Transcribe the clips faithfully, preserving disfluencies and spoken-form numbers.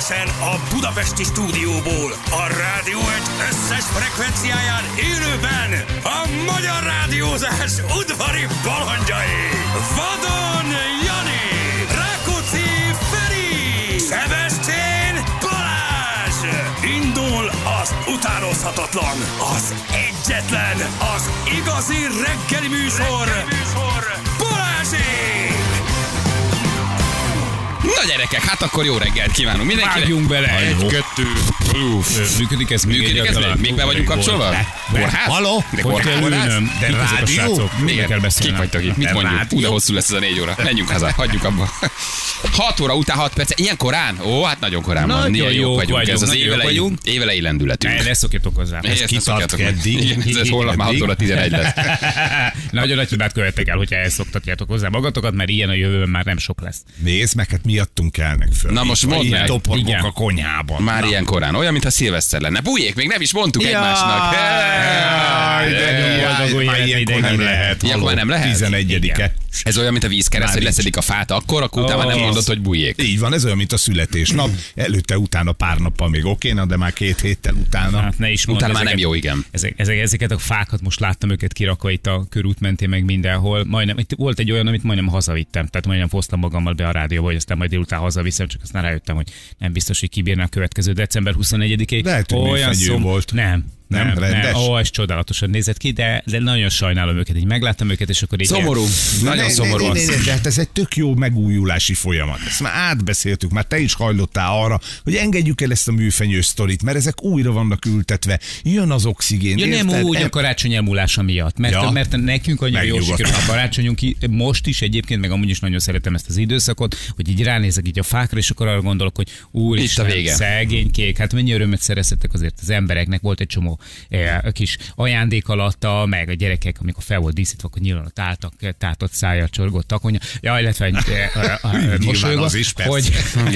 Élőben a budapesti stúdióból, a Rádió egy összes frekvenciáján élőben a magyar rádiózás udvari balandjai. Vadon Jani, Rákóczi Feri, Sebestyén Balázs. Indul az utánozhatatlan, az egyetlen, az igazi reggeli műsor, reggeli műsor. Balázsék! Na gyerekek, hát akkor jó reggelt kívánunk mindenkinek. Vágjunk bele, egy, kettő. Uff. Működik ez még Működik ez még? Még be vagyunk kapcsolva? Kórház? Haló? De Hogy kell kórház? ülnöm? De rádió? Még kell beszélni. Kik vagytok itt? Mit mondjuk? Úgy hosszú lesz ez a négy óra. Menjünk haza, hagyjuk abba. hat óra után hat perc. Ilyen korán? Ó, hát nagyon korán van. Nagyon jók vagyunk. Ez az nagyon jók vagyunk. évelei lendületünk. Ne szokjatok hozzá. Ez kitart keddig. Ez holnap már hat óra tizenegy lesz. Nagyon nagy hibát követtek el, hogyha elszoktatjátok hozzá magatokat, mert ilyen a jövőben már nem sok lesz. Nézd meg, hát miattunk kelnek föl. Na most mondd meg. Toporgok a konyhában. Már ilyen korán. Olyan, mintha szilveszter lenne. Bújjék, még nem is mondtuk egymásnak. Már ilyenkor nem lehet. Ilyenkor nem lehet? tizenegyedike. Ez olyan, mint a vízkereszt, hogy leszedik a fát akkor, akkor utána nem mondod, hogy bújjék. Így van, ez olyan, mint a születésnap. Előtte, utána pár nappal még oké, de már két héttel utána. Hát ne is mondd, utána már ezeket, nem jó, igen. Ezek, ezek, ezeket a fákat most láttam őket kirakva itt a körút mentén meg mindenhol. Majdnem, itt volt egy olyan, amit majdnem hazavittem. Tehát majdnem hoztam magammal be a rádióba, hogy aztán majd délután hazaviszem, csak aztán rájöttem, hogy nem biztos, hogy kibírná a következő december huszonegyedikéig. Lehet, hogy olyan szom... volt. Nem. Nem, nem, rendes. nem. Ó, ez csodálatosan nézett ki, de, de nagyon sajnálom őket, így megláttam őket, és akkor így... Szomorú, Na, nagyon ne, szomorú. Ne, ne, ne, ne, de hát ez egy tök jó megújulási folyamat. Ezt már átbeszéltük, már te is hajlottál arra, hogy engedjük el ezt a műfenyő sztorit, mert ezek újra vannak ültetve. Jön az oxigén. Ja, nem érted? úgy a karácsony elmúlása miatt, mert, Ja. mert nekünk annyira jó sikerült a karácsonyunk, most is egyébként, meg amúgy is nagyon szeretem ezt az időszakot, hogy így ránézek így a fákra, és akkor arra gondolok, hogy úristen, szegénykék, hát mennyi örömet szereztek azért az embereknek, volt egy csomó eh, kis ajándék alatta, meg a gyerekek, amikor fel volt díszítve, akkor nyilván ott álltak, tátott szájjal csorgott takonya, ja, illetve egy mosolyogva, hogy...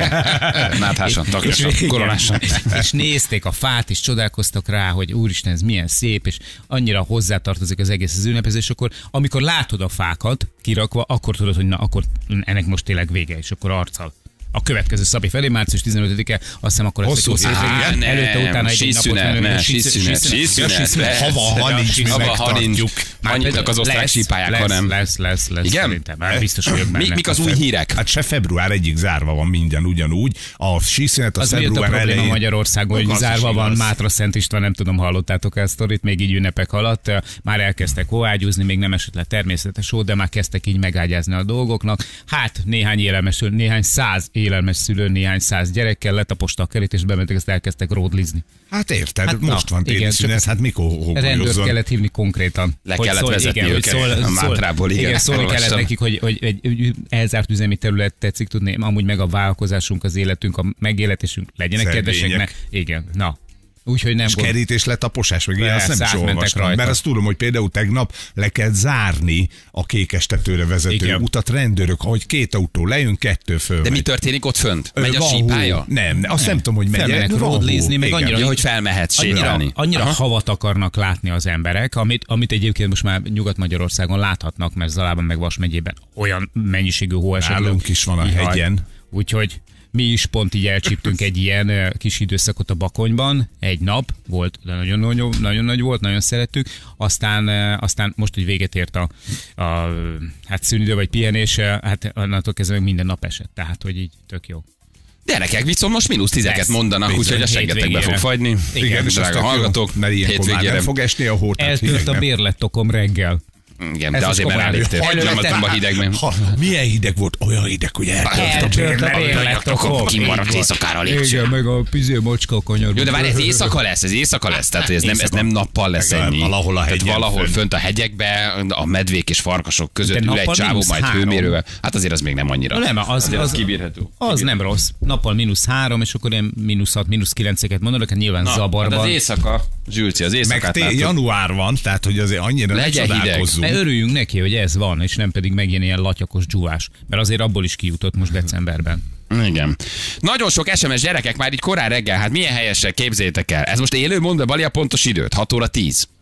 Náthásan, tagosan, koronásan. És nézték a fát, és csodálkoztak rá, hogy úristen, ez milyen szép, és annyira hozzátartozik az egész az ünnepezés, akkor amikor látod a fákat kirakva, akkor tudod, hogy na, akkor ennek most tényleg vége, és akkor arccal. A következő szabi felé, március tizenötödike, azt hiszem akkor ezt hosszú hétvégén. Előtte, utána egy napot menő. Síszünet, síszünet. Hava, ha nincs, mi megtartjuk. Annyitnak az osztrák sípályák, hanem. Lesz, lesz, lesz. Igen? Szerintem, már biztos vagyok benne. Mik az új hírek? Hát se február egyik zárva van minden ugyanúgy. A síszünet a február elején. Az miért a probléma Magyarországon, hogy zárva van, Mátra Szent István, nem tudom, hallottátok ezt a sztorit, még így ünnepek alatt. Már elkezdtek hóágyúzni, még nem esett le természetes hó, de már kezdtek így megágyázni a dolgoknak. Hát néhány élelmes, néhány száz élelmes szülő, néhány száz gyerekkel letaposta a kerét, és bementek, ezt elkezdtek ródlizni. Hát érted, Hát most na, van téli igen, szünet, hát mikor rendőrt hógolyozzon? kellett hívni konkrétan. Le hogy kellett szól, vezetni igen, őket szól, a szól, Mátrából, igen. Igen, szólni Olvastam. kellett nekik, hogy, hogy egy, egy elzárt üzemi terület tetszik tudni, amúgy meg a vállalkozásunk, az életünk, a megélhetésünk, legyenek Szegények. kedvesek, ne? Igen, na. Úgyhogy nem És volt. kerítés lett a posás, meg ilyen, azt nem is Persze, átmentek olvastam. rajta. Mert azt tudom, hogy például tegnap le kell zárni a Kékestetőre vezető Igen. utat rendőrök, ahogy két autó lejön, kettő föl. De mi történik ott fönt? Megy a Van hó. sípálya? Nem, azt nem tudom, hogy megy. Felmennek Van hó. ródlizni, meg Igen. annyira- Ja, hogy felmehetsz Annyira, sétálni. annyira Aha. havat akarnak látni az emberek, amit, amit egyébként most már Nyugat-Magyarországon láthatnak, mert Zalában meg Vas megyében olyan mennyiségű hó esett. Nálunk is van a Jaj. hegyen. Úgyhogy mi is pont így elcsíptünk egy ilyen ö, kis időszakot a Bakonyban, egy nap volt, de nagyon, nagyon, nagyon nagy volt, nagyon szerettük, aztán, ö, aztán most, hogy véget ért a, a hát szünidő vagy pihenés, ö, hát annantól kezdve meg minden nap esett, tehát hogy így tök jó. Gyerekek, viszont most mínusz tizeket Lesz. mondanak, Bizony, úgyhogy a seggetekbe hétvégére. fog fagyni. Igen, és drága azt hallgatók, mert ilyenkor már hétvégére. nem fog esni a hó. tehát Eltört hideg a nem. bérlettokom reggel. Igen, Ez de is azért, mert komolyan. ráléptél. Hogy Nem jöttem? adtam a hidegben. Ha, milyen hideg volt? Olyan hideg, hogy eltört a Eltört a bérlet. bérlettokom. Kimaradt éjszakára lépcső. Igen, meg a pizé macska a kanyarban. Jó, de várj, ez éjszaka lesz, ez éjszaka lesz, tehát ez nem, ez nem nappal lesz Legalább ennyi. valahol a tehát hegyen valahol fönt. fönt a hegyekbe, a medvék és farkasok között De ül egy nappal csávó, mínusz majd három. hőmérővel. Hát azért az még nem annyira. Na nem, az, Azért az, kibírható. az nem rossz. Nappal mínusz három, és akkor én mínusz hat, mínusz kilenceket mondok, hát nyilván Hát zabarban. az éjszaka, Zsülci, az Meg éjszakát té- látod. január van, tehát hogy azért annyira ne Legyen hideg. csodálkozzunk. Ne örüljünk neki, hogy ez van, és nem pedig megint ilyen latyakos dzsúvás. Mert azért abból is kijutott most decemberben. Igen. Nagyon sok es em es gyerekek már így korán reggel, hát milyen helyesen képzeljétek el. Ez most élő, mondd be Bali a pontos időt, hat óra tíz.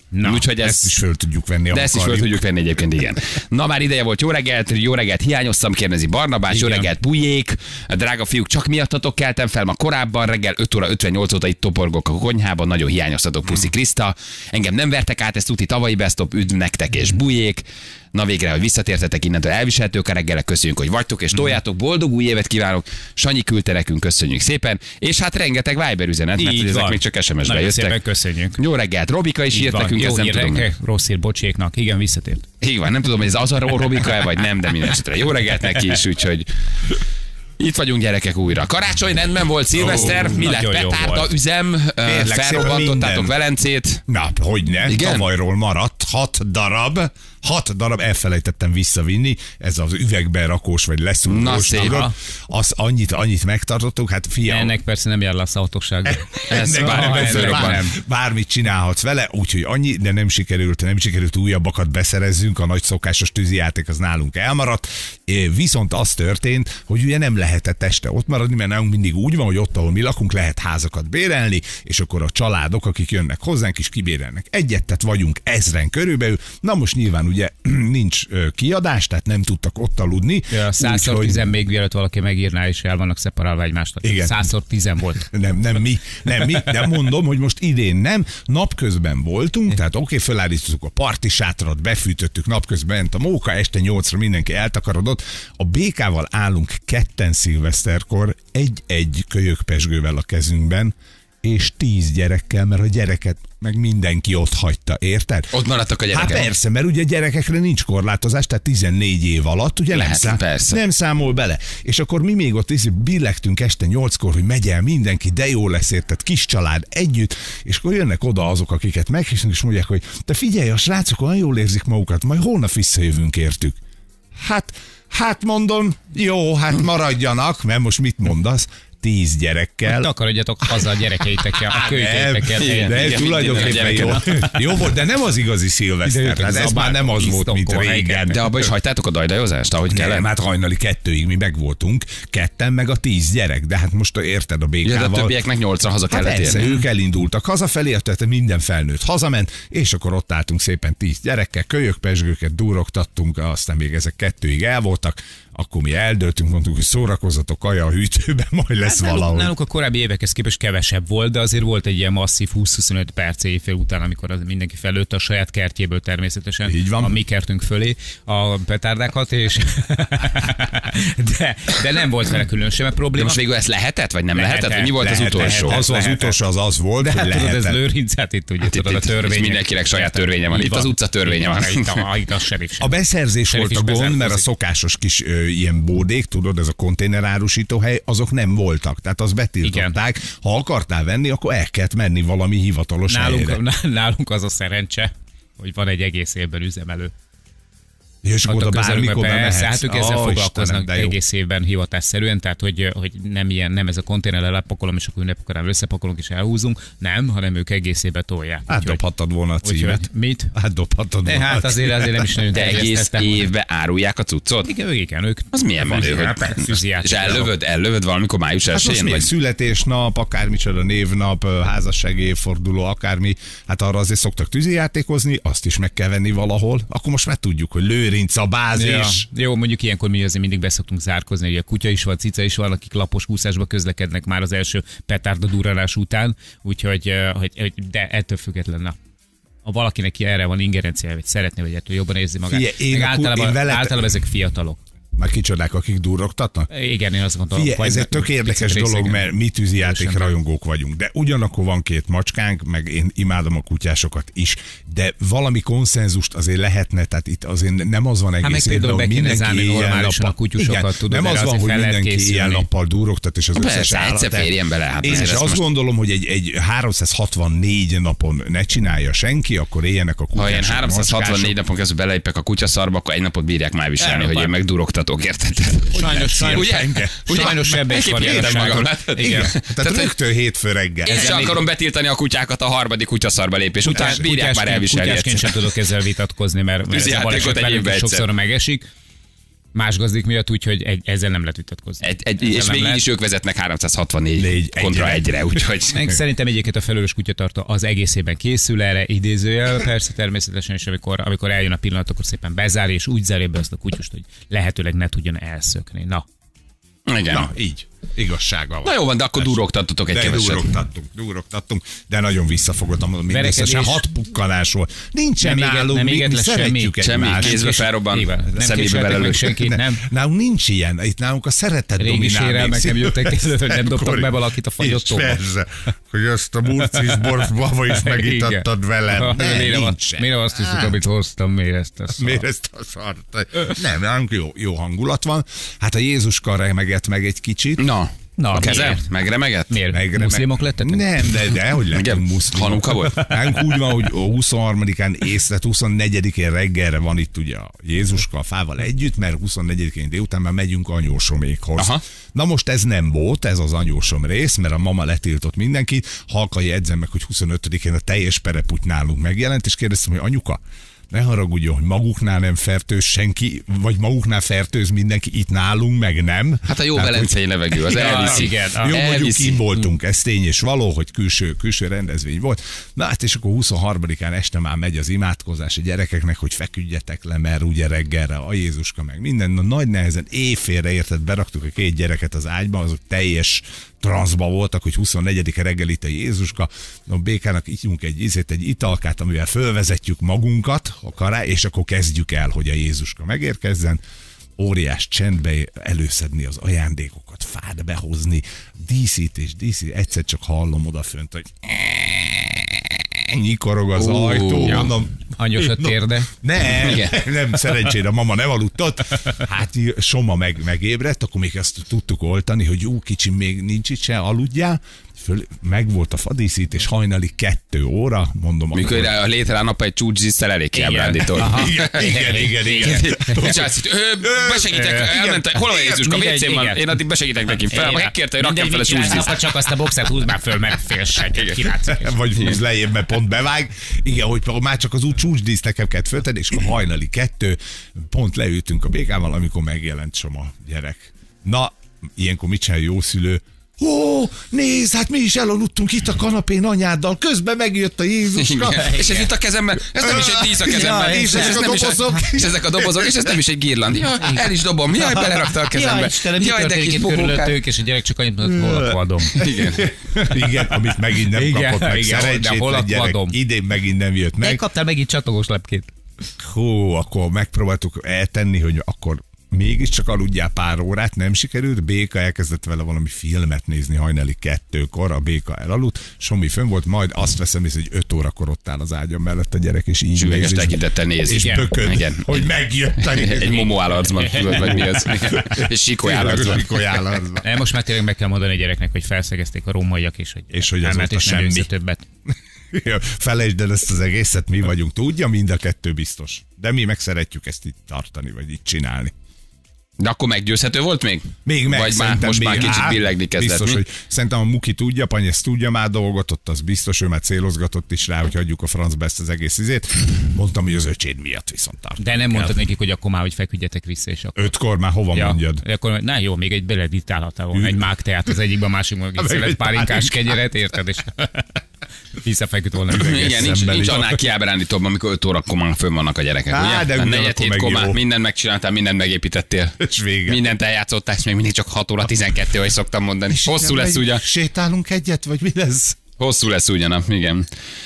Na, úgyhogy ez, ezt is föl tudjuk venni. De ezt is föl tudjuk venni egyébként, igen. Na már ideje volt, jó reggelt, jó reggelt, hiányoztam, kérdezi Barnabás, igen. Jó reggelt, Bujék, drága fiúk, csak miattatok keltem fel ma korábban, reggel öt óra ötvennyolc óta itt toporgok a konyhában, nagyon hiányoztatok, puszi Kriszta. Engem nem vertek át, ezt tuti tavalyi besztop, üdv nektek és Bujék. Na végre, hogy visszatértetek innentől, elviselhetők a reggelek, köszönjük, hogy vagytok és toljátok, boldog új évet kívánok. Sanyi küldte nekünk, köszönjük szépen, és hát rengeteg Viber üzenet, mert ezek még csak es em es-be jöttek. Szépen köszönjük. Jó reggelt, Robika is írt nekünk, ezt nem tudom. Rossz ír Bocséknak, igen, visszatért. Igen, nem tudom, hogy ez az a Robika-e, vagy nem, de minden esetre jó reggelt neki is, úgyhogy itt vagyunk gyerekek újra. Karácsony rendben volt, szilveszter, oh, mi lett? Petárda, üzem, felrobbantottátok Velencét. Na, hogyne, igen? Tavalyról maradt hat darab, hat darab elfelejtettem visszavinni, ez az üvegben rakós vagy leszúrós, tudod, az annyit, annyit megtartottuk, hát fiam. Ennek persze nem jár lesz autóság. Ez bár, bármit csinálhatsz vele, úgyhogy annyi, de nem sikerült, nem sikerült újabbakat beszerezzünk, a nagy szokásos tűzijáték az nálunk elmaradt, viszont az történt, hogy ugye nem lehetett este ott maradni, mert nálunk mindig úgy van, hogy ott, ahol mi lakunk, lehet házakat bérelni, és akkor a családok, akik jönnek hozzánk is kibérelnek egyet, tehát vagyunk ezren körülbelül. Na most nyilván ugye nincs kiadás, tehát nem tudtak ott aludni. Ja, százszor úgy, tizen még mielőtt valaki megírná, és el vannak szeparálva egymástól. Igen. Százszor tizen volt. Nem, nem mi, nem mi, de mondom, hogy most idén nem. Napközben voltunk, tehát oké, okay, felállítottuk a parti sátrat, befűtöttük, napközben ment a móka, este nyolcra mindenki eltakarodott. A békával állunk ketten szilveszterkor, egy-egy kölyökpezsgővel a kezünkben, és tíz gyerekkel, mert a gyereket meg mindenki ott hagyta, érted? Ott maradtak a gyerekek. Hát persze, mert ugye gyerekekre nincs korlátozás, tehát tizennégy év alatt, ugye lehet, nem, szám, nem számol bele. És akkor mi még ott is billegtünk este nyolckor, hogy megy el mindenki, de jó lesz, érted, kis család együtt, és akkor jönnek oda azok, akiket meghívnak, és mondják, hogy te figyelj, a srácok olyan jól érzik magukat, majd holnap visszajövünk értük. Hát, hát mondom, jó, hát maradjanak, mert most mit mondasz? Tíz gyerekkel. Takarodjatok haza a gyerekeitekkel, a kölyökeitekkel. De ez tulajdonképpen jó. Jó volt, de nem az igazi szilveszter. Tehát ez már nem az volt, mint régen. De abban is hagytátok a dajdajozást, ahogy kellett? Nem, hát hajnali kettőig mi megvoltunk, ketten meg a tíz gyerek, de hát most érted a békával. Ja, de a többieknek nyolcra haza kellett hát érni. Ők elindultak hazafelé, tehát minden felnőtt hazament, és akkor ott álltunk szépen tíz gyerekkel, kölyökpezsgőket durogtattunk, aztán még ezek kettőig el voltak. Akkor mi eldöltünk, mondtuk, hogy szórakozzatok kaja a hűtőben, majd lesz hát valahol. Nálunk a korábbi évekhez képest kevesebb volt, de azért volt egy ilyen masszív húsz-huszonöt perc éjfél után, amikor az mindenki felőtt a saját kertjéből természetesen. Így van. A mi kertünk fölé a petárdákat, és de, de nem volt vele különösebb probléma. De most végül ezt lehetett, vagy nem lehetett? lehetett? Mi volt lehet, az utolsó? Lehet, az az utolsó az az volt, de hogy hát lehetett. Tudod, ez Lőrinc, hát itt ugye hát tudod, a törvény. Mindenkinek saját törvénye van. Itt az utca törvénye van. A beszerzés volt a gond, mert a szokásos kis ilyen bódék, tudod, ez a konténerárusítóhely, azok nem voltak. Tehát azt betiltották. Igen. Ha akartál venni, akkor el kellett menni valami hivatalos nálunk, helyre. Nálunk az a szerencse, hogy van egy egész évben üzemelő. És akkor oda bármikor bemehetsz. Hát ők ezzel oh, foglalkoznak Istenem, egész évben hivatásszerűen, tehát hogy, hogy nem ilyen, nem ez a konténerrel lepakolom, és akkor ünnepkorán összepakolunk és elhúzunk, nem, hanem ők egész évben tolják. Hát dobhattad volna a címet. Mit? Hát dobhattad volna. Hát azért, azért nem is nagyon de egész évben árulják a cuccot? Igen, igen, ők. Az milyen menő, hogy és ellövöd, ellövöd valamikor május elsején? Hát születésnap, akármicsoda névnap, házassági évforduló, akármi, hát arra azért szoktak tűzijátékozni, azt is meg kell venni valahol. Akkor most már tudjuk, hogy Lőrinc a bázis. Ja. Jó, mondjuk ilyenkor mi azért mindig beszoktunk zárkozni, hogy a kutya is van, cica is van, akik lapos úszásba közlekednek már az első petárda durranás után, úgyhogy hogy, de ettől független, ha valakinek erre van ingerenciája, vagy szeretné, vagy ettől jobban érzi magát. Fie, én általában, én veled... általában ezek fiatalok. Már kicsodák, akik durrogtatnak? Igen, én azt gondolom. Fie, ez egy tök érdekes dolog, részegen. Mert mi tűzijáték rajongók vagyunk. De ugyanakkor van két macskánk, meg én imádom a kutyásokat is. De valami konszenzust azért lehetne, tehát itt azért nem az van egész hát évben, hogy mindenki ilyen nappal... a kutyusokat, tudod, nem az van, hogy mindenki ilyen nappal durogtat, és az persze, összes állat... egyszer férjen bele. Hát én is azt most... gondolom, hogy egy, egy háromszázhatvannégy napon ne csinálja senki, akkor éljenek a kutyások. Ha én háromszázhatvannégy napon kezdve belépek a kutyaszarba, akkor egy napot bírják már viselni, hogy én meg durogtatok, érted? Sajnos, sajnos, sajnos ebben is van magam. Igen. Tehát rögtön hétfő reggel. Én sem akarom betiltani a kutyákat a harmadik kutyaszarba lépés után, bírják már elviselni. Kutyásként sem tudok ezzel vitatkozni, mert ez a baleset velünk sokszor megesik. Más gazdik miatt, úgyhogy egy, ezzel nem lehet vitatkozni. Egy, egy, és még így is ők vezetnek háromszázhatvannégy Négy, kontra egyre, egyre úgyhogy... Meg szerintem egyébként a felelős kutyatartó az egészében készül erre, idézőjel, persze természetesen, és amikor, amikor eljön a pillanat, akkor szépen bezár, és úgy zárja be azt a kutyust, hogy lehetőleg ne tudjon elszökni. Na. Igen. Na, így. Igazsága van. Na jó van, de akkor durogtattatok egy de keveset. Durogtattunk, durogtattunk, de nagyon visszafogottam, mindösszesen hat pukkanás volt. Nincsen nem nálunk, mi, mi szeretjük egymást. Semmi, kézbe felrobban, szemébe belelőtt. Senkit, nem. Nálunk nincs ilyen, itt nálunk a szeretet régi sérelmek nem jöttek kezdve, hogy nem dobtak be valakit a fagyottóba. Persze, hogy azt a murcis bort bava is megitattad velem. Miért azt hiszük, amit hoztam, miért ezt a szart? Miért ezt a szart? Nem, nálunk jó, jó hangulat van. Hát a Jézuska remegett meg egy kicsit. Na. Na, a kezem? Megremegett? Miért? Megremeg... Muszlimok lettetek? Nem, de, de hogy lettünk muszlimok. Hanuka volt? Nálunk úgy van, hogy huszonharmadikán észre, huszonnegyedikén reggelre van itt ugye a Jézuska a fával együtt, mert huszonnegyedikén délután már megyünk anyósomékhoz. Aha. Na most ez nem volt, ez az anyósom rész, mert a mama letiltott mindenkit. Halkai edzem meg, hogy huszonötödikén a teljes pereput nálunk megjelent, és kérdeztem, hogy anyuka, ne haragudjon, hogy maguknál nem fertőz senki, vagy maguknál fertőz mindenki, itt nálunk meg nem. Hát a jó velencei hogy... levegő, az elviszi. Igen, jó, mondjuk kim voltunk, ez tény és való, hogy külső, külső rendezvény volt. Na hát és akkor huszonharmadikán este már megy az imádkozás a gyerekeknek, hogy feküdjetek le, mert ugye reggelre a Jézuska meg minden. Na, nagy nehezen éjfélre érted, beraktuk a két gyereket az ágyba, azok teljes transzba voltak, hogy huszonnegyedike reggel itt a Jézuska, a békának ígyunk egy ízét, egy italkát, amivel fölvezetjük magunkat, akar, és akkor kezdjük el, hogy a Jézuska megérkezzen, óriás csendbe előszedni az ajándékokat, fát behozni, díszítés, díszítés, egyszer csak hallom odafönt, hogy nyikorog az uh, ajtó, ja. Mondom, hanyos a térde. Nem, nem, szerencsére a mama nem aludt ott. Hát Soma meg, megébredt, akkor még azt tudtuk oltani, hogy jó, kicsi, még nincs itt se, aludjál. Föl, meg volt a fadíszítés, hajnali kettő óra, mondom. Mikor akkor... a létre a nap egy csúcszisztel elég kiábrándító. Igen, igen, igen, igen. Besegítek, elmentek, hol a Jézuska, vécén van, én addig besegítek neki fel, megkérte, hogy rakjam fel a csúcszisztet. Csak azt a boxert húzd már föl, mert fél segít. Vagy húzd lejjebb, mert pont bevág. Igen, hogy már csak az úgy csúcsdíszt nekem kellett föltenni, és a hajnali kettő, pont leültünk a békával, amikor megjelent Soma gyerek. Na, ilyenkor mit csinál jó szülő? Ó, nézd, hát mi is elaludtunk itt a kanapén anyáddal, közben megjött a Jézuska. És ez itt a kezemben, ez nem is egy dísz a kezemben. Ja, és, és, ez nem is a, és ezek a dobozok, és ez nem is egy girland. Ja, el is dobom, jaj, belerakta a kezembe. Ja, Istenem, jaj, de kis pukókák. És a gyerek csak annyit mondott, hol a vadom. Igen. Igen, amit megint nem igen, kapott meg. Igen, szerencsétlen gyerek, idén megint nem jött meg. Te kaptál megint csatogos lepkét. Hú, akkor megpróbáltuk eltenni, hogy akkor mégiscsak aludjál pár órát, nem sikerült, Béka elkezdett vele valami filmet nézni hajnali kettőkor, a Béka elaludt, Somi fönn volt, majd azt veszem észre, hogy öt órakor ott áll az ágyam mellett a gyerek, és így üveges tekintettel nézi. És bököd, igen. Hogy megjött a egy momó állarcban, tudod, vagy mi az. És sikoly állarcban. Most már tényleg meg kell mondani a gyereknek, hogy felszegezték a rómaiak, és hogy, és hogy azóta semmi. Többet. Felejtsd el ezt az egészet, mi vagyunk, tudja, mind a kettő biztos. De mi meg szeretjük ezt itt tartani, vagy itt csinálni. De akkor meggyőzhető volt még? Még meg, vagy már, most még, már kicsit billegni kezdett. Biztos, hogy szerintem a Muki tudja, Panyesz tudja már dolgot, ott az biztos, ő már célozgatott is rá, hogy hagyjuk a francba ezt az egész izét. Mondtam, hogy az öcséd miatt viszont tart. De nem mondtad nekik, hogy akkor már, hogy feküdjetek vissza, és akkor... Ötkor már hova ja, mondjad? Akkor, na jó, még egy beleditálhatál volna, egy mágteát az egyikben, a másikban egy szelet pálinkás kenyeret, érted? És visszafeküdt volna. Igen, nincs, nincs annál kiábrándítóbb, amikor öt órakor már fönn vannak a gyerekek. Á, ugye? negyed hétkor már mindent megcsináltál, mindent megépítettél. Mindent eljátszottál, és még mindig csak hat óra tizenkettő, ahogy szoktam mondani. Hosszú lesz ugyan. Sétálunk egyet, vagy mi lesz? Hosszú lesz ugyan, igen.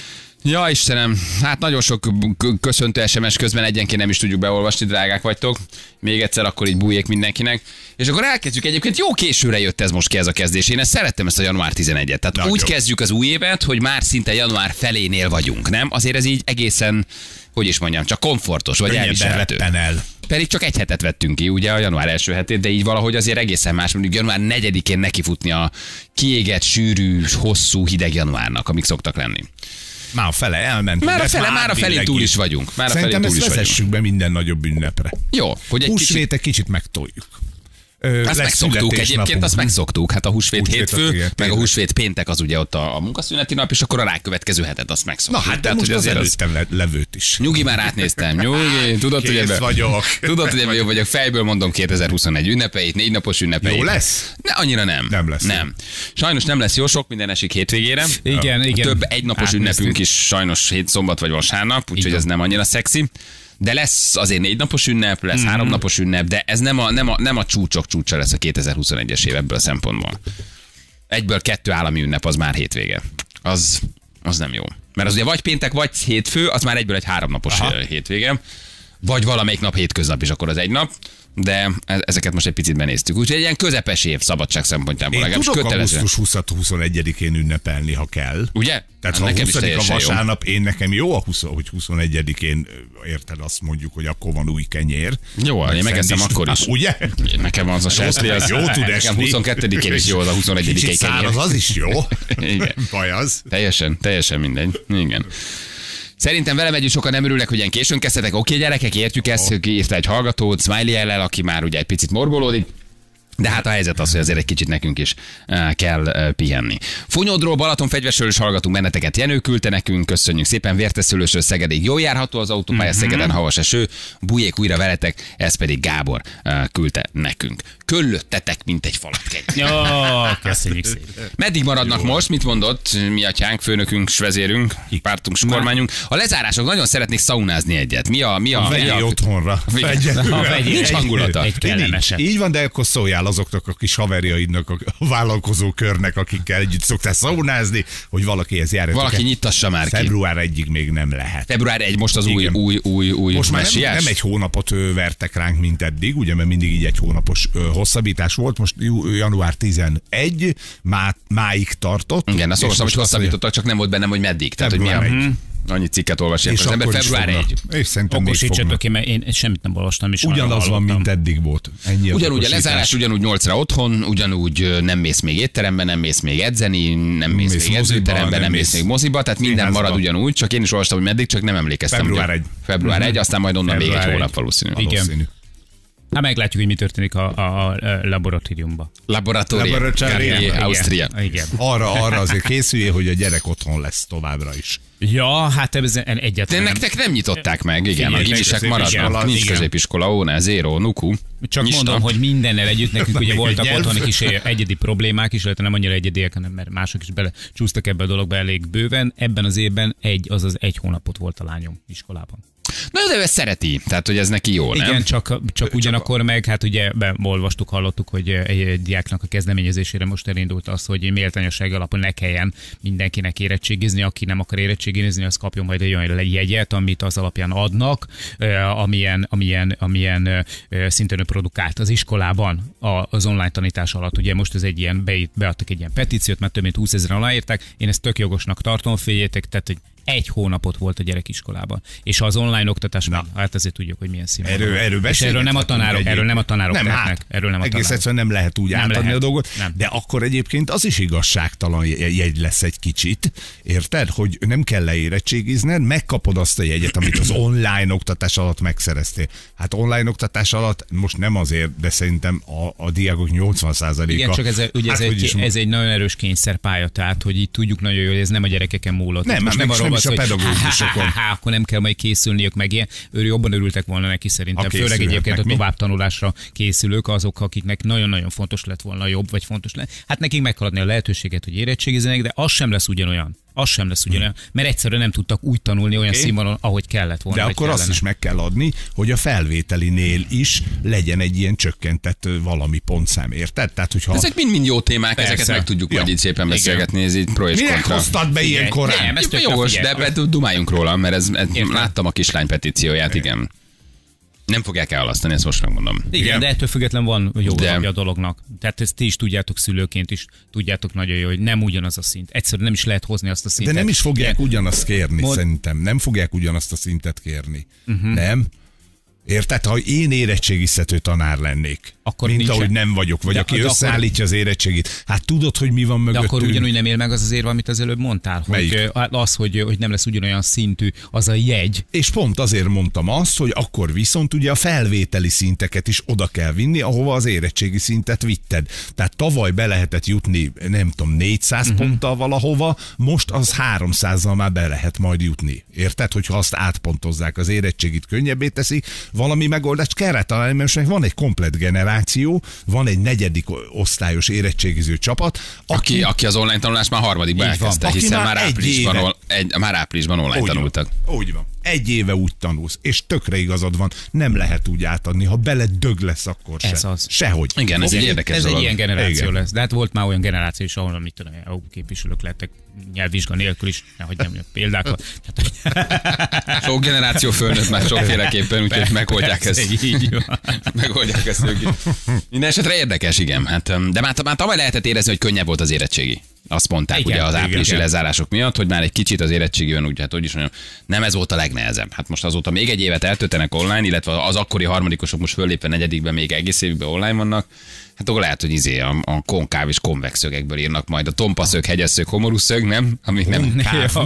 Ja, Istenem, hát nagyon sok köszöntő es em es közben egyenként nem is tudjuk beolvasni, drágák vagytok. Még egyszer akkor így bújjék mindenkinek. És akkor elkezdjük. Egyébként jó későre jött ez most ki ez a kezdés. Én ezt szerettem, ezt a január tizenegyet. Tehát nagyon úgy jó. Kezdjük az új évet, hogy már szinte január felénél vagyunk, nem? Azért ez így egészen, hogy is mondjam, csak komfortos, vagy elviselhető. El. Pedig csak egy hetet vettünk ki, ugye a január első hetét, de így valahogy azért egészen más, mondjuk január negyedikén nekifutni a kiégett, sűrű, hosszú, hideg januárnak, amik szoktak lenni. Már a fele elment. Már a fele, már a felé túl is vagyunk. Már Szerintem a felé túl ezt is vezessük vagyunk. be minden nagyobb ünnepre. Jó, hogy egy húsvétet kicsit... kicsit megtoljuk. Azt megszoktuk egyébként, azt megszoktuk. Hát a húsvét, húsvét hétfő, igen, meg a húsvét péntek az ugye ott a, a munkaszüneti nap, és akkor a rákövetkező hetet azt megszoktuk. Na hát, tehát, most hogy az előttem le, levőt is. Nyugi, már átnéztem. Nyugi, tudod, hogy ebben vagyok. Tudod, hogy ebben jobb vagyok. Fejből mondom kétezer-huszonegy ünnepeit, négy napos ünnepeit. Jó lesz? Ne, annyira nem. Nem lesz. Nem. Sajnos nem lesz jó, sok minden esik hétvégére. Igen, igen. Több egynapos ünnepünk is sajnos hét szombat vagy vasárnap, úgyhogy ez nem annyira szexi. De lesz azért négy napos ünnep, lesz mm-hmm. három napos ünnep, de ez nem a, nem, a, nem a csúcsok csúcsa lesz a kétezer-huszonegyes év ebből a szempontból. Egyből kettő állami ünnep, az már hétvége. Az, az nem jó. Mert az ugye vagy péntek, vagy hétfő, az már egyből egy háromnapos Aha. hétvége. Vagy valamelyik nap hétköznap is, akkor az egy nap. De ezeket most egy picit benéztük. Úgyhogy egy ilyen közepes év szabadság szempontjából. Én tudok augusztus huszonegyedikén ünnepelni, ha kell. Ugye? Tehát ha huszadik a vasárnap, én nekem jó, a húsz, hogy huszonegyedikén érted, azt mondjuk, hogy akkor van új kenyér. Jó, én megeszem akkor is. Ugye? Nekem az a sejtli, az jó tud esni. Nekem huszonkettedikén is jó az a huszonegyedikén kenyér. Száraz az is jó. Igen. Baj az. Teljesen, teljesen mindegy. Igen. Szerintem velem együtt sokan nem örülnek, hogy ilyen későn kezdtetek. Oké, gyerekek, értjük ezt, oh. írta egy hallgatót, Smiley ellel, aki már ugye egy picit morbolódik. De hát a helyzet az, hogy azért egy kicsit nekünk is uh, kell uh, pihenni. Fonyodról, Balatonfegyvesről is hallgatunk benneteket. Jenő küldte nekünk, köszönjük szépen. Vértesszőlősről Szegedig jól járható az autópálya, mm-hmm. Szegeden havas eső, Bujék újra veletek, ez pedig Gábor uh, küldte nekünk. Köllöttetek, mint egy falat. Jó, köszönjük szépen. Meddig maradnak jó. Most? Mit mondott mi atyánk, főnökünk, vezérünk, pártunk, kormányunk? A lezárások nagyon szeretnék szaunázni egyet. Mi a... Mi a, a mi a... otthonra. Nincs hangulata. Egy kellemeset. Így van, de akkor szóljál azoknak a kis haverjaidnak, a vállalkozó körnek, akikkel együtt szoktál szaunázni, hogy valaki ez jár. Valaki nyitassa már ki. Február egyig még nem lehet. Február egy most az új, új, új, új most már nem, nem egy hónapot vertek ránk, mint eddig, ugye, mert mindig így egy hónapos hosszabbítás volt. Most január tizenegy, má, máig tartott. Igen, azt olvastam, hogy hosszabbítottak, csak nem volt bennem, hogy meddig. Tehát, hogy mi a... Annyi cikket olvasják az ember, február egy. És szerintem okosítsatok ki, mert én semmit nem olvastam is. Ugyanaz van, mint eddig volt. Ennyi ugyanúgy a lezárás, ugyanúgy nyolcra otthon, ugyanúgy nem mész még étterembe, nem mész még edzeni, nem mész, mész még edzőterembe, nem mész még moziba, tehát minden marad ugyanúgy, csak én is olvastam, hogy meddig, csak nem emlékeztem. Február egy. Február egy, aztán majd onnan még egy hónap valószínű. Igen. Hát meglátjuk, hogy mi történik a, a, a laboratóriumban. Laboratórium. Ausztria. Igen. Arra, arra azért készüljél, hogy a gyerek otthon lesz továbbra is. Ja, hát ez egyáltalán. De nektek nem nyitották meg, igen, a gimisek maradnak, nincs középiskola, óne, zéro, nuku. Csak Nyista. Mondom, hogy mindennel együtt nekünk ugye voltak otthoni kis egyedi problémák is, illetve nem annyira egyediek, hanem mert mások is bele csúsztak ebbe a dologba elég bőven. Ebben az évben egy, azaz egy hónapot volt a lányom iskolában. Na, de ő szereti, tehát hogy ez neki jó, nem? Igen, csak, csak ugyanakkor meg, hát ugye olvastuk, hallottuk, hogy egy diáknak a kezdeményezésére most elindult az, hogy méltányosság alapon ne kelljen mindenkinek érettségizni, aki nem akar érettségizni, az kapjon majd egy olyan jegyet, amit az alapján adnak, amilyen, amilyen, amilyen szinten produkált az iskolában az online tanítás alatt. Ugye most ez egy ilyen, beadtak egy ilyen petíciót, mert több mint húszezren aláírták, én ezt tök jogosnak tartom, figyeljétek, tehát hogy egy hónapot volt a gyerek iskolában. És az online oktatás, meg, hát ezért tudjuk, hogy milyen színvonal. Erről, erről, és erről nem a tanárok, erről nem a tanárok nem, tehetnek. Hát, erről nem a egész tanárok. egyszerűen nem lehet úgy nem átadni lehet. A dolgot, nem. De akkor egyébként az is igazságtalan jegy lesz egy kicsit, érted? Hogy nem kell leérettségizned, megkapod azt a jegyet, amit az online oktatás alatt megszereztél. Hát online oktatás alatt most nem azért, de szerintem a, a diákok nyolcvan százaléka. Igen, csak ez, ugye hát, ez, egy, ez egy nagyon erős kényszerpálya, tehát hogy itt tudjuk nagyon jól, hogy ez nem a gyerekeken múlott. Nem, most nem, nem, nem is a pedagógusokon. Akkor nem kell majd készülniük meg ilyen. Ő jobban örültek volna neki szerintem. Főleg egyébként a továbbtanulásra készülők, azok, akiknek nagyon-nagyon fontos lett volna jobb, vagy fontos lett. Hát nekik meghaladni a lehetőséget, hogy érettségizzenek, de az sem lesz ugyanolyan. Az sem lesz ugyanolyan, mert egyszerűen nem tudtak úgy tanulni olyan okay. színvonalon, ahogy kellett volna. De akkor kellene. Azt is meg kell adni, hogy a felvételinél is legyen egy ilyen csökkentett valami pontszám, érted? Tehát, hogyha... Ezek mind-mind jó témák, persze. Ezeket meg tudjuk ja. majd így szépen beszélgetni, ez így pro és kontra. Minek hoztad be ilyen korán? Nem, ez jogos, de dumáljunk róla, mert ez, ez láttam a kislány petícióját, igen. igen. Nem fogják elhalasztani, ezt most megmondom. Igen, igen, de ettől független van jó de... a dolognak. Tehát ezt ti is tudjátok szülőként is, tudjátok nagyon jó, hogy nem ugyanaz a szint. Egyszerűen nem is lehet hozni azt a szintet. De nem is fogják ugyanazt kérni, Mod... szerintem. Nem fogják ugyanazt a szintet kérni. Uh-huh. Nem? Érted? Ha én érettségiztető tanár lennék, akkor mint ahogy nem vagyok, vagy de, aki de összeállítja akkor... az érettségit, hát tudod, hogy mi van mögöttünk. De akkor ugyanúgy nem él meg az az érv, amit az előbb mondtál, hogy az, hogy, hogy nem lesz ugyanolyan szintű az a jegy. És pont azért mondtam azt, hogy akkor viszont ugye a felvételi szinteket is oda kell vinni, ahova az érettségi szintet vitted. Tehát tavaly be lehetett jutni, nem tudom, négyszáz uh-huh. ponttal valahova, most az háromszázzal már be lehet majd jutni. Érted? Hogyha azt átpontozzák, az érettségit könnyebbé teszi, valami megoldást kell rá találni, mert most van egy komplett generáció, van egy negyedik osztályos érettségiző csapat, aki, aki, aki az online tanulást már harmadikban elkezdte, hiszen már áprilisban, éve, egy, már áprilisban online úgy tanultak. Van, úgy van. Egy éve úgy tanulsz, és tökre igazad van, nem lehet úgy átadni, ha bele dög lesz, akkor se. Ez az. Sehogy. Igen, ez okay. egy érdekes Ez dolog. egy ilyen generáció igen. lesz. De hát volt már olyan generáció is, ahol mit tudom, a képviselők lettek nyelvvizsga nélkül is, nehogy nem példákat. Sok generáció fölnőtt már sokféleképpen, úgyhogy megoldják ezt. Megoldják ezt ők is. Minden esetre érdekes, igen. Hát, de már, már tavaly lehetett érezni, hogy könnyebb volt az érettségi. Azt mondták igen, ugye az áprilisi igen. lezárások miatt, hogy már egy kicsit az érettségében úgy, hát hogy is mondjam, nem ez volt a legnehezebb. Hát most azóta még egy évet eltöltenek online, illetve az akkori harmadikosok most föllépve negyedikben még egész évben online vannak. Hát akkor lehet, hogy izé a, a konkáv és konvex szögekből írnak majd a tompaszög, hegyeszög, homorú szög, nem? Ami nem.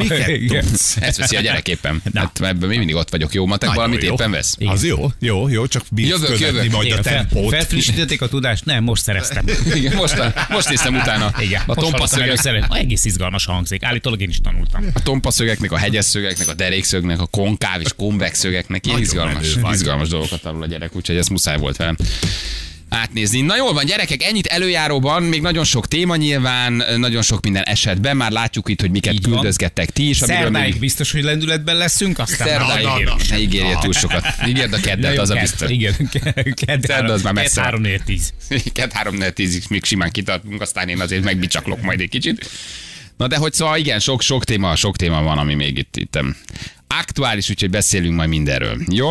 Ezt veszi a gyerek éppen. Hát ebben még mindig ott vagyok, jó matek, valamit jó. Éppen vesz. Igen. Az jó, jó, jó, csak bírsz követni majd igen, a tempót. Felfrissítették a tudást? Nem, most szereztem. Igen, most, most néztem utána. Igen, a tompaszögek. Egész izgalmas hangzik. Állítólag én is tanultam. A tompaszögeknek, a hegyeszögeknek, a derékszögnek, a konkáv és konvex szögeknek ilyen izgalmas, izgalmas dolgokat tanul a gyerek, úgyhogy ez muszáj volt velem átnézni. Na jól van, gyerekek, ennyit előjáróban, még nagyon sok téma nyilván, nagyon sok minden esetben, már látjuk itt, hogy miket így küldözgettek ti is. Szerdáig még... biztos, hogy lendületben leszünk, aztán Szerdáig na, na, na. Ne ígérje túl sokat. Ígérd a keddet, az a biztos. Igen, kedd az már messze. három négy tíz. Kedd három négy tízig még simán kitartunk, aztán én azért megbicsaklok majd egy kicsit. Na de hogy szóval igen, sok, sok téma, sok téma van, ami még itt, itt aktuális, úgyhogy beszélünk majd mindenről. Jó?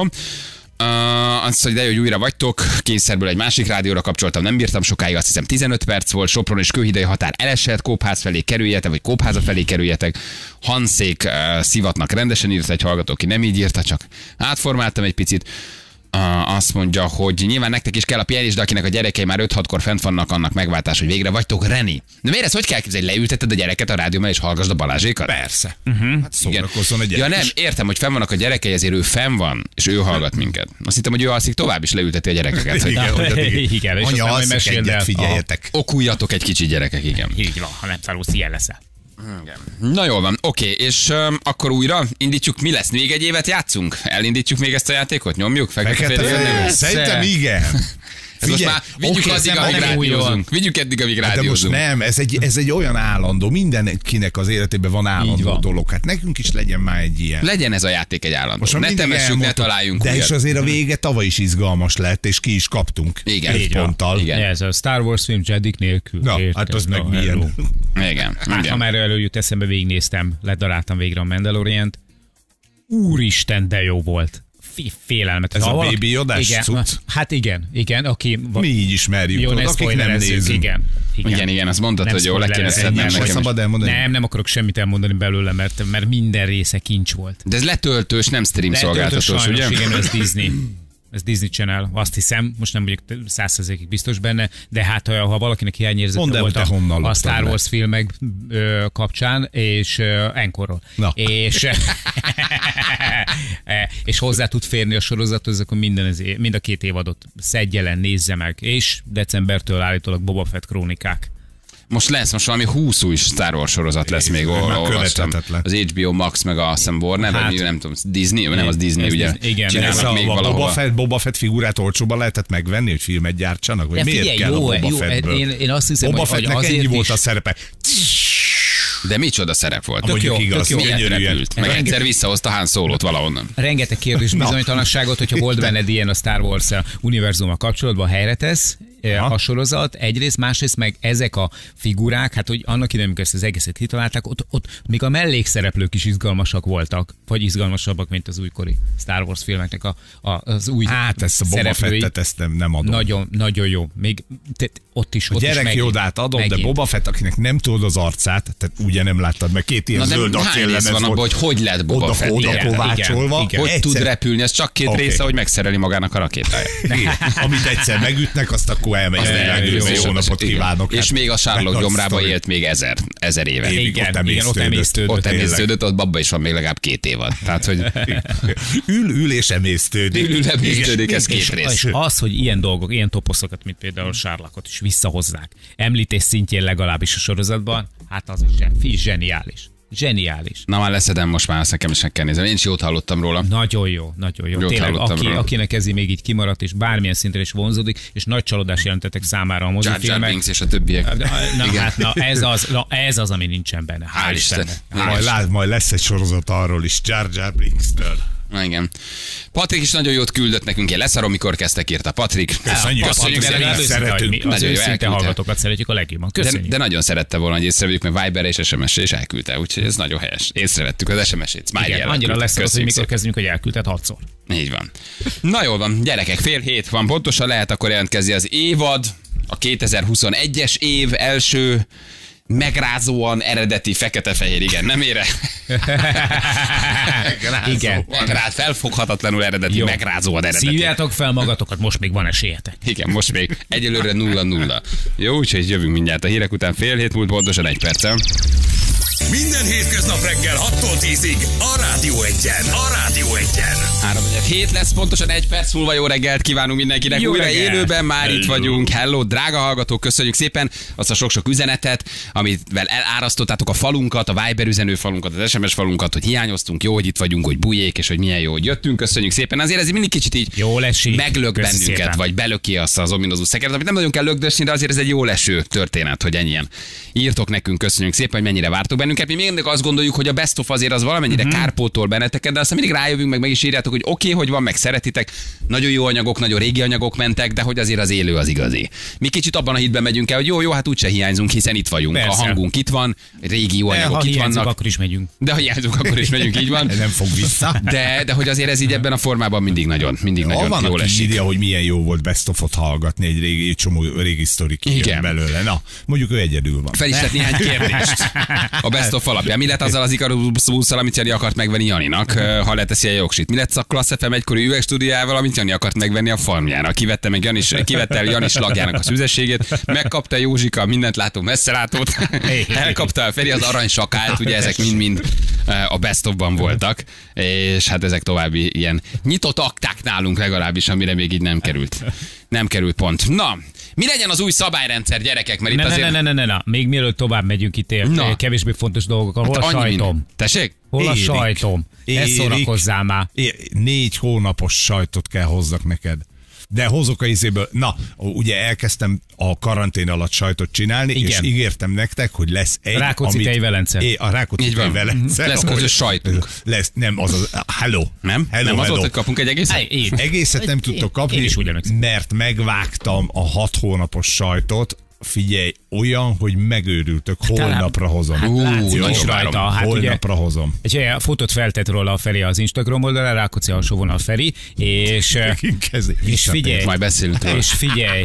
Uh, azt, hogy de hogy újra vagytok, kényszerből egy másik rádióra kapcsoltam, nem bírtam sokáig, azt hiszem tizenöt perc volt, Sopron és Kőhidai határ elesett, Kópház felé kerüljetek, vagy Kópháza felé kerüljetek, Hanszék uh, szivatnak rendesen írt egy hallgató, aki nem így írta, csak átformáltam egy picit. Uh, azt mondja, hogy nyilván nektek is kell a pihenés, de akinek a gyerekei már öt-hatkor fent vannak, annak megváltás, hogy végre vagytok, Reni. De miért ez hogy kell képzelni? Leülteted a gyereket a rádióban és hallgasd a Balázsékat? Persze. Uh-huh. Hát szórakozzon a gyerek. Ja nem, értem, hogy fenn vannak a gyerekei, ezért ő fenn van, és ő hallgat minket. Azt hittem, hogy ő alszik tovább, is leülteti a gyerekeket. Igen, hogy igen, anya alszik egyet, figyeljetek. Okuljatok egy kicsit, gyerekek, igen. Így van, ha nem tanulsz, ilyen leszel. Igen. Na jól van, oké, és um, akkor újra indítjuk, mi lesz? Még egy évet játszunk? Elindítjuk még ezt a játékot? Nyomjuk? Fekete Szerintem igen. Ez most már vigyük okay, addig, amíg rádiózunk. Vigyük eddig, amíg rádiózunk. De most nem, ez egy, ez egy olyan állandó, mindenkinek az életében van állandó van. dolog. Hát nekünk is legyen már egy ilyen. Legyen ez a játék egy állandó. Most ne temessük, ne találjunk de újat. És azért a vége tavaly is izgalmas lett, és ki is kaptunk. Igen. Egy ponttal. Igen. Ez a Star Wars film Jedik nélkül. Na, értem, hát az meg no, milyen. Igen. Hát, ha már előjött eszembe, végignéztem, ledaráltam végre a Mandalorient. Úristen, de jó volt. Félelmetes. Ez a Baby Yodás cucc? Hát igen, igen. Aki, mi így ismerjük, jó, tudod, akik nem nézünk. Igen, igen, igen, igen, azt mondtad, nem hogy jó, le kéne szednem nekem. Nem, nem akarok semmit elmondani belőle, mert, mert minden része kincs volt. De ez letöltős, nem stream szolgáltatós, ugye? Igen, ez Disney. Ez Disney Channel, azt hiszem, most nem vagyok száz százalékig biztos benne, de hát ha, ha valakinek hiányérzete volt a, a Star Wars le. filmek ö, kapcsán, és Enkorról, és, és hozzá tud férni a sorozathoz, akkor minden, mind a két évadot szedje le, nézze meg, és decembertől állítólag Boba Fett krónikák. Most lesz, most valami húsz új Star Wars sorozat lesz még, olvastam. Az há bé o Max meg a Sam Warner, hát, vagy nem tudom, Disney, nem az Disney, ugye? Igen, csinálnak még valahol. Boba Fett, Boba Fett figurát olcsóban lehetett megvenni, hogy filmet gyártsanak? Vagy miért figyelj, kell jó, a Boba jó, Fettből? Én, én azt hiszem, Boba hogy Fettnek azért ennyi is... volt a szerepe. De micsoda szerep volt? Tök jó, igaz, tök jó. Miért repült? Meg Renge... egyszer visszahozta Han Solót valahonnan. Rengeteg kérdés bizonytalanságot, hogyha volt benned ilyen a Star Wars univerzummal kapcsolatban, helyre tesz, Aha. a sorozat, egyrészt, másrészt meg ezek a figurák, hát hogy annak idején, amikor ezt az egészet kitalálták, ott, ott még a mellékszereplők is izgalmasak voltak, vagy izgalmasabbak, mint az újkori Star Wars filmeknek a, a, az új Hát ezt a Boba Fettet ezt nem, nem adom. Nagyon, nagyon jó. Még te, ott is, a ott gyerek is Jodát adom, megint. De Boba Fett, akinek nem tudod az arcát, tehát ugye nem láttad, meg két ilyen zöld acéllemez van abban, hogy hogy lett Boba Fett? Oda kovácsolva. Hogy egyszer... tud repülni, ez csak két okay. része, hogy megszereli magának a rakétáját. Amit egyszer megütnek, azt akkor elmegy. Jó, jó napot kívánok. És még a Sherlock gyomrába élt még ezer, ezer éve. Igen, ott emésztődött. Ott emésztődött, ott babba is van még legalább két évad. Tehát, hogy ül, ül és emésztődik. Ül, ül, emésztődik, ez két rész. És az, hogy ilyen dolgok, ilyen toposzokat, mint például Sherlockot is visszahozzák, említés szintjén legalábbis a sorozatban, hát az is zseniális. Zseniális. Na már leszedem, most már azt nekem is meg kell nézni. Én is jót hallottam róla. Nagyon jó, nagyon jó. Jót Tényleg, aki, róla. akinek ez még így kimaradt, és bármilyen szinten is vonzódik, és nagy csalódás jelentettek számára a mozifilmek. Jar Jar Binks és a többiek. Na, na, hát, na, ez, az, na ez az, ami nincsen benne. Hál' Isten. Majd, lát, majd lesz egy sorozat arról is, Jar Jar Binks-től. Na igen. Patrik is nagyon jót küldött nekünk, én leszarom, mikor kezdtek, írta Patrik. Köszönjük, Köszönjük szeretünk. Az őszinte hallgatókat szeretjük a legjobban. Köszönjük. De, de nagyon szerette volna, hogy észrevegyük, mert Viberre és es em es-re is elküldte, úgyhogy ez nagyon helyes. Észrevettük az es em es-ét. Igen, annyira lesz az, hogy mikor kezdünk, hogy elküldted hatszor. Így van. Na jól van, gyerekek, fél hét van, pontosan lehet akkor jelentkezni az évad, a kétezer-huszonegyes év első megrázóan eredeti fekete-fehér, igen, nem ére? Igen. Megráz, felfoghatatlanul eredeti, jó. Megrázóan eredeti. Szívjátok fel magatokat, most még van esélyetek. Igen, most még egyelőre nulla nulla. Jó, úgyhogy jövünk mindjárt a hírek után, fél hét múlt, pontosan egy perccel. Minden hétköznap reggel hattól tízig a Rádió Egyen. A Rádió Egyen. három hét lesz, pontosan egy perc múlva. Jó reggelt kívánunk mindenkinek. Jó újra reggelt. Élőben már Hello. Itt vagyunk. Hello, drága hallgatók, köszönjük szépen azt a sok-sok üzenetet, amivel elárasztottátok a falunkat, a Viber üzenő falunkat, az es em es falunkat, hogy hiányoztunk, jó, hogy itt vagyunk, hogy bujék, és hogy milyen jó, hogy jöttünk. Köszönjük szépen. Azért ez mindig kicsit így jó lesik. Meglök Köszi bennünket, szépen. Vagy belöki azt az ominózus szekeret, amit nem nagyon kell lökdösni, de azért ez egy jó leső történet, hogy ennyien írtok nekünk. Köszönjük szépen, hogy mennyire vártok bennünket. Mi mindig azt gondoljuk, hogy a best of azért az valamennyire uh-huh. kárpótol benneteket, de aztán mindig rájövünk, meg meg is írjátok, hogy oké, okay, hogy van, meg szeretitek. Nagyon jó anyagok, nagyon régi anyagok mentek, de hogy azért az élő az igazi. Mi kicsit abban a hitben megyünk el, hogy jó, jó, hát úgyse hiányzunk, hiszen itt vagyunk. Persze. A hangunk itt van, régi jó anyagok de, itt vannak. akkor is megyünk. De ha hiányzunk, akkor is megyünk, így van. Nem fog vissza. De, de hogy azért ez így ebben a formában mindig nagyon, mindig ja, nagyon jól esik. Írja, hogy milyen jó volt best of-ot hallgatni, egy régi, egy csomó régi sztori kijön belőle. Na, mondjuk ő egyedül van. Fel is tett néhány kérdést a best of alapján. Mi lett azzal az Ikarus-busszal, amit Jani akart megvenni Janinak, ha leteszi a jogsit? Mi lett a Klassz ef em egykori üvegstúdiójával, amit Jani akart megvenni a farmjára? Kivette meg Janis, kivette el Janis lagjának a szüzességét, megkapta Józsika mindent látó messzelátót, elkapta a Feri az aranysakát, ugye ezek mind-mind a best of-ban voltak, és hát ezek további ilyen nyitott akták nálunk legalábbis, amire még így nem került. Nem került pont. Na, mi legyen az új szabályrendszer, gyerekek? Mert ne, itt ne, azért... ne, ne, ne, ne, még mielőtt tovább megyünk itt ér, kevésbé fontos dolgok. Hol hát a sajtom? Minden. Tessék? Hol a Érik. sajtom? Ezt szórakozzál már. Négy hónapos sajtot kell hozzak neked. De hozok a izéből. Na, ugye elkezdtem a karantén alatt sajtot csinálni, igen. És ígértem nektek, hogy lesz egy... Rákóczi-tej Velence. É, a Rákóczi-tej Velence. Lesz közös sajtunk. Lesz, nem, az az... Hello. Nem? Hello, nem az hello. ott, hogy kapunk egy egészet? Én. Egészet nem tudtok kapni, mert megvágtam a hat hónapos sajtot. Figyelj, olyan, hogy megőrültök, holnapra hozom. Hát látszik is rajta. Hát holnapra ugye, hozom. Egy fotót feltett róla a Feri az Instagram oldalra, Rákóczi alsó vonal Feri, és, és figyelj, majd beszélünk róla. És figyelj,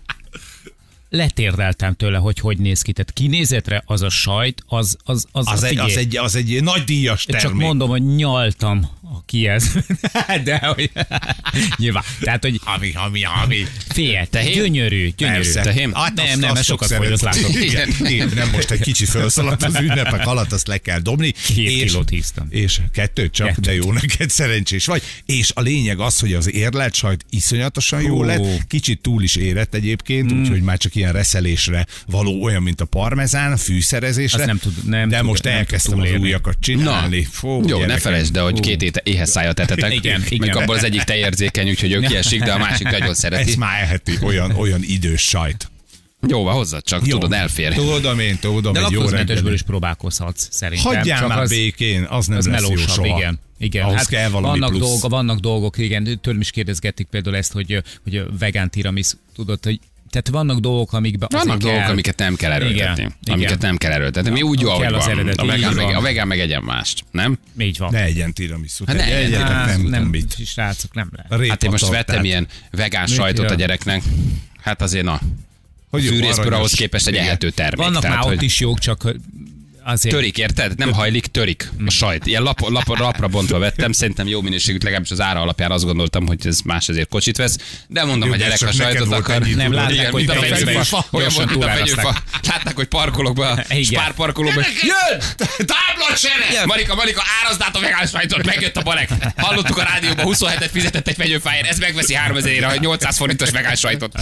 letérdeltem tőle, hogy hogy néz ki. Tehát kinézetre az a sajt, az az, az, az, egy, az, egy, az egy nagy díjas termék. Csak mondom, hogy nyaltam a kiez. De hogy nyilván. Tehát, hogy hami, hami, hami. Fél, gyönyörű, gyönyörű. Tehém? Hát nem, nem, mert sokat fogy, azt látom. Igen, igen, nem most egy kicsi felszaladt az ünnepek alatt, azt le kell dobni. Két és, kilót híztam. És kettőt csak, kettőt. De jó, neked szerencsés vagy. És a lényeg az, hogy az érlelt sajt iszonyatosan jó lett, kicsit túl is érett egyébként, mm. úgyhogy már csak ilyen reszelésre való, olyan, mint a parmezán, fűszerezésre. Nem tud, nem de tud, most elkezdtem az újakat csinálni. Fó, jó, gyerekek. Ne felejtsd, de hogy két éte éhes szájat etetek. Igen, igen. Abból az egyik tejérzékeny, úgyhogy ő kiesik, de a másik nagyon szereti. Ez már eheti, olyan, olyan idős sajt. Jó, hozzad csak, jó. Tudod, elfér. Tudom én, tudom, de egy jó laktózmentesből is próbálkozhatsz, szerintem. Hagyjál csak már az, békén, az nem az lesz jó soha. Igen. Igen, ahhoz hát kell valami vannak, plusz. dolga, vannak dolgok, igen, tőlem is kérdezgetik például ezt, hogy, hogy a vegán tiramis, tudod, hogy tehát vannak dolgok, amikben Vannak dolgok, kell. amiket nem kell erőltetni. Igen, Amiket igen. nem kell erőltetni. Mi úgy jó, ahogy kell az van. eredet, A vegán, így meg, van. a vegán meg egyen mást, nem? Így van. Ne egyen tiramisu. Hát ne egyen, egyetek, Á, nem, nem, tudom mit. srácok, nem lehet. A répa Hát én most tortát. vettem ilyen vegán sajtot a gyereknek. Hát azért na. Hogy jó, Fűrészből aranyos. ahhoz képest egy Igen. ehető termék. Vannak tehát, már ott hogy is jók, csak azért... Törik, érted? Nem hajlik, törik a sajt. Ilyen lap, lap, lapra bontva vettem, szerintem jó minőségűt, legalábbis az ára alapján azt gondoltam, hogy ez más ezért kocsit vesz. De mondom, Jó, a de gyerek csak a neked sajtot volt akar. ennyi, Nem, tudod. látták, Igen, hogy mint a te fegyőfa. fegyőfa. Olyan Gyorsan volt, mint a fegyőfa. túláraszták. Látták, hogy parkolok be, a Igen. spárparkolóba. Jön! Táblacsere! Marika, Marika, árazd át a vegán sajtot, megjött a balek. Hallottuk a rádióban, huszonhetet fizetett egy fegyőfáért, ez megveszi háromezerére, hogy nyolcszáz forintos vegán sajtot.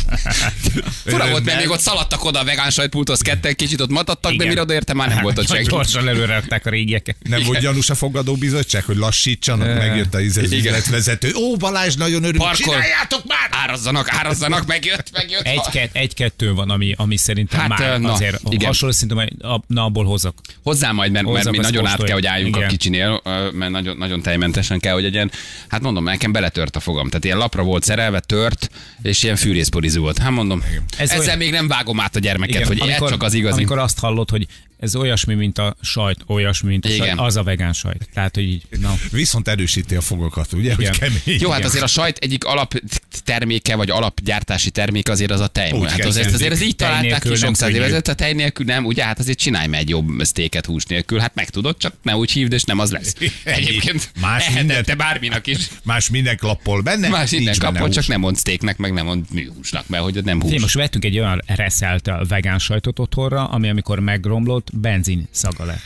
Fura volt, mert még ott szaladtak oda a vegán sajtpulthoz ketten, kicsit ott matadtak, de Igen. mire odaértem, már nem volt ott senki. Gyorsan előrerakták a régieket. Nem volt gyanús a fogadóbizottság, hogy lassítsanak, megjött az üzletvezető. Ó, Balázs, nagyon örülök, Parkol. csináljátok már! Árazzanak, árazzanak, megjött, megjött. Egy-kettő egy, kettő van, ami, ami szerintem Hát, már na, azért igen. hasonló szintű, hogy a- na abból hozok. Hozzá majd, mert, mert Hozzak, mi azt nagyon át kóstoljuk. kell, hogy álljunk Igen. a kicsinél, ö, mert nagyon, nagyon tejmentesen kell, hogy egyen. Hát mondom, nekem beletört a fogam. Tehát ilyen lapra volt szerelve, tört, és ilyen fűrészporizú volt. Hát mondom, Ez ezzel olyan- még nem vágom át a gyermeket, hogy ez csak az igazi. Amikor azt hallod, hogy ez olyasmi, mint a sajt, olyasmi, mint a Igen. sajt, az a vegán sajt. Tehát, hogy így, na. Viszont erősíti a fogakat, ugye, hogy Igen. kemény. Jó, hát azért a sajt egyik alapterméke, vagy alapgyártási terméke azért az a tej. Úgy Hát kell azért, azért ez így Tej találták nélkül ki sok nem száz könnyű. évezet, a tej nélkül nem, ugye, hát azért csinálj meg egy jobb sztéket hús nélkül, hát meg tudod, csak ne úgy hívd, és nem az lesz. Egyébként Más eheted mindent- te bárminak is. Más minden klappol benne. Más innen nincs benne kapod, csak hús. nem mond steaknek, meg nem mond műhúsnak, mert hogy nem hús. Én most vettünk egy olyan reszelt vegán sajtot otthonra, ami amikor megromlott, benzin szaga lett.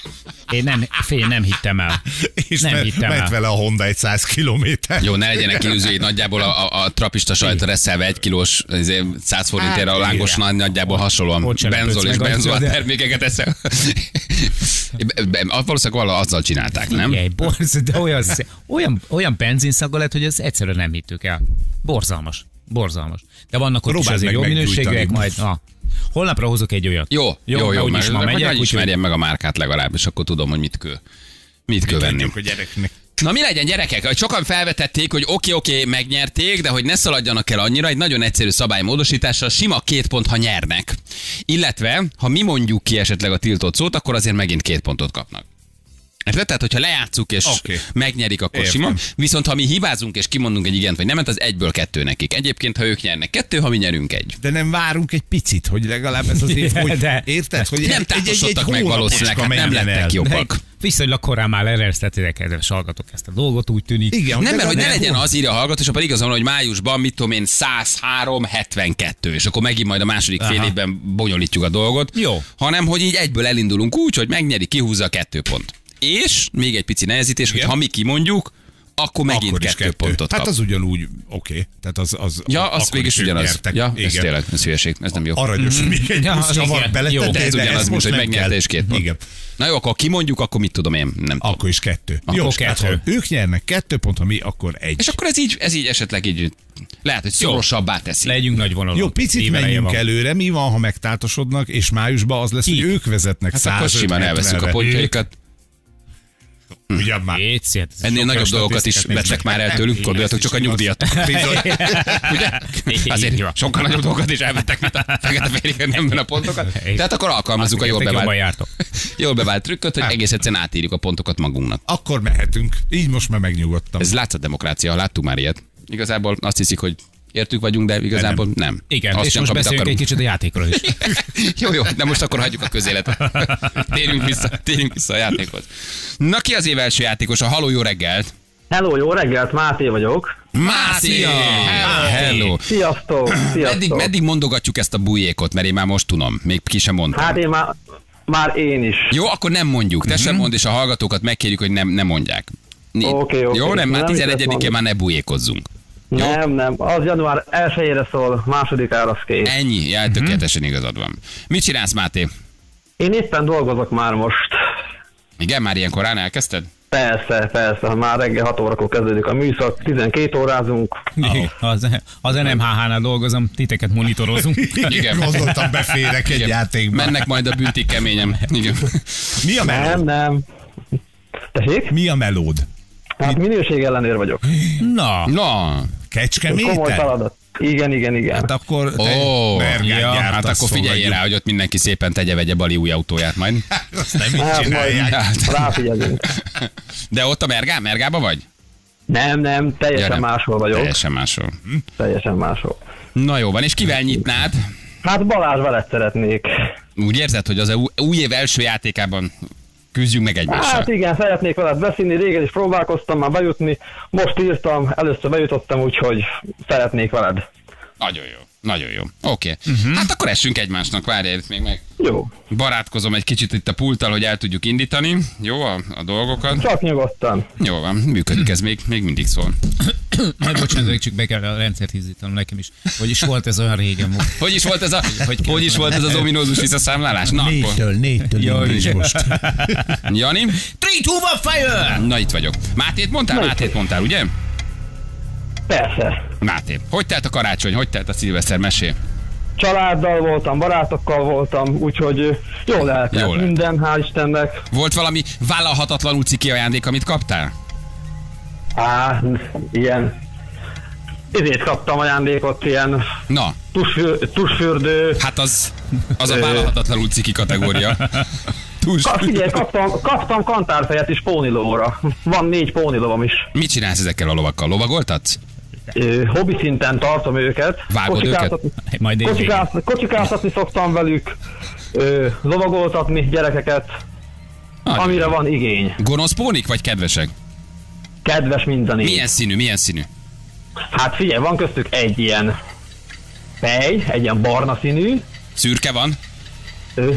Én nem, fél, nem hittem el. És nem me- hittem ment el. vele a Honda egy száz kilométer. Jó, ne legyenek kilőzői, nagyjából a, a, a trapista sajt reszelve egy kilós ezért száz forintért a lángos igen. nagyjából hasonlóan Ott se benzol és lepődsz meg benzol attól, de- termékeket eszel. Valószínűleg vala azzal csinálták, nem? Igen, borz, de olyan, sz- olyan, olyan benzinszaga lett, hogy ez egyszerűen nem hittük el. Borzalmas. Borzalmas. De vannak ott is Próbáld azért meg jó minőségűek, meggyújtani. majd... Na, holnapra hozok egy olyat. Jó, jó, jó, jó mert mert úgyis ma hogy megyek, nagy úgyhogy- ismerjem meg a márkát legalább, és akkor tudom, hogy mit kell. Mit kell venni. Adjuk a gyereknek. Na mi legyen, gyerekek? Hogy sokan felvetették, hogy oké, oké, megnyerték, de hogy ne szaladjanak el annyira, egy nagyon egyszerű szabálymódosítással sima két pont, ha nyernek. Illetve, ha mi mondjuk ki esetleg a tiltott szót, akkor azért megint két pontot kapnak. Érted? Tehát, hogyha lejátszuk és Oké. megnyerik, akkor Értem. sima. Viszont ha mi hibázunk és kimondunk egy igent vagy nemet, az egyből kettő nekik. Egyébként, ha ők nyernek kettő, ha mi nyerünk egy. De nem várunk egy picit, hogy legalább ez az év, hogy De- érted? Hogy Nem tátosodtak meg valószínűleg, hát nem lettek jobbak. Viszonylag korán már leeresztettétek, kedves hallgatók, ezt a dolgot, úgy tűnik. Igen, Nem, mert hogy ne legalább legyen hol- az írja a hallgató, és akkor igazán van, hogy májusban, mit tudom én, száz három hetvenkettő, és akkor megint majd a második fél Aha. évben bonyolítjuk a dolgot. Jó. Hanem, hogy így egyből elindulunk úgy, hogy megnyeri, kihúzza a kettő pont. És még egy pici nehezítés, hogy Igen. ha mi kimondjuk, akkor megint Akkor is kettő, kettő. pontot Hát kap. az ugyanúgy, oké. Tehát az, az, Ja, az akkor mégis is ők ugyanaz. nyertek. Ja, ez Igen. tényleg, ez hülyeség, ez nem jó. Aranyos, hogy még egy Ja, plusz az csavar igen. beletettél, Jó, De ez de ugyanaz, mint most hogy nem megnyerte kell. és két pont. Igen. Na jó, akkor kimondjuk, akkor mit tudom én, nem tudom. Akkor is kettő. Akkor Jó, kettő. hát, ha ők nyernek kettő pont, ha mi, akkor egy. És akkor ez így, ez így esetleg így, lehet, hogy szorosabbá teszi. Legyünk nagy vonalon. Jó, picit Éveleje menjünk van. előre. Mi van, ha megtátosodnak, és májusban az lesz, Ki? hogy ők vezetnek Hát akkor simán elveszük a pontjaikat. Ugyan már. Légy szét, ez Ennél sokkal nagyobb dolgokat is statisztikát vettek nézek. már el tőlünk, gondoljatok csak a nyugdíjat. Bizony. Ugye? Azért sokkal nagyobb dolgokat is elvettek, mint a fekete-fehér nemben a pontokat. Tehát akkor alkalmazzuk a jól Értek, jobban bevált, jártok. jól bevált trükköt, hogy egész egyszerűen átírjuk a pontokat magunknak. Akkor mehetünk. Így most már megnyugodtam. Ez látszat demokrácia, láttuk már ilyet. Igazából azt hiszik, hogy értük vagyunk, de igazából nem. nem. Igen, azt és sem, most amit beszéljünk egy akarunk. kicsit a játékról is. Jó, jó, de most akkor hagyjuk a közéletet. Térjünk vissza, térjünk vissza a játékhoz. Na ki az év első játékos? A Halló, jó reggelt! Hello, jó reggelt, Máté vagyok. Máté! Szia! Hello! Hello. Sziasztok, Meddig, sziasztok. meddig mondogatjuk ezt a bujékot, mert én már most tudom, még ki sem mondtam. Hát én már, már én is. Jó, akkor nem mondjuk. Te sem mondd, és a hallgatókat megkérjük, hogy nem, nem mondják. Ni- Oké, oké. Jó, nem, már Nem is tizenegyedikén ezt már ne bujékozzunk. Jó? Nem, nem, az január elsejére szól, másodikára az kész. Ennyi, jaj, tökéletesen igazad van. Mit csinálsz, Máté? Én éppen dolgozok már most. Igen, már ilyen korán elkezdted? Persze, persze, már reggel hat órakor kezdődik a műszak, tizenkét órázunk. Az, az en em há há-nál dolgozom, titeket monitorozunk. Igen. Gondoltam, beférek egy Igen. játékba. Mennek majd a büntik keményen. Igen. Mi a Nem, melód? nem. Tessék? Mi a melód? Hát minőség ellenőr vagyok. Na, Na, Komoly Kecskeméten? feladat. Igen, igen, igen. Hát akkor te Ó, Mergán ja, gyárt, hát azt akkor figyelj fogadjuk. rá, hogy ott mindenki szépen tegye-vegye Bali új autóját majd. Azt nem így Hát majd csinálják. ráfigyelünk. De ott a Mergán, Mergában vagy? Nem, nem, teljesen Ja, nem. máshol vagyok. Teljesen máshol. Teljesen máshol. Na jó van, és kivel nyitnád? Hát Balázs, veled szeretnék. Úgy érzed, hogy az új, új év első játékában küzdjünk meg egymással? Hát igen, szeretnék veled beszélni, régen is próbálkoztam már bejutni, most írtam, először bejutottam, úgyhogy szeretnék veled. Nagyon jó, nagyon jó. Oké. Okay. Uh-huh. Hát akkor essünk egymásnak, várjál itt még meg. Jó, Barátkozom egy kicsit itt a pulttal, hogy el tudjuk indítani. Jó a, a dolgokat. csak nyugodtan. Jó van, működik ez még, még mindig szól. Majd bocsánat, csak be kell a rendszert hízítanom nekem is. Hogy is volt ez olyan régen? Hogy is volt ez, a, hogy, hogy is volt ez az ominózus visszaszámlálás? Na akkor. Négytől, négytől Jaj, indulj most. Jani? three, two, one, fire! Na itt vagyok. Mátét mondtál? Na, itt Mátét mondtál, ugye? Persze. Máté. Hogy telt a karácsony? Hogy telt a szilveszter? Mesél. Családdal voltam, barátokkal voltam, úgyhogy jól eltelt Jól. minden, hál' Istennek. Volt valami vállalhatatlanul ciki ajándék, amit kaptál? Á, ilyen... Ezért kaptam ajándékot, ilyen Na, tusfür, tusfürdő. hát az, az a vállalhatatlanul ciki kategória. Tus. Ka- figyelj, kaptam, kaptam kantárfejet is pónilóra. Van négy pónilovam is. Mit csinálsz ezekkel a lovakkal? Lovagoltatsz? Ö, hobbi szinten tartom őket. Vágod Kocsikáztatni- Majd én végig. kocsikáz- Kocsikáztatni szoktam velük, ö, lovagoltatni gyerekeket, Nagyon amire jó. van igény. Gonosz pónik vagy kedvesek? Kedves minden négy. Milyen színű, milyen színű? Hát figyelj, van köztük egy ilyen fej, egy ilyen barna színű, Szürke van? ö,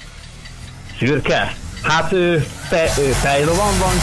szürke. Hát ö, fe, ö, fejlovan van.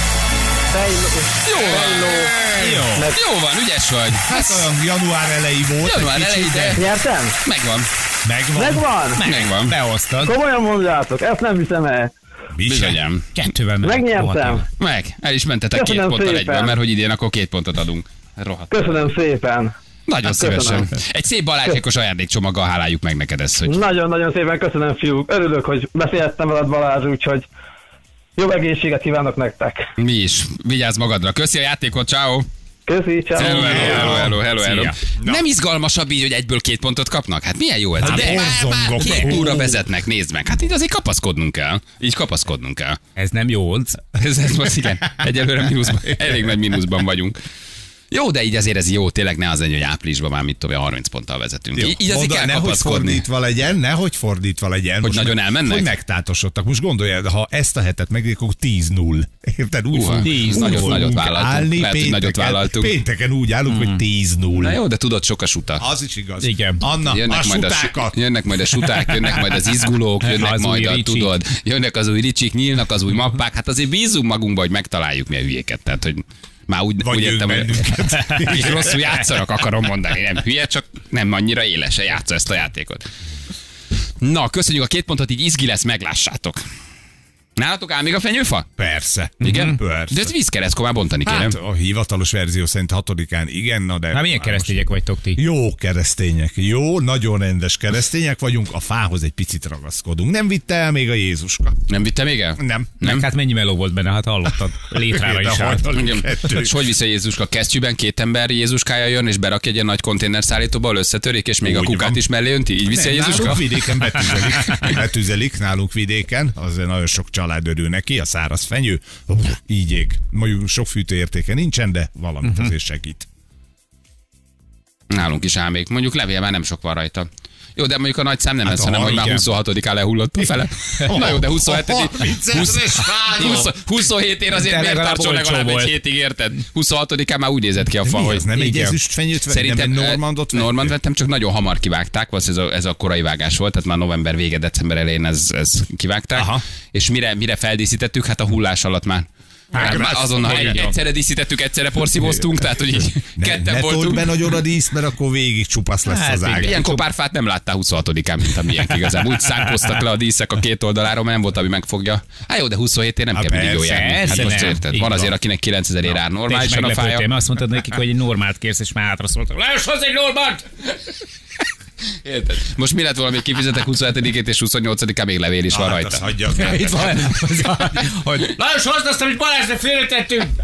Fejló, Jó van. fejló. Jó. Meg, Jó van, ügyes vagy. Hát olyan január elejé volt. Január egy kicsit, elejé, de nyertem? megvan. Megvan. Megvan? Megvan. Behoztad. Komolyan mondjátok, ezt nem hiszem el. Bizonyám. Kettővel meg. Megnyertem. Meg. El is mentetek két Köszönöm ponttal szépen. egyben, mert hogy idén akkor két pontot adunk. Rohadt. Köszönöm szépen. Nagyon Hát szívesen. köszönöm. Egy szép Balázsékos ajándékcsomaggal háláljuk meg neked ezt, hogy Nagyon-nagyon szépen köszönöm, fiúk. Örülök, hogy beszélhettem veled, Balázs, úgyhogy jó egészséget kívánok nektek. mi is. Vigyázz magadra. Köszi a játékot, ciao. Köszi, ciao. Hello, hello, hello, hello, hello, hello. Szia. Nem izgalmasabb így, hogy egyből két pontot kapnak? Hát milyen jó ez? Hát De már, már borzongok. két óra vezetnek, nézd meg. Hát így azért kapaszkodnunk kell. Így kapaszkodnunk kell. Ez nem jó. Ez, ez most igen, egyelőre mínuszban, elég nagy mínuszban vagyunk. Jó, de így azért ez jó, tényleg ne az legyen, hogy áprilisban már mit tudom, harminc ponttal vezetünk. Jó. Így, így azért Oda, kell nehogy kapaszkodni. fordítva legyen, nehogy fordítva legyen. Hogy nagyon elmennek? Hogy megtátosodtak. Most gondolj, ha ezt a hetet meg, akkor tíz null. Érted? Úgy Uha, fogunk- tíz, úgy nagyot- fogunk nagyot vállaltunk. állni Lehet, hogy nagyot pénteken. vállaltunk. Pénteken úgy állunk, hogy tíz null. Na jó, de tudod, sok a suta. Az is igaz. Igen. Anna, a Jönnek majd, a, sutákat. jönnek majd a suták, jönnek majd az izgulók, jönnek Az majd új a, ricsik. tudod, jönnek az új ricsik, nyílnak az új mappák, hát azért bízunk magunkba, hogy megtaláljuk mi a hülyéket. Tehát, hogy már úgy, Vagy úgy ők értem, hogy bennünket. így rosszul játszanak, akarom mondani. Nem hülye, csak nem annyira élesen játsza ezt a játékot. Na, köszönjük a két pontot, így izgi lesz, meglássátok. Nálatok áll még a fenyőfa? Persze. Igen? Persze. De ez vízkeresztkor már bontani kérem. Hát a hivatalos verzió szerint hatodikán igen, na de... Hát milyen keresztények vagytok ti? Jó keresztények, jó, nagyon rendes keresztények vagyunk, a fához egy picit ragaszkodunk. Nem vitte el még a Jézuska. Nem vitte még el? Nem. Nem? Hát mennyi meló volt benne, hát hallottad. Létrára is De állt. hajnali Igen. kettő. És hogy vissza Jézuska? Kesztyűben két ember Jézuskája jön, és berak egy ilyen nagy konténerszállítóba, összetörik, és még Úgy a kukát van. is mellé önti? Így vissza Nem, Jézuska? nálunk vidéken betűzelik. Betűzelik nálunk vidéken, azért nagyon sok család örül neki, a száraz fenyő, így ég. Mondjuk sok fűtőértéke nincsen, de valamit Mhm. azért segít. Nálunk is áll még. Mondjuk levél már nem sok van rajta. Jó, de mondjuk a nagy szám nem Hát lesz, hanem ha, hogy már igen. huszonhatodikán lehullott a fele. Na jó, de huszonhetedik huszonhét ér azért De miért legalább tartson legalább olcsó egy volt. hétig, érted? huszonhatodikán már úgy nézett ki a fa, Mi hogy... ez? Nem egy igen. ezüst fenyőt vettem, Szerintem nem eh, egy Normandot vettél? Normand vettem, csak nagyon hamar kivágták, az ez a, ez a korai vágás volt, tehát már november vége, december elején ez, ez kivágták, Aha. és mire, mire feldíszítettük, hát a hullás alatt már Hát már azonnal egy, egyszerre díszítettük, egyszerre porszívoztunk, tehát hogy így Ne, ketten ne told voltunk. be nagyon a dísz, mert akkor végig csupasz lesz Hát az ág. Ilyen kopárfát nem láttál huszonhatodikán, mint amilyen igazából. Úgy szánkoztak le a díszek a két oldaláról, mert nem volt, ami megfogja. Hát jó, de huszonhét ér nem Hát kell mindig jó persze, járni. Hát persze most nem. érted, Így van azért, van. akinek kilencezer ér ár Te is normálisan a meglepődtél, fája. mert azt mondtad nekik, hogy egy normált kérsz, és már hátra szóltak. Lásd hozzá egy normát! Érted? Most mi lett volna, még kifizetek huszonhetedikét és huszonnyolcadikán még levél is van Hát rajta. azt hagyja. Itt van, hogy Lajos, hozd azt, amit Balázsra félretettünk!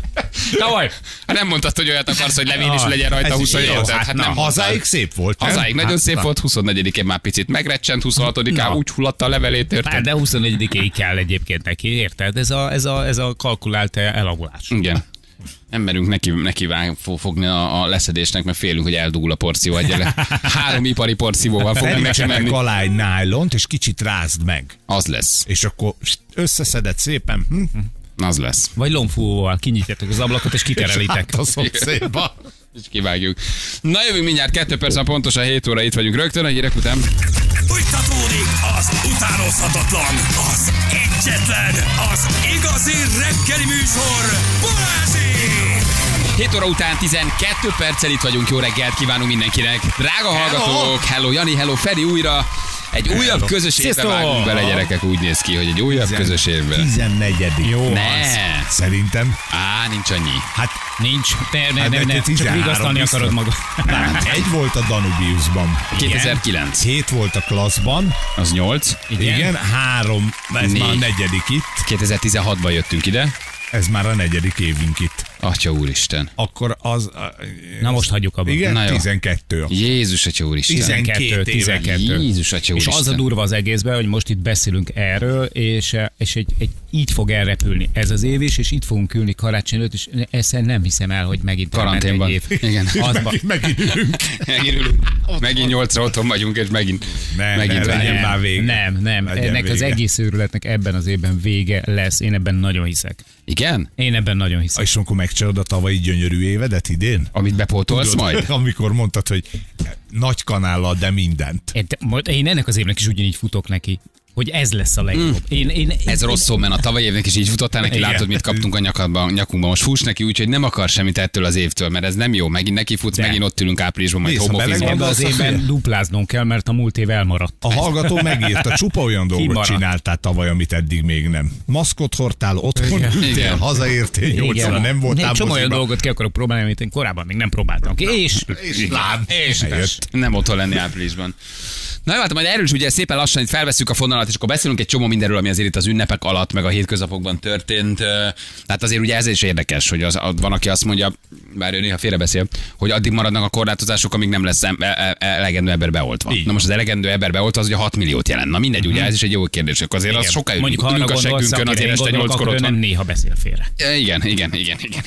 Tavaly. Hát nem mondtad, hogy olyat akarsz, hogy Levin is legyen rajta huszonnyolc. Hát nem. Hazáig szép volt. Hazáig nagyon szép volt, huszonnegyedikén már picit megrecsent, huszonhatodikán úgy hullatta a levelét, érted? De huszonnegyedikéig kell egyébként neki, érted? Ez a, ez a, ez a kalkulált elavulás. Igen. Nem merünk neki, neki fogni a, a leszedésnek, mert félünk, hogy eldugul a porció egyele. Három ipari porszívóval fognak neki menni. Alá egy nájlont, és kicsit rázd meg. Az lesz. És akkor összeszedett szépen. Hm? Az lesz. Vagy lombfúvóval kinyitjátok az ablakot, és kiterelitek. És a szomszédba. És kivágjuk. Na jövünk mindjárt, kettő perc, pontosan hét óra itt vagyunk rögtön, a hírek után. Folytatódik az utánozhatatlan, az egyetlen, az igazi reggeli műsor, Balázsék! hét óra után tizenkét perccel itt vagyunk, jó reggelt kívánunk mindenkinek. Drága hallgatók, hello Jani, hello Feri újra. Egy újabb hello. Közös évbe vágunk bele, gyerekek, úgy néz ki, hogy egy újabb Tizen, közös évbe. tizennegyedik Jó ne. Az. Szerintem. Á, nincs annyi. Hát nincs. Te, ne, hát ne, ne, csak vigasztalni akarod magad. Nem, egy volt a Danubiusban. kétezer-kilenc. Hét volt a Klasszban. Az nyolc. Igen, Igen három. Ez Négy. Már a negyedik itt. kétezer-tizenhatban jöttünk ide. Ez már a negyedik évünk itt. Atya úristen. Akkor az... Na most hagyjuk abban. Igen, tizenkettő. Jézus Atya úristen. tizenkettő, tizenkettő. Jézus Atya úristen. És az a durva az egészben, hogy most itt beszélünk erről, és, és egy, egy, így fog elrepülni ez az év is, és itt fogunk ülni karácsony előtt, és ezt nem hiszem el, hogy megint karanténban. Egy év. Igen. megint, megint ülünk. megint ülünk. Megint nyolcra otthon vagyunk, és megint, nem, megint nem, legyen már vége. Nem, nem. Legyen Ennek vége. Az egész őrületnek ebben az évben vége lesz. Én ebben nagyon hiszek. Igen? Én ebben nagyon hiszek. És amikor megcsinálod a tavalyi gyönyörű évedet idén? Amit bepótolsz Tudod, majd? Amikor mondtad, hogy nagy kanállal, de mindent. Én, én ennek az évnek is ugyanígy futok neki, hogy ez lesz a legjobb. Mm. Én, én, ez rossz szó, mert a tavalyi évnek is így futottál neki, igen. Látod, mit kaptunk a nyakadban, nyakunkban. Most fuss neki úgy, hogy nem akar semmit ettől az évtől, mert ez nem jó. Megint neki futsz, de. Megint ott ülünk áprilisban, majd home office-ban. Ebben az évben dupláznom kell, mert a múlt év elmaradt. A hallgató megírta, csupa olyan dolgot csináltál tavaly, amit eddig még nem. Maszkot hordtál, otthon ültél, hazaértél, nyolcra nem voltál. Csomó olyan dolgot ki akarok próbálni, amit én korábban még nem próbáltam ki. És, és lám, és nem otthon lenni áprilisban. Na jó, hát majd erről is ugye szépen lassan itt felveszünk a fonalat, és akkor beszélünk egy csomó mindenről, ami azért itt az ünnepek alatt, meg a hétköznapokban történt. Tehát azért ugye ez is érdekes, hogy az, van, aki azt mondja, bár ő néha félrebeszél, hogy addig maradnak a korlátozások, amíg nem lesz elegendő ember beoltva. Így. Na most az elegendő ember beoltva az ugye hat milliót jelent. Na mindegy, ugye ez is egy jó kérdés. Akkor azért az sokkal mondjuk ha arra gondolsz, akire én gondolok, akkor nem néha beszél félre. Igen, igen, igen, igen.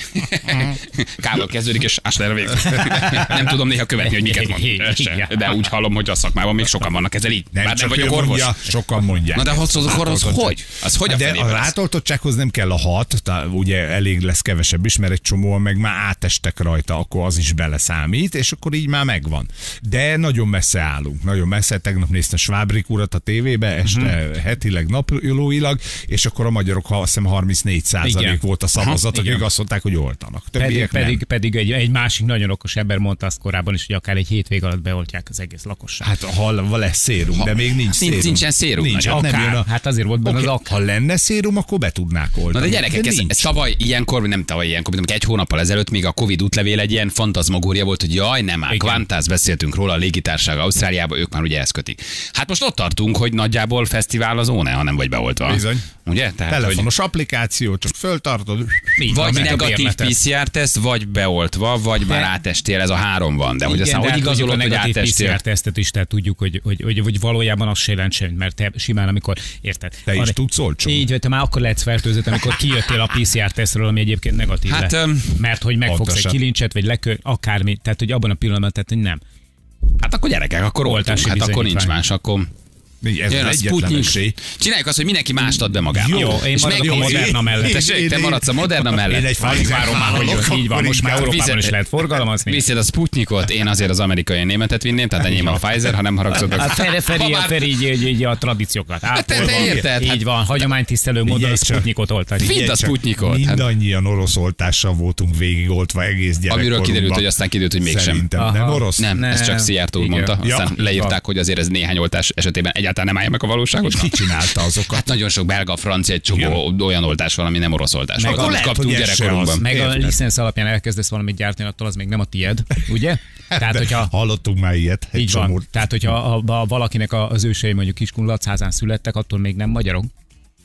Kával kezdődik, és Asler végül. Nem tudom néha követni, hogy miket mond. De úgy hallom, hogy a szakmában még sokan vannak ezzel így. Nem, Bár csak nem vagyok orvos. Mondja, sokan mondják. Na de az, az, az hogy? Az hogy a de a rátoltottsághoz nem kell a hat, tehát ugye elég lesz kevesebb is, mert egy csomóan meg már átestek rajta, akkor az is beleszámít, és akkor így már megvan. De nagyon messze állunk, nagyon messze. Tegnap néztem Schwabrik urat a tévébe, este uh-huh. hetileg, naplóilag, és akkor a magyarok, ha azt hiszem harmincnégy százalék volt a szavazat, hogy ők azt mondták, hogy oltanak. Pedig, pedig, pedig egy, egy másik nagyon okos ember mondta azt korábban is, hogy akár egy hétvég alatt beoltják az egész lakosság. Hát ha lesz szérum, ha, de még nincs szérum. Nincsen szérum. Nincs, hát nem jön a... Hát azért volt benne okay. az akár. Ha lenne szérum, akkor be tudnák oldani. Na de gyerekek, de ez, ez tavaly ilyenkor, nem tavaly ilyenkor, hanem egy hónappal ezelőtt még a Covid útlevél egy ilyen fantazmagória volt, hogy jaj, nem áll, Qantas, beszéltünk róla, a légitársaság Ausztráliába, ők már ugye ezt kötik. Hát most ott tartunk, hogy nagyjából fesztivál az óne, ha nem vagy beoltva. Bizony. Ugye? Tehát, telefonos hogy... applikáció, csak föltartod. Vagy negatív pé cé er teszt, vagy beoltva, vagy de... már átestél, ez a három van. De hogy aztán hogy igazolod, hogy átestél. pé cé er tesztet is, tehát tudjuk, hogy, hogy, hogy, hogy valójában az se jelent semmit, mert te simán, amikor érted. Te is tudsz olcsó. Így, vagy te már akkor lehetsz fertőzött, amikor kijöttél a pé cé er tesztről, ami egyébként negatív hát, le. Mert hogy megfogsz egy kilincset, vagy lekö, akármi, tehát hogy abban a pillanatban, tehát hogy nem. Hát akkor gyerekek, akkor oltunk, hát akkor nincs más, akkor... Ez jön a Sputnik. Csináljuk azt, hogy mindenki mást ad be magába. Jó, én maradok a Moderna mellett. Tessék, te maradsz a Moderna mellett. Én egy várom már, hogy így van, most már Európában is lehet forgalmazni. Viszed a Sputnikot, én azért az amerikai németet vinném, tehát enyém a Pfizer, ha nem haragszodok. Hát Feri, Feri, Feri így a tradíciókat. Te érted? Így van, hagyománytisztelő módon a Sputnikot oltani. Find a Sputnikot. Mindannyian orosz oltással voltunk végigoltva egész gyerekkorunkban. Amiről kiderült, hogy aztán kiderült, hogy mégsem. Szerintem nem orosz? Nem, ez csak Szijjártó úr mondta. Aztán leírták, hogy azért ez néhány oltás esetében egyáltalán nem állja meg a valóságot. Ki csinálta azokat? Hát nagyon sok belga, francia, egy csomó olyan oltás van, ami nem orosz oltás. Meg amit kaptunk gyerekkorunkban. Meg a licensz alapján elkezdesz valamit gyártani, attól az még nem a tied, ugye? Tehát, hogyha, hallottunk már ilyet. Így van. Csomót. Tehát, hogyha a, a, valakinek az ősei mondjuk Kiskunlachházán születtek, attól még nem magyarok.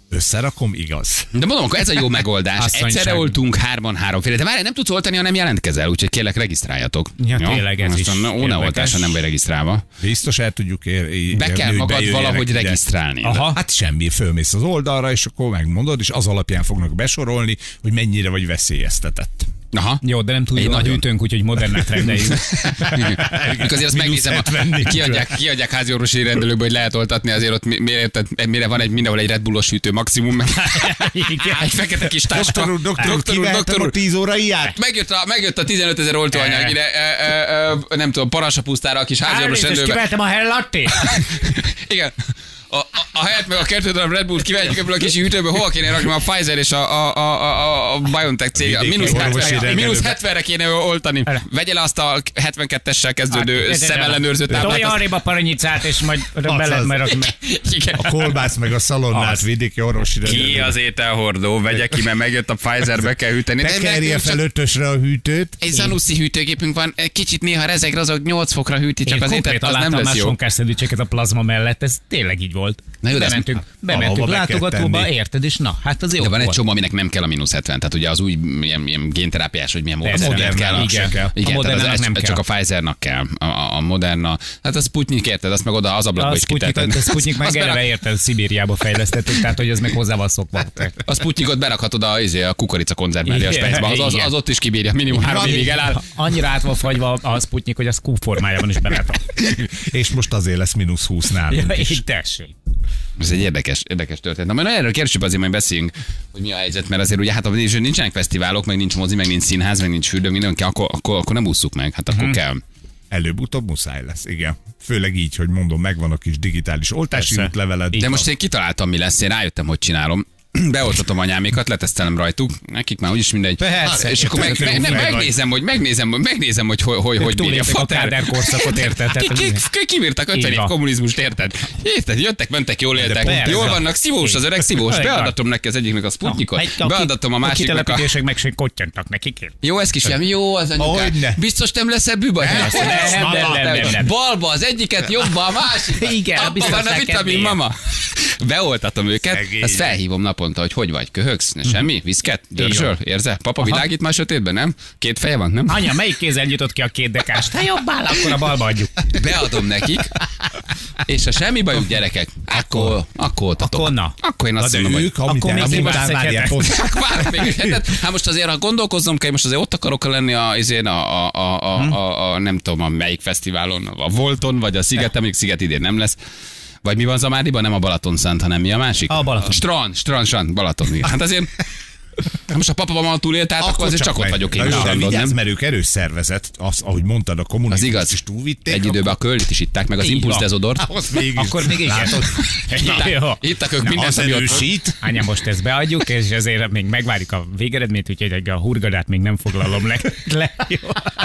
Összerakom, igaz. De mondom, akkor ez a jó megoldás. Asszonyság. Egyszerre oltunk hárman háromféle. De várj, nem tudsz oltani, ha nem jelentkezel, úgyhogy kérlek regisztráljatok. Ja, tényleg ez is Aztán ó, ne érdekes. oltásra nem vagy regisztrálva. Biztos el tudjuk ér, Be kell hogy magad bejöjjenek valahogy ide. regisztrálni. Aha. Hát semmi, fölmész az oldalra, és akkor megmondod, és az alapján fognak besorolni, hogy mennyire vagy veszélyeztetett. Aha. Jó, de nem túl Egy jó a nagyon. hűtőnk, úgyhogy modernát rendeljük. Mikor azért azt megnézem, a, kiadják, kiadják házi orvosi rendelőkbe, hogy lehet oltatni, azért ott mi- mire, tehát mire van egy mindenhol egy Red Bullos hűtő maximum, meg egy fekete kis táska. Doktor úr, doktor úr, kivehetem a tíz órai ját? Megjött a, megjött a tizenöt ezer oltóanyag, ide, e, e, e, nem tudom, parasapusztára a kis házi orvos Elnézést, rendelőbe. kivettem a hell latte. Igen. A, a, a helyet meg a kettő darab Red Bullt kivehetjük ebből a kis hűtőből, hova kéne rakni a Pfizer és a, a, a, a, a BioNTech cég. A mínusz hetven, mínusz hetvenre kéne oltani. Vegye le azt a hetvenkettessel kezdődő szemellenőrző táblát. Tolja arrébb a paranyicát, és majd be lehet majd rakni. Igen. A kolbász meg a szalonnát Az. vidéki orvosi Ki rendelőbe. az ételhordó? Vegye ki, mert megjött a Pfizer, be kell hűteni. De Tekerje nekünk fel csak ötösre a hűtőt. egy Zanussi hűtőgépünk van, kicsit néha rezeg, azok nyolc fokra hűti, csak Én az ételt, konkrétan az nem láttam lesz már jó. sonkás szendvicseket a plazma mellett, ez tényleg így volt. Na jó, de ezt- bementünk, bementünk Valahova be kell látogatóba, tenni. érted, és na, hát az jó De van egy volt. csomó, aminek nem kell a mínusz hetven, tehát ugye az új milyen, milyen génterápiás, hogy milyen Persze, módszernek kell. Modernának Igen, sem kell. igen, A tehát az, Modernának ez, nem ez kell. csak a Pfizernak kell, a, a, a Moderna. Hát a Sputnik, érted, azt meg oda az ablakba A is Sputnik, kiteheted. a Sputnik meg Azt eleve berak- érted, Szibériába fejlesztettük, tehát hogy ez meg hozzá van szokva. A Sputnikot berakhatod a, izé, a kukorica konzervmelé a Igen, specbe, az, az, igen. az, ott is kibírja, minimum három évig eláll. Annyira át van fagyva a Sputnik, hogy az Q formájában is belátom. És most azért lesz mínusz húsz nálunk is. Így tessék. Ez egy érdekes, érdekes történet. Na, majd erről kérjük azért majd beszéljünk, hogy mi a helyzet, mert azért ugye hát ha nincsenek fesztiválok, meg nincs mozi, meg nincs színház, meg nincs fürdő, mindenki, akkor, akkor, akkor nem ússzuk meg, hát akkor kell. Előbb-utóbb muszáj lesz, igen. Főleg így, hogy mondom, megvan a kis digitális oltási Persze. útleveled. De most én kitaláltam, mi lesz, én rájöttem, hogy csinálom. Beoltatom anyámékat, letesztelem rajtuk, nekik már úgyis mindegy. Persze. És akkor meg, meg, nem, megnézem, hogy megnézem, hogy megnézem, hogy hogy, hogy, hogy bírja túléltek a Kádár korszakot, érted? Ki, Tehát- ki, ki, kibírtak ötven Így év van. kommunizmust, érted? Érted? Jöttek, mentek, jól éltek. persze. Jól vannak, szívós az öreg szívós. Így van. Beadatom neki az egyiknek a Sputnikot, Egy- a ki- beadatom a A másiknak a... kitelepítések meg se kottyantak nekik. Jó, ez kisfiam, jó az anyukám. Hogyne. Biztos nem leszel bűbaj? Nem, nem, nem, nem, nem. Balba az egyiket, jobba a másik. Igen, Abba biztos van a neked vitamin, miért? mama. Beoltatom őket, Szegény. azt felhívom naponta, hogy hogy vagy, köhögsz, ne semmi, viszket, dörzsöl, érzel? Papa világít már sötétben, nem? Két feje van, nem? Anya, melyik kézzel nyitott ki a két dekást? Ha jobb áll, akkor a balba adjuk. Beadom nekik, és ha semmi bajuk, gyerekek, akkor, akkor oltatok. Akkor na. Akkor én azt De mondom, hogy ők, amit akkor még elmondtál, kiválsz egy várjál, hetet. pont- akkor várok még egy hetet. Hát most azért, ha gondolkoznom kell, most azért ott akarok lenni a, izén, a, a, a, a, a, a, nem tudom, a melyik fesztiválon, a Volton, vagy a Szigeten, még Sziget idén nem lesz. Vagy mi van Zamádiban? Nem a Balatonszent, hanem mi a másik? A Balaton. Strand, strand, strand, Balaton. igen. Hát azért, ha most a papammal túlélt, tehát akkor azért csak ott megy. vagyok én. Na jó, de strandon, vigyázz, nem? mert ők erős szervezet, az, ahogy mondtad, a Az kommunizmus igaz. is túlvitték. Egy időben a költ is itták, meg az Így impulsz van. dezodort. Ahhoz mégis. Akkor még igen. Látod? Jó. Ittak ők Na, mindent, az ami ott volt. erősít. Anya, most ezt beadjuk, és ezért még megvárjuk a végeredményt, úgyhogy a hurgadát még nem foglalom le. le. Jó.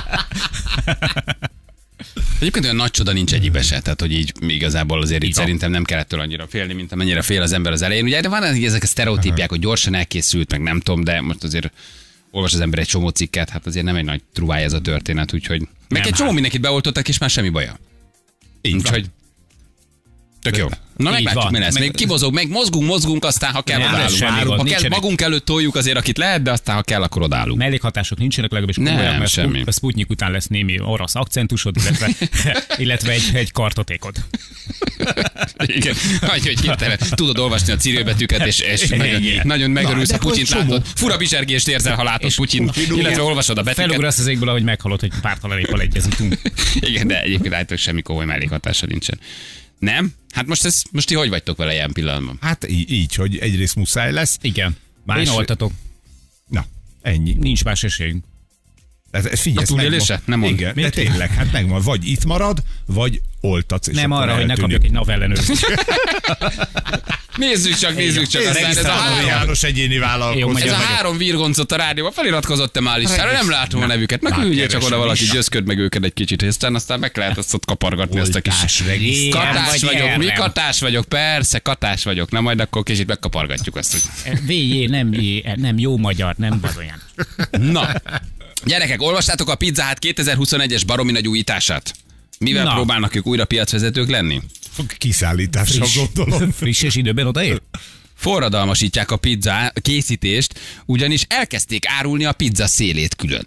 Egyébként olyan nagy csoda nincs egyikbe se, tehát hogy így igazából azért így Így van. szerintem nem kell ettől annyira félni, mint amennyire fél az ember az elején. Ugye de van ezek a sztereotípiák, hogy gyorsan elkészült, meg nem tudom, de most azért olvas az ember egy csomó cikket, hát azért nem egy nagy truváj ez a történet, úgyhogy meg Nem, egy csomó hát. mindenkit beoltottak, és már semmi baja. Úgyhogy tök jó. Na Így meglátjuk, van. mi lesz. Meg- Még kibozog, meg mozgunk, mozgunk, aztán ha kell, Nem lesz odállunk. semmi Ha gond, kell, nincsenek. magunk előtt toljuk azért, akit lehet, de aztán ha kell, akkor odállunk. Mellékhatások nincsenek, legalábbis Nem, komolyan, mert semmi. a Sputnik után lesz némi orosz akcentusod, illetve, illetve egy, egy kartotékod. Igen, hogy, hogy hirtelen tudod olvasni a cirőbetűket, és, és nagyon, nagyon megörülsz, de ha Putyint hogy csomó. látod. Fura bizsergést érzel, ha látod Putyin, illetve olvasod a betűket. Felugrasz az égből, ahogy meghalod, hogy pártalanéppal egyezítünk. Igen, de egyébként állítólag semmi komoly mellékhatása nincsen. Nem? Hát most, ez, most ti hogy vagytok vele ilyen pillanatban? Hát így, így, hogy egyrészt muszáj lesz. Igen. Más- Én oltatok. Na, ennyi. Nincs más esélyünk. Ez, figyelj, A túlélése? Nem mond. Igen, de Mit? tényleg, hát megvan. Vagy itt marad, vagy oltatsz. és Nem akkor arra, hogy ne eltűnik. kapjak egy NAV ellenőrzést. Nézzük csak, nézzük csak. Aztán ez a Regisztráló három, János egyéni Jó, vállalkozó. magyar ez a vagyok. három virgoncot a rádióban feliratkozott-e már listára? Nem látom a nevüket. Meg Már küldje csak keresem oda valaki, is. győzköd meg őket egy kicsit, és aztán, aztán meg lehet azt ott kapargatni ezt a kis... Oltás, regisztráló. Igen, Katás vagy vagyok, mi erre. katás vagyok, persze, katás vagyok. Na majd akkor kicsit megkapargatjuk azt, hogy... vé jé, nem, J, nem jó magyar, nem Bazonyán. Na, gyerekek, olvastátok a Pizza Hut kétezer-huszonegyes baromi nagy újítását? Mivel Na. próbálnak ők újra piacvezetők lenni? Kiszállításra gondolom. Friss és időben odaér? Forradalmasítják a pizza készítést, ugyanis elkezdték árulni a pizza szélét külön.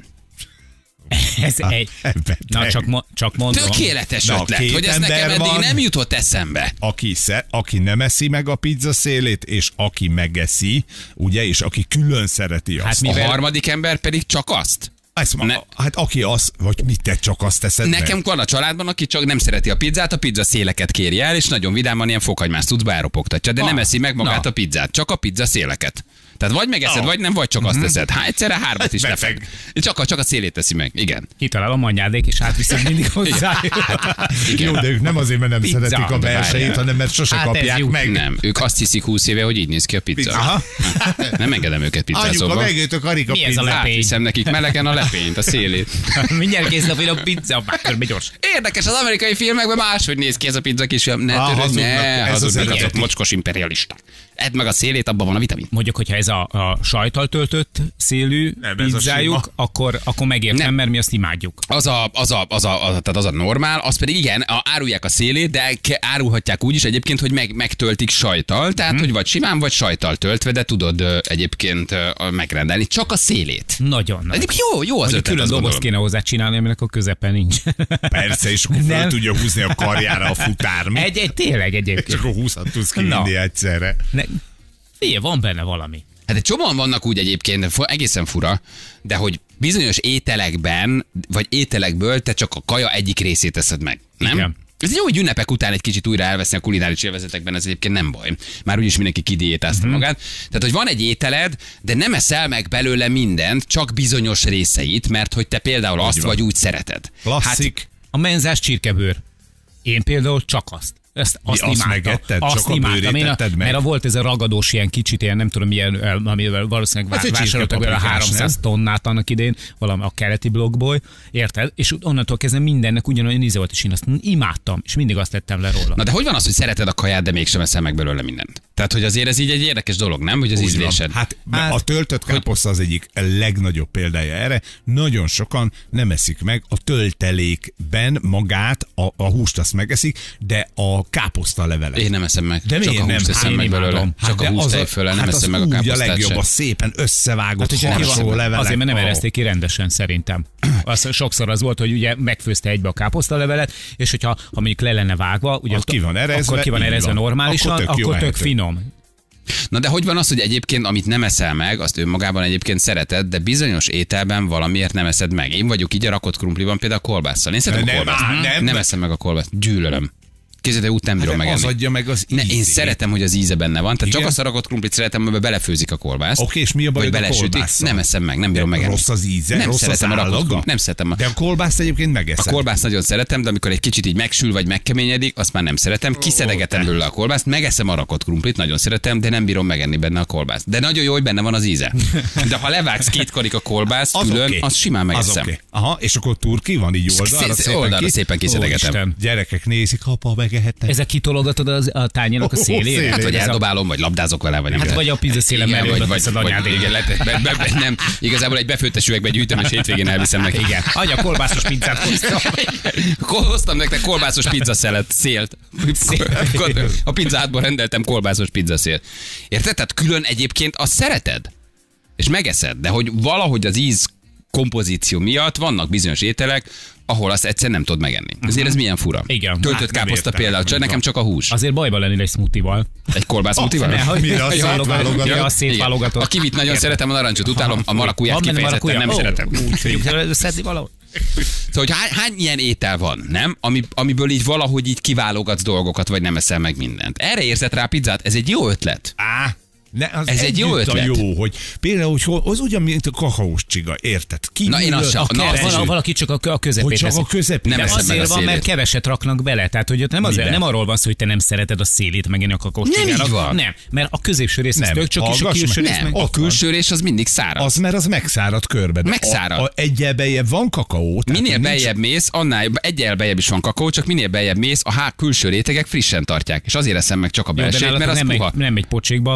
Ez egy... Na, csak, mo- csak mondom. Tökéletes Na, ötlet, két hogy ez nekem ember eddig van. nem jutott eszembe. Aki, sze, aki nem eszi meg a pizza szélét, és aki megeszi, ugye, és aki külön szereti azt. Hát A mivel- harmadik ember pedig csak azt. Ezt ma, Ne- hát aki az, vagy mit te csak azt teszed Nekem meg? van a családban, aki csak nem szereti a pizzát, a pizza széleket kéri el, és nagyon vidáman ilyen fokhagymás cuccba elropogtatja, de Ah, nem eszi meg magát na. a pizzát, csak a pizza széleket. Tehát vagy megeszed, Ah. vagy nem, vagy csak azt teszed. Hát egyszerre hármat is Befeg. lefeg. Csak a, csak a szélét teszi meg, igen. Kitalálom anyádék, és átviszed mindig hozzá. Jó, de ők nem azért, mert nem Pizza. szeretik a belsejét, Várjál. hanem mert sose Hát ez kapják jó. meg. Nem, ők azt hiszik húsz éve, hogy így néz ki a pizza. Aha. Nem engedem őket Anyuka, pizzázóba. megjött a karika Mi ez a pizza. lepény? Átviszem nekik melegen a lepényt, a szélét. Mindjárt kész a finom pizza, már körbe gyors. Érdekes, az amerikai filmekben máshogy néz ki ez a pizza kisfiam. Ne Ah, törődj, hazudnak. ne, Ez az hazudnak azok eredeti. mocskos imperialisták. Edd meg a szélét, abban van a vitamin. Mondjuk, hogyha ez a, a sajttal töltött szélű Nem, ez a pizzájuk, sima. akkor, akkor megértem, Nem. mert mi azt imádjuk. Az a, az, a, az, a, az, a, tehát az a normál, az pedig igen, a, árulják a szélét, de ke- árulhatják úgy is egyébként, hogy meg, megtöltik sajttal, tehát Mhm. hogy vagy simán, vagy sajttal töltve, de tudod ö, egyébként ö, megrendelni csak a szélét. Nagyon nagy. Egyébként jó, jó az Mondjuk ötlet, külön azt dobozt gondolom. kéne hozzá csinálni, aminek a közepe nincs. Persze, és akkor föl Nem. tudja húzni a karjára a futár. Mi? Egy, egy, tényleg És egyébként. akkor húszat tudsz kivinni Na. egyszerre. Ne, figyelj, van benne valami. Hát egy csomóan vannak úgy egyébként, fu- egészen fura, de hogy bizonyos ételekben, vagy ételekből te csak a kaja egyik részét teszed meg, nem? Igen. Ez jó, hogy ünnepek után egy kicsit újra elveszni a kulináris élvezetekben, ez egyébként nem baj. Már úgyis mindenki kidiétázta uh-huh. magát. Tehát, hogy van egy ételed, de nem eszel meg belőle mindent, csak bizonyos részeit, mert hogy te például azt van. vagy úgy szereted. Klasszik. A menzás csirkebőr. Én például csak azt. Ezt, azt azt imádtam. megetted? Azt Csak a imádtam. bőrét Én a, tetted meg? mert a volt ez a ragadós ilyen kicsit, ilyen nem tudom milyen, ö, amivel valószínűleg Ez vá- egy vásároltak belőle csirkepaprikás, háromszáz tonnát annak idén, valami a keleti blogból, érted? És onnantól kezdve mindennek ugyanolyan íze volt, és én azt imádtam, és mindig azt tettem le róla. Na de hogy van az, hogy szereted a kaját, de mégsem eszel meg belőle mindent? Tehát, hogy azért ez így egy érdekes dolog, nem? Hogy az Úgy van. ízlésed. Hát, hát a töltött káposzta az egyik legnagyobb példája erre. Nagyon sokan nem eszik meg a töltelékben magát, a, a húst azt megeszik, de a káposzta levelet. Én nem eszem meg. De csak miért a húst nem? eszem Hát meg én belőle. imádom. Csak de a húst az tejföllel, nem hát eszem az meg a úgy a káposztát legjobb, sem. a szépen összevágott Hát, hogyha harsó van, levelek. azért, mert nem Ó. ereszték ki rendesen szerintem. Az sokszor az volt, hogy ugye megfőzte egybe a káposztalevelet, és hogyha ha mondjuk le lenne vágva, ugye Az ki van erezve, akkor ki van így erezve van. normálisan, Akkor akkor tök tök, jó tök ehető. finom. Na de hogy van az, hogy egyébként, amit nem eszel meg, azt önmagában egyébként szereted, de bizonyos ételben valamiért nem eszed meg. Én vagyok így a rakott krumpliban például a kolbásszal. Én szeretem a Nem, kolbászt. á, nem. nem eszem meg a kolbászt. Gyűlölöm. Kézzel út nem bírom Hát megenni. az adja meg az Ne, én ízét. szeretem, hogy az íze benne van. Tehát Igen? csak azt a rakott krumplit szeretem, amiben belefőzik a kolbászt. Oké, és mi a baj Vagy a belesütik. kolbásszal? Nem eszem meg, nem bírom megenni. Rossz az íze? Nem Rossz szeretem az a rakott állaga? krumplit. Nem szeretem. A, De a kolbászt egyébként a megeszed. kolbászt nagyon szeretem, de amikor egy kicsit így megsül vagy megkeményedik, azt már nem szeretem. Kiszedegetem belőle a kolbászt, megeszem a rakott krumplit, nagyon szeretem, de nem bírom megenni benne a kolbászt. De nagyon jó, hogy benne van az íze. De ha levágsz két karika kolbászt Az külön, oké. az simán Az megeszem. oké. Aha, és akkor turki van így oldalra Szé- szépen oldalra ki. szépen kiszedegetem. Ó, Isten. Gyerekek nézik, apa, megehettem. Ezzel kitologatod az, a tányénak a Ó, szélére? szélére. Hát, vagy Ez a- eldobálom, vagy labdázok vele, vagy nem. Hát vagy a pizza szélen Igen, mellé vagy, vagy, teszed vagy, anyádék. igen, lehet, be, be, be, nem, igazából egy befőttes üvegbe gyűjtöm, és hétvégén elviszem neki. Igen. Anya, kolbászos pizzát hoztam. Hoztam nektek kolbászos pizzaszelet, szélt. A pizzátból rendeltem kolbászos pizzaszélt. Érted? Tehát külön egyébként azt szereted, és megeszed, de hogy valahogy az íz kompozíció miatt vannak bizonyos ételek, ahol azt egyszer nem tudod megenni. Ezért ez milyen fura. Igen. Töltött Hát nem káposzta értem, például, hogy csak van. nekem csak a hús. Azért bajba lennél egy smoothie-val. Egy kolbászmutival? Ne, hogy- Mire a Ja, szétválogatod? ja, a szétválogatott. A kivit nagyon Érted. szeretem, a narancsot utálom, a marakuját Van benne kifejezetten nem marakuja? szeretem. Ó, Úgy tudjuk szedni valahogy. Szóval, hogy hány, hány ilyen étel van, nem? Ami, amiből így valahogy így kiválogatsz dolgokat, vagy nem eszel meg mindent. Erre érzed rá a pizzát? Ez egy jó ötlet. Á, ne, az Ez egy jó együtt ötlet. A jó, hogy például, hogy hol, az ugyan, mint a kakaós csiga, érted? Ki Na, én azt sem- A Na, keres, az is vala, úgy. valaki csak a, a közepét Hogy csak teszi. a közepét. Nem De eszem meg a azért van, mert szélét. keveset raknak bele. Tehát, hogy ott nem, azért, Mibe? nem arról van szó, hogy te nem szereted a szélét megenni a kakaós Nem csigának. így van. Nem, mert a középső rész az Nem. tök csak, és a Hallgass külső meg. rész Nem, meg... a külső rész az mindig száraz. Az, mert az megszárad körbe. De Megszárad. A, a egyel bejebb van kakaó. tehát Minél nincs- beljebb mész, annál egyel beljebb is van kakaó, csak minél beljebb mész, a há külső rétegek frissen tartják. És azért eszem meg csak a Jó, de belsőt, nálatok mert az nem, puha. egy, nem egy pocsékba kitalálod,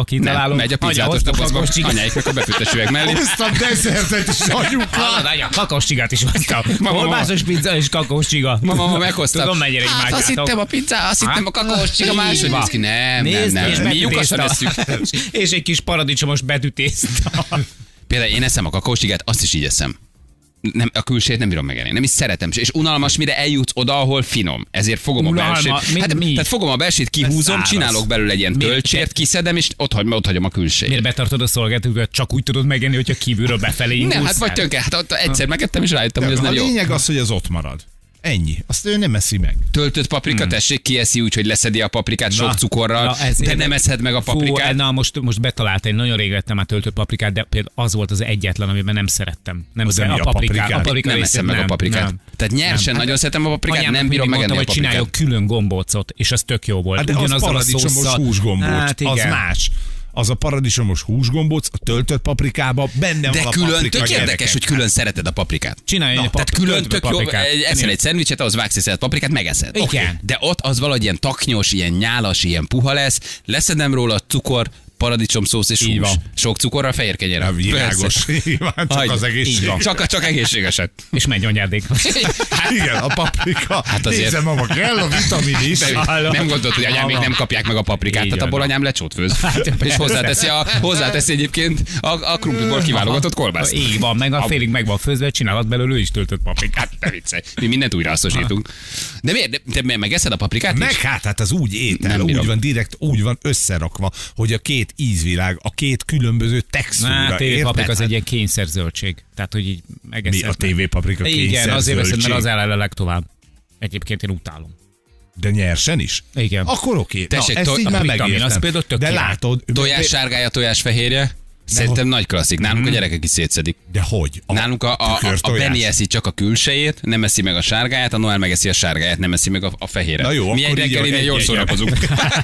utálom. Megy a pizzátos dobozba, anyáiknak a befőttes üveg mellé. Hoztam deszertet is anyuka. Hallod, anya, kakaóscsigát is hoztam. Kolbászos pizza és kakaóscsiga. Mama, mama, meghoztam. Tudom, mennyire Hát azt hittem a pizza, azt hittem a kakaóscsiga máshogy néz ki. Nem, nem, nem. Mi lyukasan eszünk. És egy kis paradicsomos betűtészta. Például én eszem a kakaóscsigát, azt is így eszem. Nem, a külsejét nem bírom megenni. Nem is szeretem. És unalmas, mire eljutsz oda, ahol finom. Ezért fogom Unalma, a belsét. Hát, tehát fogom a belsét, kihúzom, csinálok belőle egy ilyen töltsért, kiszedem, és ott, hagy, ott hagyom a külsejét. Miért betartod a szolgáltatókat? Csak úgy tudod megenni, hogyha kívülről befelé indulsz. Nem, hát vagy tönke. Hát ott egyszer megettem, és rájöttem, hogy ez nem jó. A lényeg az, hogy az ott marad. Ennyi. Azt ő nem eszi meg. Töltött paprika, hmm. tessék, kieszi úgy, hogy leszedi a paprikát sok cukorral, na, ez, de nem eszed meg a paprikát. Fú, na, most, most betalálta, én nagyon rég vettem már töltött paprikát, de például az volt az egyetlen, amiben nem szerettem. Nem szeretem a, a paprikát. A paprikát nem eszem meg a paprikát. Nem. Tehát nyersen nem. Nagyon szeretem a paprikát, anyám, nem bírom megenni a paprikát. Csináljuk külön gombócot, és az tök jó volt. Hát de az paradicsomos húsgombóc, hát az más. Az a paradicsomos húsgombóc, a töltött paprikába benne de van a külön, paprika. De külön, tök érdekes, hogy külön szereted a paprikát. Csinálj egy Tehát külön tök jó, eszel egy szendvicset, ahhoz vágsz egy paprikát, megeszed. Igen. Okay. De ott az valahogy ilyen taknyos, ilyen nyálas, ilyen puha lesz, leszedem róla cukor, paradicsomszósz és hús. Sok cukorral, fehér kenyerrel. Világos. Csak Hagy, az egészség. Csak, csak egészségeset. És menj anyádék. Hát igen, a paprika. Hát azért. Nézem, mama, kell a vitamin is. Nem gondolt, hogy anyám még nem kapják meg a paprikát. Tehát abból anyám lecsót főz. És hozzáteszi, a, hozzáteszi egyébként a, a krumpliból kiválogatott kolbászt. Így van, meg a félig meg van főzve, csinálhat belőle ő is töltött paprikát. Ne viccelj. Mi mindent újra hasznosítunk. De miért? Te megeszed a paprikát is? Meg hát, hát az úgy étel, úgy van direkt, úgy van összerakva, hogy a két ízvilág, a két különböző textúra. A tévépaprika az egy ilyen kényszerzöldség. Tehát, hogy így megeszed. Mi a tévépaprika kényszerzöldség? Igen, azért veszed, mert az áll el a legtovább. Egyébként én utálom. De nyersen is? Igen. Akkor oké. Tessék, Na, ezt így már megértem. De látod. Tojás sárgája, tojás fehérje. Szerintem nagy klasszik. Nálunk a gyerekek is szétszedik. De hogy? A Nálunk a, a, a, a Benni eszi csak a külsejét, nem eszi meg a sárgáját, a Noel megeszi a sárgáját, nem eszi meg a, a fehéret. Na jó, mi egy reggelin jól szórakozunk.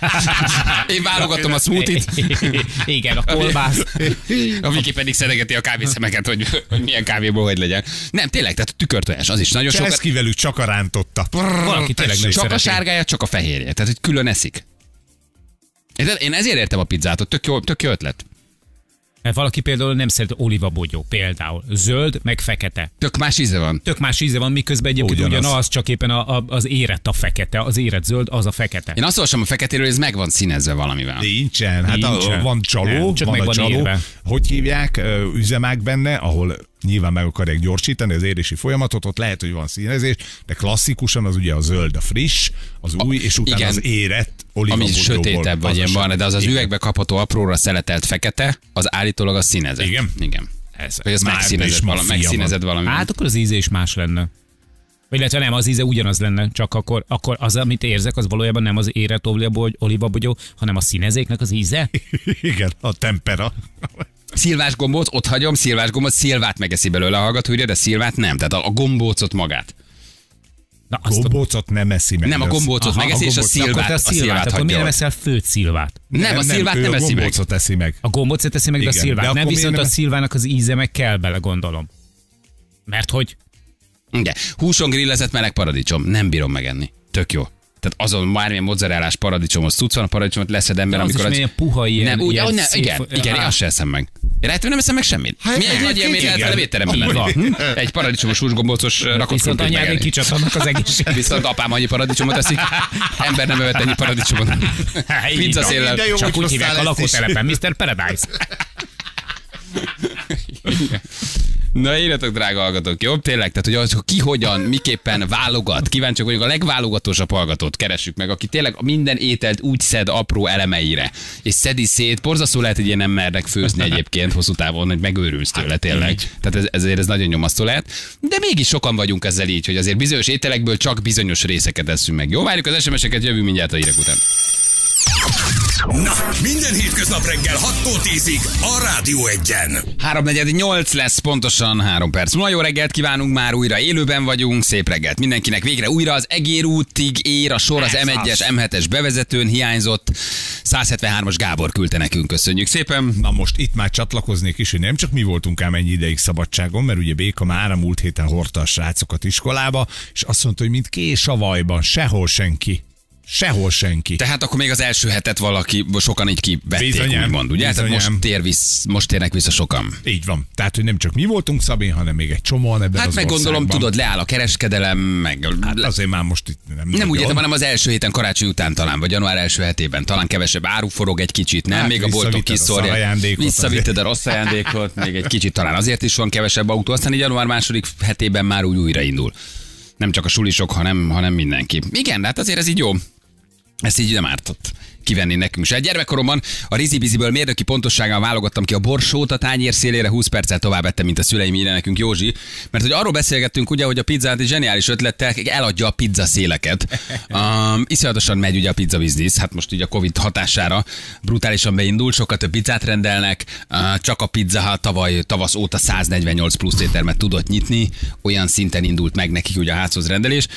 Én válogatom a smoothie-t. Igen, a kolbász. A Viki pedig szedegeti a kávészemeket, hogy, hogy milyen kávéból hogy legyen. Nem, tényleg, tehát a tükörtojás, az is nagyon sokat. Cseszki velük csak a rántotta. Valaki tényleg nem Csak a sárgája, csak a fehérje. Tehát, hogy külön eszik. Én ezért értem a pizzát, hogy tök jó, tök jó ötlet. Mert valaki például nem szeret olívabogyó, például. Zöld, meg fekete. Tök más íze van. Tök más íze van, miközben egyébként ugyanaz, ugyanaz csak éppen a, a, az érett a fekete, az érett zöld, az a fekete. Én azt olvasom a feketéről, hogy ez meg van színezve valamivel. Nincsen. Hát Nincsen. A, van csaló, nem, van a csaló. Érve. Hogy hívják, üzemák benne, ahol nyilván meg akarják gyorsítani az érési folyamatot, ott lehet, hogy van színezés, de klasszikusan az ugye a zöld, a friss, az új, és utána igen, az érett ami sötétebb vagy ilyen van, de az az igen, üvegbe kapható apróra szeletelt fekete, az állítólag a színezet. Igen? Igen. Ez, vagy az megszínezett, valami, megszínezett valami. Hát akkor az íze is más lenne. Vagy illetve nem, az íze ugyanaz lenne, csak akkor, akkor az, amit érzek, az valójában nem az érett olívabogyó, hanem a színezéknek az íze. Igen, a tempera. Szilvás gombóc, ott hagyom, szilvás gombóc, szilvát megeszi belőle a hallgató, de szilvát nem, tehát a gombócot magát. Na, gombócot nem eszi meg. Nem, a gombócot megeszi, és a szilvát, a szilvát akkor miért nem eszel főtt szilvát? Nem, nem, a szilvát nem, nem eszi meg. A gombócot eszi meg. A gombócot eszi meg, de a szilvát. Nem, viszont a szilvának az íze meg kell bele, gondolom. Mert hogy? Igen. Húson grillezett meleg paradicsom. Nem bírom megenni. Tök jó. Tehát azon bármilyen mozzarellás paradicsomos cucc van, a paradicsomot leszed ember, amikor az... Az puha ilyen, nem, úgy, ilyen ne, igen, igen, én azt sem eszem meg. Én rájöttem, nem eszem meg semmit. Hát, mi egy nagy élmény lehet étteremben lenni. Egy paradicsomos húsgombócos rakott viszont anyád kicsatlanak az egészség. Viszont apám annyi paradicsomot eszik, ember nem evett ennyi paradicsomot. Pizza széllel. Csak úgy hívják a lakótelepen, miszter Paradise. Na írjatok, drága hallgatók, jó? Tényleg, tehát hogy az, ki hogyan, miképpen válogat. Kíváncsiak vagyunk, a legválogatósabb hallgatót keressük meg, aki tényleg minden ételt úgy szed apró elemeire, és szedi szét. Borzasztó lehet, hogy ilyen nem mernek főzni egyébként hosszú távon, hogy megőrülsz tőle tényleg. Tehát ez, ezért ez nagyon nyomasztó lehet. De mégis sokan vagyunk ezzel így, hogy azért bizonyos ételekből csak bizonyos részeket eszünk meg. Jó, várjuk az es em es-eket, jövünk mindjárt a hírek után. Na, minden hétköznap reggel hattól tízig a Rádió Egyen. háromnegyed nyolc lesz, pontosan három perc. Ma jó reggelt kívánunk, már újra élőben vagyunk, szép reggelt mindenkinek. Végre újra az Egér útig ér a sor, az em egyes, em hetes bevezetőn hiányzott. száz hetvenhármas Gábor küldte nekünk, köszönjük szépen. Na most itt már csatlakoznék is, hogy nem csak mi voltunk ám ennyi ideig szabadságon, mert ugye Béka már a múlt héten hordta a srácokat iskolába, és azt mondta, hogy mint kés a vajban, sehol senki. Sehol senki. Tehát akkor még az első hetet valaki, sokan így kivették, Bizonyám, úgymond, ugye? Tehát bizonyám. most, tér visz, most térnek vissza sokan. Így van. Tehát, hogy nem csak mi voltunk, Szabin, hanem még egy csomóan ebben Hát az meg gondolom, országban. tudod, leáll a kereskedelem, meg... Hát azért már most itt nem. Nem úgy nagyon. értem, hanem az első héten karácsony után talán, vagy január első hetében talán kevesebb áru forog egy kicsit, nem? Hát Még a boltok visszavitted a szar kiszorják. ajándékot Visszavitted a rossz ajándékot, még egy kicsit talán azért is van kevesebb autó, aztán így január második hetében már úgy újraindul. Nem csak a sulisok, hanem, hanem mindenki. Igen, de hát azért ez így jó. Ezt így nem ártott kivenni nekünk se. Gyermekkoromban a rizibiziből mérnöki pontossággal válogattam ki a borsót, a tányér szélére húsz perccel tovább ettem, mint a szüleim, írja nekünk Józsi. Mert hogy arról beszélgettünk, ugye, hogy a pizzát egy zseniális ötlettel eladja a pizza széleket. Um, iszonyatosan megy ugye a pizza biznisz, hát most ugye a Covid hatására brutálisan beindult, sokkal több pizzát rendelnek, uh, csak a Pizza Hut tavaly tavasz óta száznegyvennyolc plusz éttermet tudott nyitni, olyan szinten indult meg nekik ugye a házhoz rendelés,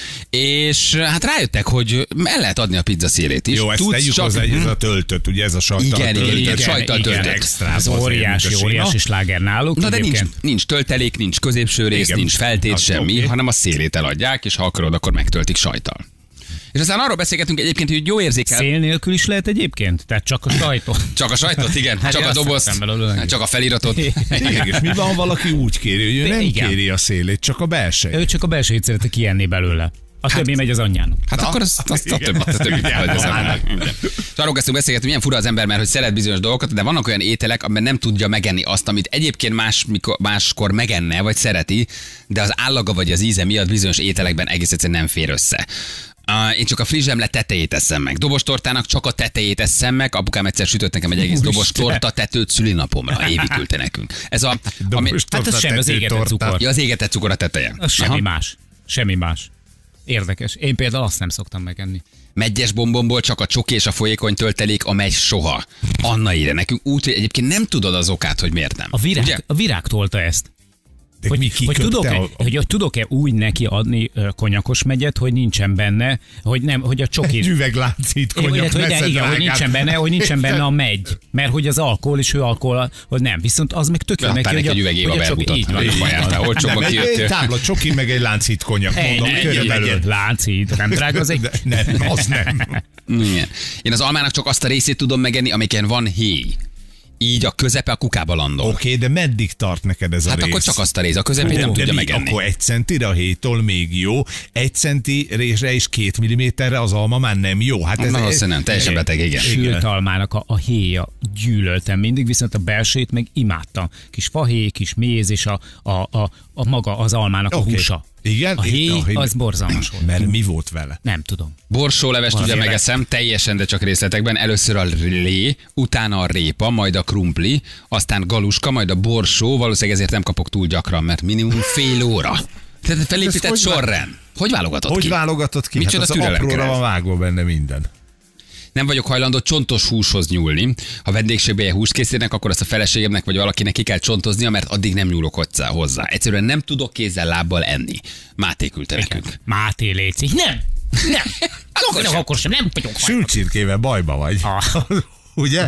és hát rájöttek, hogy el lehet adni a pizza szélét is. Jó, ezt Tudsz tegyük csak- hozzá, hogy ez a töltött, ugye ez a sajtal Igen, igen, töltött. igen, sajttal töltött. Extra, Ez azért, óriási, mint a óriási sima. sláger náluk. Na de nincs, egyébként. nincs töltelék, nincs középső rész, Igen. nincs feltét, Az semmi, oké. hanem a szélét eladják, és ha akarod, akkor megtöltik sajttal. És aztán arról beszélgetünk egyébként, hogy jó érzékel. Szél nélkül is lehet egyébként? Tehát csak a sajtot. Csak a sajtot, igen, Hát csak én a azt dobozt, vettem belőle. csak a feliratot. Igen, és mi van, ha valaki úgy kéri, hogy ő De nem igen. kéri a szélét, csak a belsejét. Ő csak a belsejét szerette kienni belőle. A többi megy az anyjának. Hát Na, akkor azt, azt a igen. több, a többi Igen, hogy az van. ember. És arról kezdtünk beszélgetni, milyen fura az ember, mert hogy szeret bizonyos dolgokat, de vannak olyan ételek, amiben nem tudja megenni azt, amit egyébként más, mikor, máskor megenne, vagy szereti, de az állaga vagy az íze miatt bizonyos ételekben egész egyszerűen nem fér össze. Uh, én csak a friss zsemle tetejét eszem meg. Dobostortának csak a tetejét eszem meg. Apukám egyszer sütött nekem egy egész Úristen. dobos torta tetőt szülinapomra. Évig küldte nekünk. Ez a, ami, Dobos Hát ez torta, sem az tető, égetett torta. cukor. ja, az égetett cukor a teteje. Az semmi Aha. más. Semmi más. Érdekes. Én például azt nem szoktam megenni. Megyes bombomból csak a csoki és a folyékony töltelék, a megy soha. Anna írja nekünk úgy, hogy egyébként nem tudod az okát, hogy miért nem. A virág, Ugye? a virág tolta ezt. De Hogy, mi hogy kiköpte tudok-e, a- hogy, hogy tudok-e úgy neki adni ö, konyakos megyet, hogy nincsen benne, hogy nem, hogy a csoki... Egy üvegláncít Hogy, konyak, hogy, de, veszed igen, hogy drágán. nincsen benne, hogy nincsen benne a megy. Mert hogy az alkohol és ő alkohol, hogy nem. Viszont az meg tök jó neki, Adtál neki hogy egy a, üveg Éva hogy a csoki, Bergutat. így van. Így van. Olcsóbban Nem, egy, kijöttél. egy tábla csoki, meg egy láncít konyak. Egy, Mondom, egy, körülbelül. egy, láncid, nem drága az egy... De nem, az nem. Igen. Én az almának csak azt a részét tudom megenni, amiken van héj. Így a közepe a kukába landol. Oké, okay, de meddig tart neked ez a Hát rész? akkor csak azt a rész, a közepét nem de tudja mi? megenni. Akkor egy centire a héttől még jó, egy centi részre és két milliméterre az alma már nem jó. Hát ez Na, valószínűleg nem, teljesen beteg, igen. Sült almának a, a héja gyűlöltem mindig, viszont a belsejét meg imádtam. Kis fahéj, kis méz és a, a, a, a maga az almának Oké. a húsa. Igen? A héj, A héj- az borzalmas volt. Mert mi volt vele? Nem tudom. Borsólevest ugye Valami megeszem, teljesen, de csak részletekben. Először a lé, utána a répa, majd a krumpli, aztán galuska, majd a borsó. Valószínűleg ezért nem kapok túl gyakran, mert minimum fél óra. Tehát felépített hogy vá- sorrend. Hogy válogatod Hogy ki? válogatod ki? Micsoda Hát az türelem apróra kell. van vágva benne minden. Nem vagyok hajlandó csontos húshoz nyúlni. Ha vendégségbe húst készítenek, akkor azt a feleségemnek vagy valakinek ki kell csontoznia, mert addig nem nyúlok hozzá. hozzá. Egyszerűen nem tudok kézzel, lábbal enni. Máté küldte nekünk. Máté léci. Nem! Nem! Akkor akkor, sem. akkor sem, nem vagyok hajlandó. Sült csirkével bajba vagy. Ah. Ugye?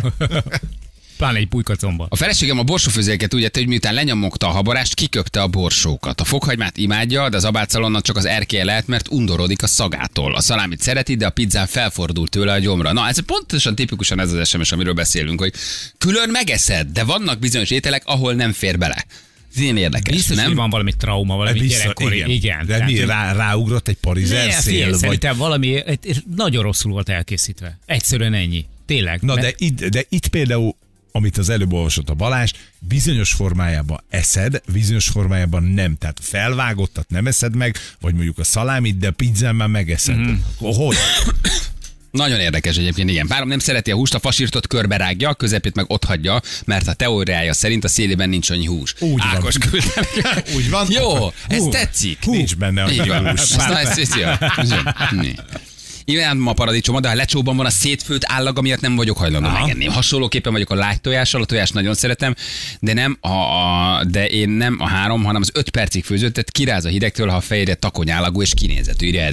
Pláne egy pulykacomban. A feleségem a borsófőzéket úgy tette, hogy miután lenyomogta a habarást, kiköpte a borsókat. A fokhagymát imádja, de az abátszalonnak csak az erkélye lehet, mert undorodik a szagától. A szalámit szereti, de a pizzán felfordult tőle a gyomra. Na, ez pontosan tipikusan ez az es em es, amiről beszélünk, hogy külön megeszed, de vannak bizonyos ételek, ahol nem fér bele. Ez ilyen érdekes, Biztos, nem? hogy van valami trauma, valami Vissza- gyerekkori. Igen. igen. De Tehát, mi, hogy- rá, ráugrott egy parizer Ne, szél? figyelj, Vagy... szerintem valami egy- nagyon rosszul volt elkészítve. Egyszerűen ennyi. Tényleg. Na, Mert- de itt, de itt például, amit az előbb olvasott a Balázs, bizonyos formájában eszed, bizonyos formájában nem. Tehát felvágottat nem eszed meg, vagy mondjuk a szalámit, de a pizzán már megeszed. Mhm. Mm. Hogy? Nagyon érdekes egyébként, igen. Párom nem szereti a húst, a fasírtot körbe rágja, a közepét meg ott hagyja, mert a teóriája szerint a szélében nincs annyi hús. Úgy van. Ákos küldte nekem. Úgy van? Jó, ez Hú, tetszik. Nincs benne Így annyi van. hús. Azt na, ez- ez jó. Ez jó. Né. Imádom a paradicsomot, de a lecsóban van a szétfőtt állaga miatt nem vagyok hajlandó Aha. megenni. Hasonlóképpen vagyok a lágy tojással, a tojást nagyon szeretem, de nem a, a, de én nem a három, hanem az öt percig főzött, tehát kiráz a hidegtől, ha a fejére takony állagú és kinézetű, írja Edina.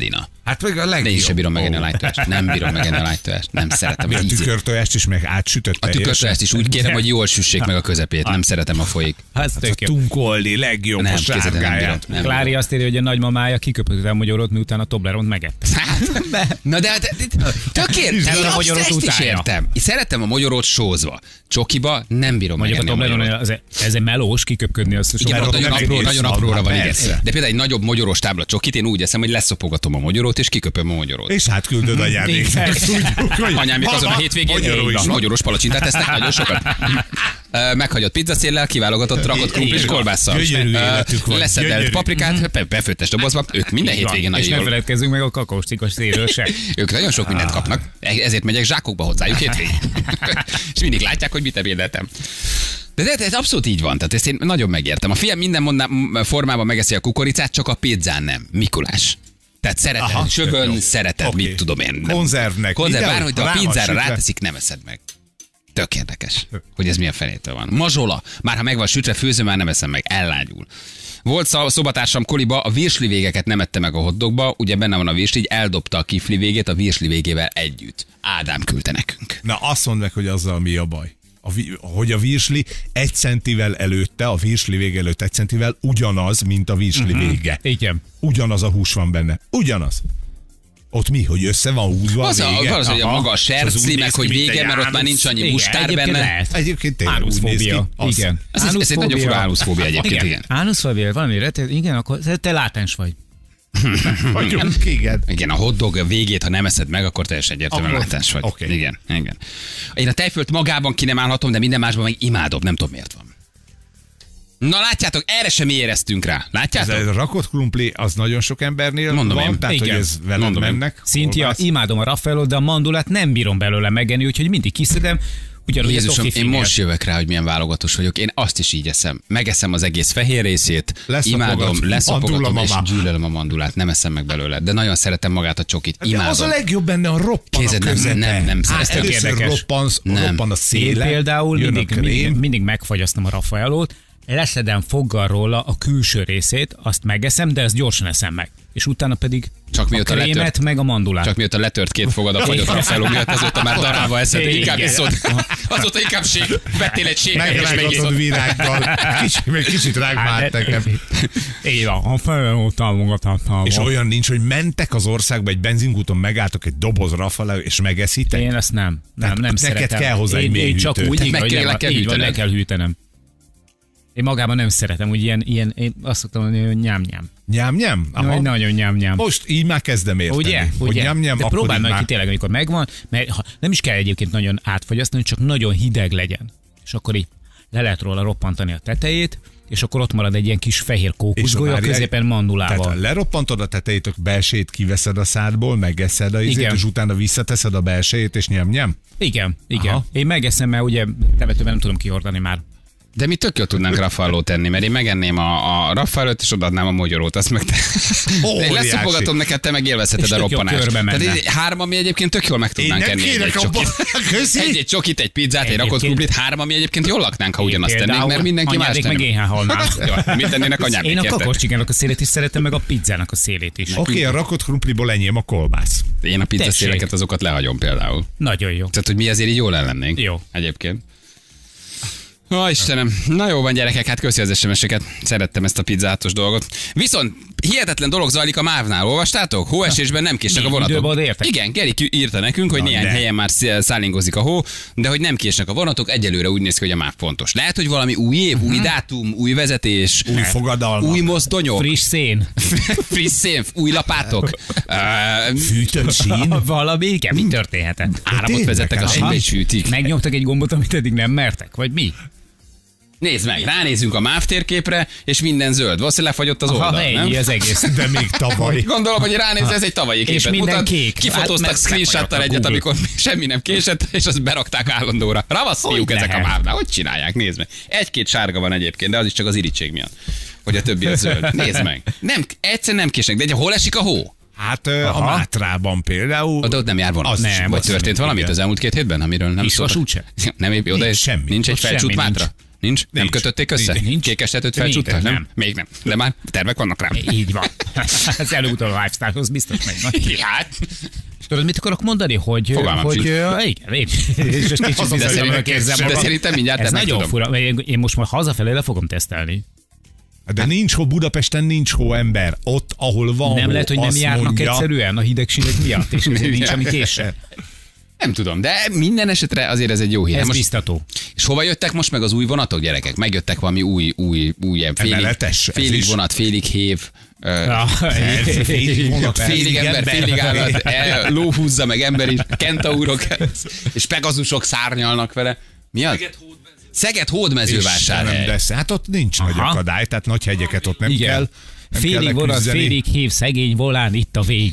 Hát meg a legjobb. De én sem bírom megenni a lágytojást. Nem bírom megenni a lágytojást. Nem szeretem. A tükörtojást is meg átsütött. A tükörtojást is úgy kérem, hogy jól süssék meg a közepét. Nem szeretem a folyik. Az A tunkolni legjobb Nem, a kézzel nem bírom. sárgáját. Nem Klári azt írja, hogy a nagymamája kiköpött a magyarót, miután a Tobleront megette. Hát, na de hát tökéletes. Nem Én a azt magyarót ezt is utálja. értem. Én szeretem a magyarót sózva. Csokiba nem bírom Mondjuk a megenni a Toblerone, magyarót. ez, ez egy melós, kiköpködni azt. Igen, Mert ott ott nagyon, nem apró, egész nagyon van, apróra van, igen. persze. De például egy nagyobb magyarós tábla csokit, én úgy eszem, hogy leszopogatom a magyarót, és kiköpöm a magyarót. És hát küldöd anyáméknek. Igen. Tudjuk, hogy Anyám még azon a mama, hétvégén magyaró is van. magyarós palacsintát tesznek nagyon sokat. Ö, Meghagyott pizzaszéllel, kiválogatott rakott krumpli és kolbásszal. Gyönyörű Ö, életük van, Leszedelt gyönyörű. paprikát, be- befőttes dobozba, ők minden hétvégén És nagyon ne jól. feledkezzünk meg a kakaóstikos széről se. Ők nagyon sok mindent kapnak, ezért megyek zsákokba hozzájuk hétvégén. És mindig látják, hogy mit ebédeltem. De, de, de ez abszolút így van, tehát ezt én nagyon megértem. A fiam minden mondá- formában megeszi a kukoricát, csak a pizzán nem. Mikulás. Tehát szereted, Aha, tök söbön, jó. szereted, Oké. mit tudom én. Konzervnek. Konzerv, Ide, bárhogy, de a rá van pizzára sütve. ráteszik, nem eszed meg. Tök érdekes, hogy ez milyen felétől van. Mazsola. Már ha meg van sütve, főző, már nem eszem meg. Ellágyul. Volt szó- szobatársam koliba, a virsli végeket nem ette meg a hotdogba, ugye benne van a virsli, így eldobta a kifli végét a virsli végével együtt. Ádám küldte nekünk. Na azt mondd meg, hogy azzal mi a baj. A, vi- hogy a virsli egy centivel előtte, a virsli vége előtt egy centivel ugyanaz, mint a virsli uh-huh. vége. Igen. Ugyanaz a hús van benne. Ugyanaz. Ott mi, hogy össze van húzva Az a a, vége? az, hogy a Aha. maga a És az sercli, úgy meg néz hogy ki, mint vége, egy mert ott már ánusz. nincs annyi Igen, mustár egyébként benne. lehet. Egyébként tényleg úgy néz ki. Ánuszfóbia. Az- Igen. Ez, ez, ez egy nagyon fura ánuszfóbia egyébként, igen. Ánuszfóbia, valami rettet, igen, akkor te- te látens vagy. Vagyunk, igen. Igen, a hotdog végét, ha nem eszed meg, akkor teljesen egyértelműen Akkor- látás vagy. oké. Igen, igen. Én a tejfölt magában ki nem állhatom, de minden másban meg imádom, nem tudom miért van. Na látjátok, erre sem mi éreztünk rá. Ez Látjátok? a rakott krumpli, az nagyon sok embernél Mondom van, én. tehát Igen. hogy ez veled Mondom én. mennek. Cynthia, kolbász. imádom a Raffaelot, de a mandulát nem bírom belőle megenni, úgyhogy mindig kiszedem. Ugyanúgy a Jézusom, tofi én finél. most jövök rá, hogy milyen válogatós vagyok. Én azt is így eszem. Megeszem az egész fehér részét, Leszapogatsz, imádom, leszapogatom, mandula és mama. gyűlölöm a mandulát. Nem eszem meg belőle, de nagyon szeretem magát a csokit. De Imádom. az a legjobb benne, a roppan Kézed, a nem- közepe. nem- nem Hát szeretem. először Érdekes. roppansz, Nem. roppan a Én széle, például jön mindig, a krém. mindig, mindig megfagyasztom a Raffaelót, leszedem foggal róla a külső részét, azt megeszem, de ezt gyorsan eszem meg. És utána pedig Csak a mióta krémet, letört- meg a mandulát. Csak mióta letört két fogad a fagyott Raffaello miatt, azóta már darálva eszed, Igen. inkább iszod. Azóta inkább ség, vettél egy séget, és Megrághatod megiszod. virággal. Kicsit, még kicsit rágvált nekem. Így van, a Raffaelót támogathattam. És olyan nincs, hogy mentek az országba, egy benzinkúton megálltok egy doboz Raffaello, és megeszitek? Én ezt nem. Nem, Tehát nem neked szeretem. kell hozzá egy én, én mélyhűtő. csak úgy, Tehát így, meg hogy kell- le, le kell így van, le hűtened. kell hűtenem. Én magában nem szeretem, úgy ilyen, ilyen én azt szoktam mondani, hogy nyám-nyám. Nyám, nyám? Aha. Nagyon nyám-nyám. Most így már kezdem érteni. Ugye? Hogy Ugye? nyám, nyám, De akkor próbálj így meg már... ki tényleg, amikor megvan, mert ha, nem is kell egyébként nagyon átfogyasztani, csak nagyon hideg legyen. És akkor így le lehet róla roppantani a tetejét, és akkor ott marad egy ilyen kis fehér kókuszgolya, várjál, középen mandulával. Tehát leroppantod a tetejét, a belsejét kiveszed a szádból, megeszed a izét, Igen. és utána visszateszed a belsejét, és nyám, nyám. Igen, igen. Aha. Én megeszem, mert ugye temetőben nem tudom kihordani már. De mi tök jól tudnánk Raffaellót tenni, mert én megenném a, a Raffaellót, és odaadnám a magyarót, azt meg te. Óriási. Én leszopogatom neked, te meg élvezheted És a tök jó roppanást. körbe menne. Tehát egy- hárman mi egyébként tök jól meg Én tudnánk nem enni egy, egy kérek csokit. abba. Köszi. Egy, egy csokit, egy pizzát, egy rakott Egyébként- krumplit, hárman mi egyébként jól laknánk, ha ugyanazt tennénk, Például mert mindenki más anyádék meg tenni. éhen halnám. Jó, mit tennének anyám? Én a kakoscsigának a szélét is szeretem, meg a pizzának a szélét is. Oké, okay, a rakott krumpliból enyém a kolbász. Én a pizzaszéleket Tessék. azokat lehagyom például. Nagyon jó. Tehát, hogy mi azért így jól ellennénk. Jó. Egyébként. Ó, Istenem, na jó van gyerekek, hát köszi az es em es-eket, szerettem ezt a pizzátos dolgot. Viszont hihetetlen dolog zajlik a mávnál, olvastátok? Hóesésben nem késnek a Mi? vonatok. Időben odaértek? Igen, Gerik írta nekünk, hogy Na, néhány ne. helyen már szá- szállingozik a hó, de hogy nem késnek a vonatok, egyelőre úgy néz ki, hogy a máv pontos. Lehet, hogy valami új év, új dátum, új vezetés, Új fogadalmak. új mozdonyok, Friss szén. friss szén, új lapátok, uh, Fűtött sín. Valami, igen, mi történhetett? áramot tényleg? vezettek a Aha. sínbe és fűtik. Megnyomtak egy gombot, amit eddig nem mertek, vagy mi? Nézd meg, ránézünk a máv térképre, és minden zöld. Valószínűleg lefagyott az Ha oldal, ennyi nem? az egész. De még tavaly. Gondolom, hogy ránéz, ez egy tavalyi képet És minden mutat. kék. Kifotóztak Hát, screenshottal megfagyott a egyet, Google. amikor semmi nem késett, és azt berakták állandóra. Ravasz Hogy fiúk ezek a lehet? mávnál. Hogy csinálják? Nézd meg. Egy-két sárga van egyébként, de az is csak az irítség miatt. Hogy a többi a zöld. Nézd meg. Nem, egyszer nem késnek, de hol esik a hó? Hát ö, a Mátrában például. Oda ott nem jár vonat. Az nem, Vagy az történt nem, valamit igen. az elmúlt két hétben, amiről nem Iszvas szóltak? útse? Nem épp oda, Nincs és semmi. nincs egy Ott felcsút semmi Mátra? Nincs? Nem Nincs. kötötték össze? Nincs. Kékes tetőt Még felcsúttak? Nem? nem. Még nem. De már tervek vannak rám. Így van. Az előutólag a lifestyle-hoz biztos megy. Na. Hát, Tudod, mit akarok mondani? Hogy, Fogalmam hogy sincs. uh, igen, én és most kicsit Az az visszafelé érzem de magam. szerintem mindjárt Ez te meg nagyon tudom. fura. Én, én most majd hazafelé le fogom tesztelni. De nincs hó, Budapesten nincs hó ember. Ott, ahol van Nem hó, lehet, hogy nem azt járnak mondja, egyszerűen a hidegségek miatt, és ezért nincs, ami késsel. Nem tudom, de minden esetre azért ez egy jó hír. Ez Most, biztató. és hova jöttek most meg az új vonatok, gyerekek? Megjöttek valami új, új, új ilyen félig, Emeletes, ez félig is. vonat, félig hév, ö, Ja, félig vonat, félig ember, félig állat, el, ló húzza meg ember is, kentaurok és pegazusok szárnyalnak vele. Mi az? Szeged Istenem, hódmezővásárhely. de hát ott nincs nagy Aha. akadály, tehát nagy hegyeket ott nem Igen. kell. Nem kell Félig vonat, leküzdeni. félig hív, szegény volán, itt a vég.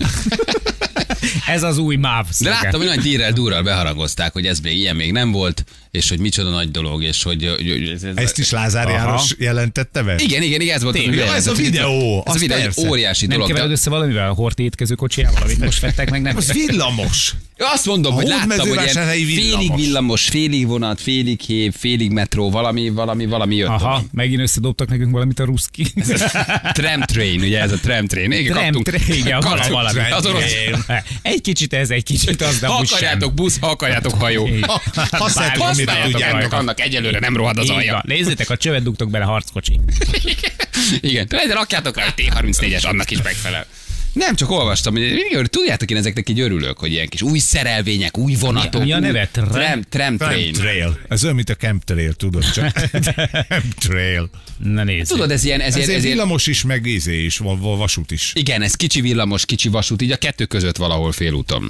Ez az új MÁV De szlogen. láttam, hogy nagy dírrel durral beharangozták, hogy ez még ilyen még nem volt, és hogy micsoda nagy dolog, és hogy... hogy- hogy ez, ez, Ezt is Lázár Aha. János jelentette be? Igen, igen, igen, ez volt Tényleg, videó, ez a videó, Ez a az videó egy persze. óriási Nem dolog. kevered de- össze valamivel? A Horthy étkező kocsijával, amit most vettek meg, nem? Az villamos. Azt mondom, hogy láttam, hogy ilyen Hódmezővásárhelyi félig villamos. villamos, félig vonat, félig hív, félig metró, valami, valami, valami jött. Aha, megint összedobtak nekünk valamit a ruszki. Tram train, ugye ez a tram train. Igen, Tram kaptunk, train, igen, kaptunk- valami. az orosz. Egy kicsit ez, egy kicsit az, de Ha amúgy sem. akarjátok busz, ha akarjátok hajó. Így. Ha Bármi, szeretnék, amit Használjátok tudjátok. ennek, annak egyelőre nem rohad az Így van. alja. Nézzétek, a csövet dugtok bele, harckocsi. Igen, de rakjátok rá, hogy té harmincnégyes, annak is megfelel. Nem, csak olvastam, hogy mindig, tudjátok, én ezeknek így örülök, hogy ilyen kis új szerelvények, új vonatok. Mi a új- neve? Tram- Tram, tram train. Chemtrail. Ez olyan, mint a chemtrail, tudod, csak chemtrail. Na nézzük. Tudod, ez ilyen, ezért, Ezért ezért, villamos is, meg ízé is, va- va- vasút is. igen, ez kicsi villamos, kicsi vasút, így a kettő között valahol félúton.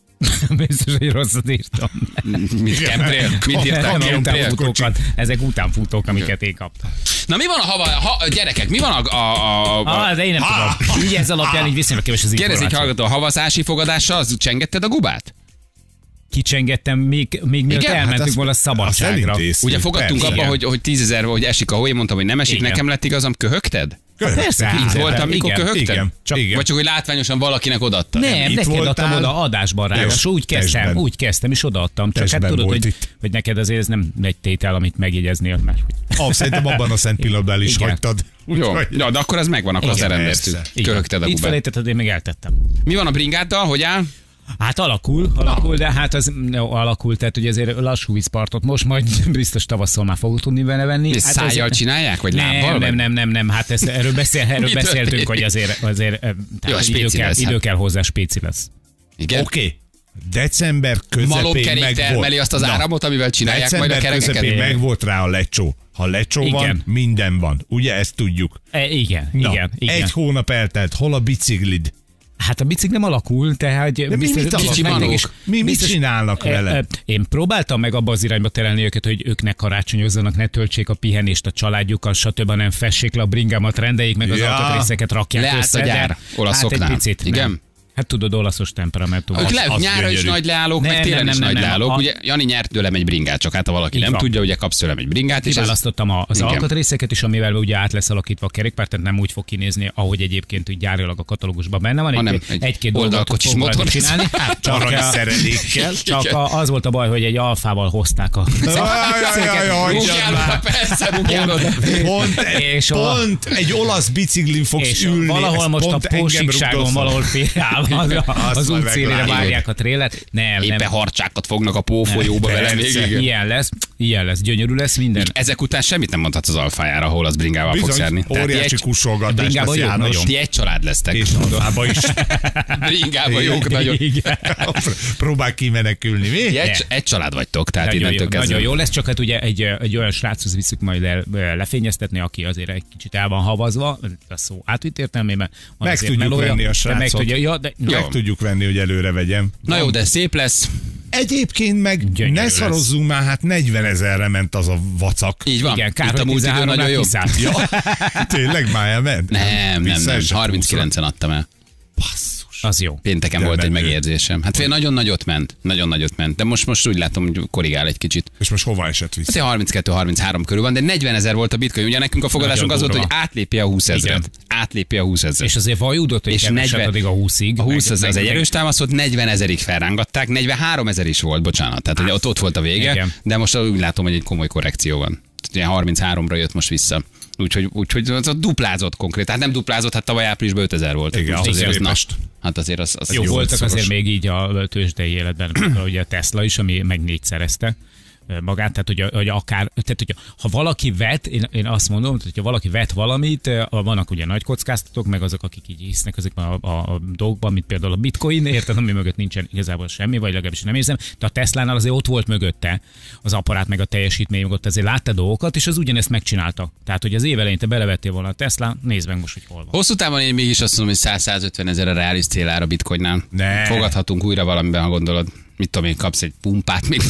Biztos, hogy rosszat írtam. Mit chemtrail? Mit írták? Nem a Chemtrail? utánfutókat, ezek utánfutók, amiket én kaptam. Na mi van a hava, ha, gyerekek, mi van a... a, a, a Ah, de én nem tudom. Így ez alapján így viszonylag keves az kérdezik információ. hallgató, a havazási fogadással, az csengetted a gubát? Kicsengettem még, még mielőtt Igen? Hát elmentünk azt- volna azt szabadságra. elintéztük. Ugye fogadtunk Persze. abba, hogy, hogy tízezer, hogy esik a hó, én mondtam, hogy nem esik, Igen. nekem lett igazam, köhögted? Persze, Itt tízezer. voltam, mikor Igen. köhögted? Igen. Csak, Igen. Vagy csak, hogy látványosan valakinek odaadtad? Nem, itt neked adtam voltál. oda adásban ráadásul, úgy kezdtem, Testben. úgy kezdtem, és odaadtam. Csak hát Testben tudod, volt hogy, itt. hogy neked azért ez nem egy tétel, amit megjegyeznél. Mert, Ah, szerintem abban a szent pillanatban is Igen. hagytad. Jó, Úgyhogy- ja, de akkor az megvan, akkor azt Igen, elrendeztük. persze. Köhögted a Itt gubát. felejtetted, én még eltettem. Mi van a bringáddal, hogy áll? Hát alakul, alakul, de hát az no, alakul, tehát hogy azért lassú vízpartot most majd biztos tavasszal már fogok tudni vele venni. És Hát szájjal ez- csinálják, vagy nem, lábbal? nem, vagy? nem, nem, nem, hát ez, erről, beszél, erről Mi beszéltünk, történik? hogy azért, azért eh, Jó, tehát idő, spéci kell, lesz, idő hát. kell hozzá, spéci lesz. Igen? Oké. Okay. December közepén Malomkerék meg termeli volt. azt az Na, áramot, amivel csinálják majd a December kerekeket. közepén meg volt rá a lecsó. Ha lecsó Igen. van, minden van. Ugye ezt tudjuk. E, igen, Na, igen, igen. egy hónap eltelt, hol a biciklid? Hát a bicikl nem alakul, tehát... De mi, mit, kicsi alakul? manók. mi mit biztos- csinálnak E, vele? e, Én próbáltam meg abba az irányba terelni őket, hogy ők ne karácsonyozzanak, ne töltsék a pihenést a családjukkal, stb. Nem fessék le a bringámat, rendeljék meg az Ja. alkatrészeket, rakják Leállt össze. a de gyár olaszoknál. Hát egy picit, Igen? nem. Hát tudod, olaszos temperamentum. Ők Az- le, az nyára is gyönyörű. nagy leállók, Nem, meg télen nem, is nem, nagy nem, nem. leállók. A- Ugye Jani nyert tőlem egy bringát, csak hát ha valaki Így nem van. tudja, ugye kapsz tőlem egy bringát, és az, Kiválasztottam a- az Igen. alkatrészeket is, amivel ugye át lesz alakítva a kerékpár, tehát nem úgy fog kinézni, ahogy egyébként úgy gyárilag a katalógusban benne van. Hanem Egy, egy egy-két dolgot oldalkocsis fogunk rajta motor. csinálni. Hát, csak Arany a- szerelékkel. csak Igen. a, az volt a baj, hogy egy alfával hozták a Ajajajaj, Rúgjál oda, persze, rúgjál oda. Pont, És a- pont egy olasz biciklin fogsz és ülni. valahol ez most a pont engem pósikságon rugdosza. valahol félreállva az, Azt az majd út szélére meglátod. várják a trélet. Nem, Éppen nem. harcsákat fognak a pófolyóba vele Persze. végig. Ilyen lesz, ilyen lesz, gyönyörű lesz minden. Ezek után semmit nem mondhatsz az alfájára, ahol az bringával fogsz Bizony, járni. Tehát ti óriási egy, kussolgatás Bringában lesz jók János. nagyon. ti egy család lesztek. És alfába is. Bringában jók nagyon. Igen. Próbál kimenekülni, mi? Ti egy, egy család vagytok, tehát Nagyon, jó, innentől kezdve. nagyon jó lesz, csak hát ugye egy, egy olyan sráchoz visszük majd le, lefényeztetni, aki azért egy kicsit el van havazva, a szó átvitt értelmében. Van Meg azért tudjuk melója, venni a de srácot. Meg tudja, ja, de, Jó. Meg tudjuk venni, hogy előre vegyem. Na jó, de szép lesz. Egyébként meg Gyönyörű ne lesz. szarozzunk már, hát negyven ezerre ment az a vacak. Így van. igen, kár, Itt a hogy múlt idő tizenháromnál nagyon jó. kiszállt. Ja, tényleg már elment? Nem, nem, Vissza nem. esett harminckilencen adtam el. Basszus. Az jó. Pénteken De volt egy menő. megérzésem. Hát fél nagyon nagyot ment. Nagyon nagyot ment. De most, most úgy látom, hogy korrigál egy kicsit. És most hova esett Hát vissza? ilyen harminckettő harminchárom körül van, de negyven ezer volt a bitcoin. Ugye nekünk a fogadásunk az Nagyon volt, hogy durva. átlépi a húsz ezret. Igen. Átlépi a húsz ezret. És azért vajudott, hogy És keveset negyven addig a húszig. A húsz meg- az, az meg- egy erős támasz volt, negyven ezerig felrángatták, negyvenhárom ezer is volt, bocsánat. Tehát ugye ott, ott volt a vége, Igen. de most úgy látom, hogy egy komoly korrekció van. ilyen harminchárom jött most vissza. Úgyhogy, úgyhogy az a duplázott konkrét. Hát nem duplázott, hát tavaly áprilisban ötezer volt. Igen, most azért az, na, most. hát azért az, az jó, jó voltak szoros. azért még így a tőzsdei életben, ugye a Tesla is, ami meg négyszerezte magát, tehát hogy, hogy akár, tehát hogy ha valaki vet, én, én azt mondom, hogy ha valaki vet valamit, vannak ugye nagy kockáztatók, meg azok, akik így hisznek ezekben a, a, a dolgokban, mint például a bitcoin, érted, ami mögött nincsen igazából semmi, vagy legalábbis nem érzem, de a Teslánál azért ott volt mögötte az apparát, meg a teljesítmény, meg ott azért látta dolgokat, és az ugyanezt megcsinálta. Tehát, hogy az év elején te belevettél volna a Tesla, nézd meg most, hogy hol van. Hosszú távon én mégis azt mondom, hogy száz-százötven ezer a reális célára bitcoinnál. Ne. Fogadhatunk újra valamiben, ha gondolod. Mit tudom én, kapsz egy pumpát még.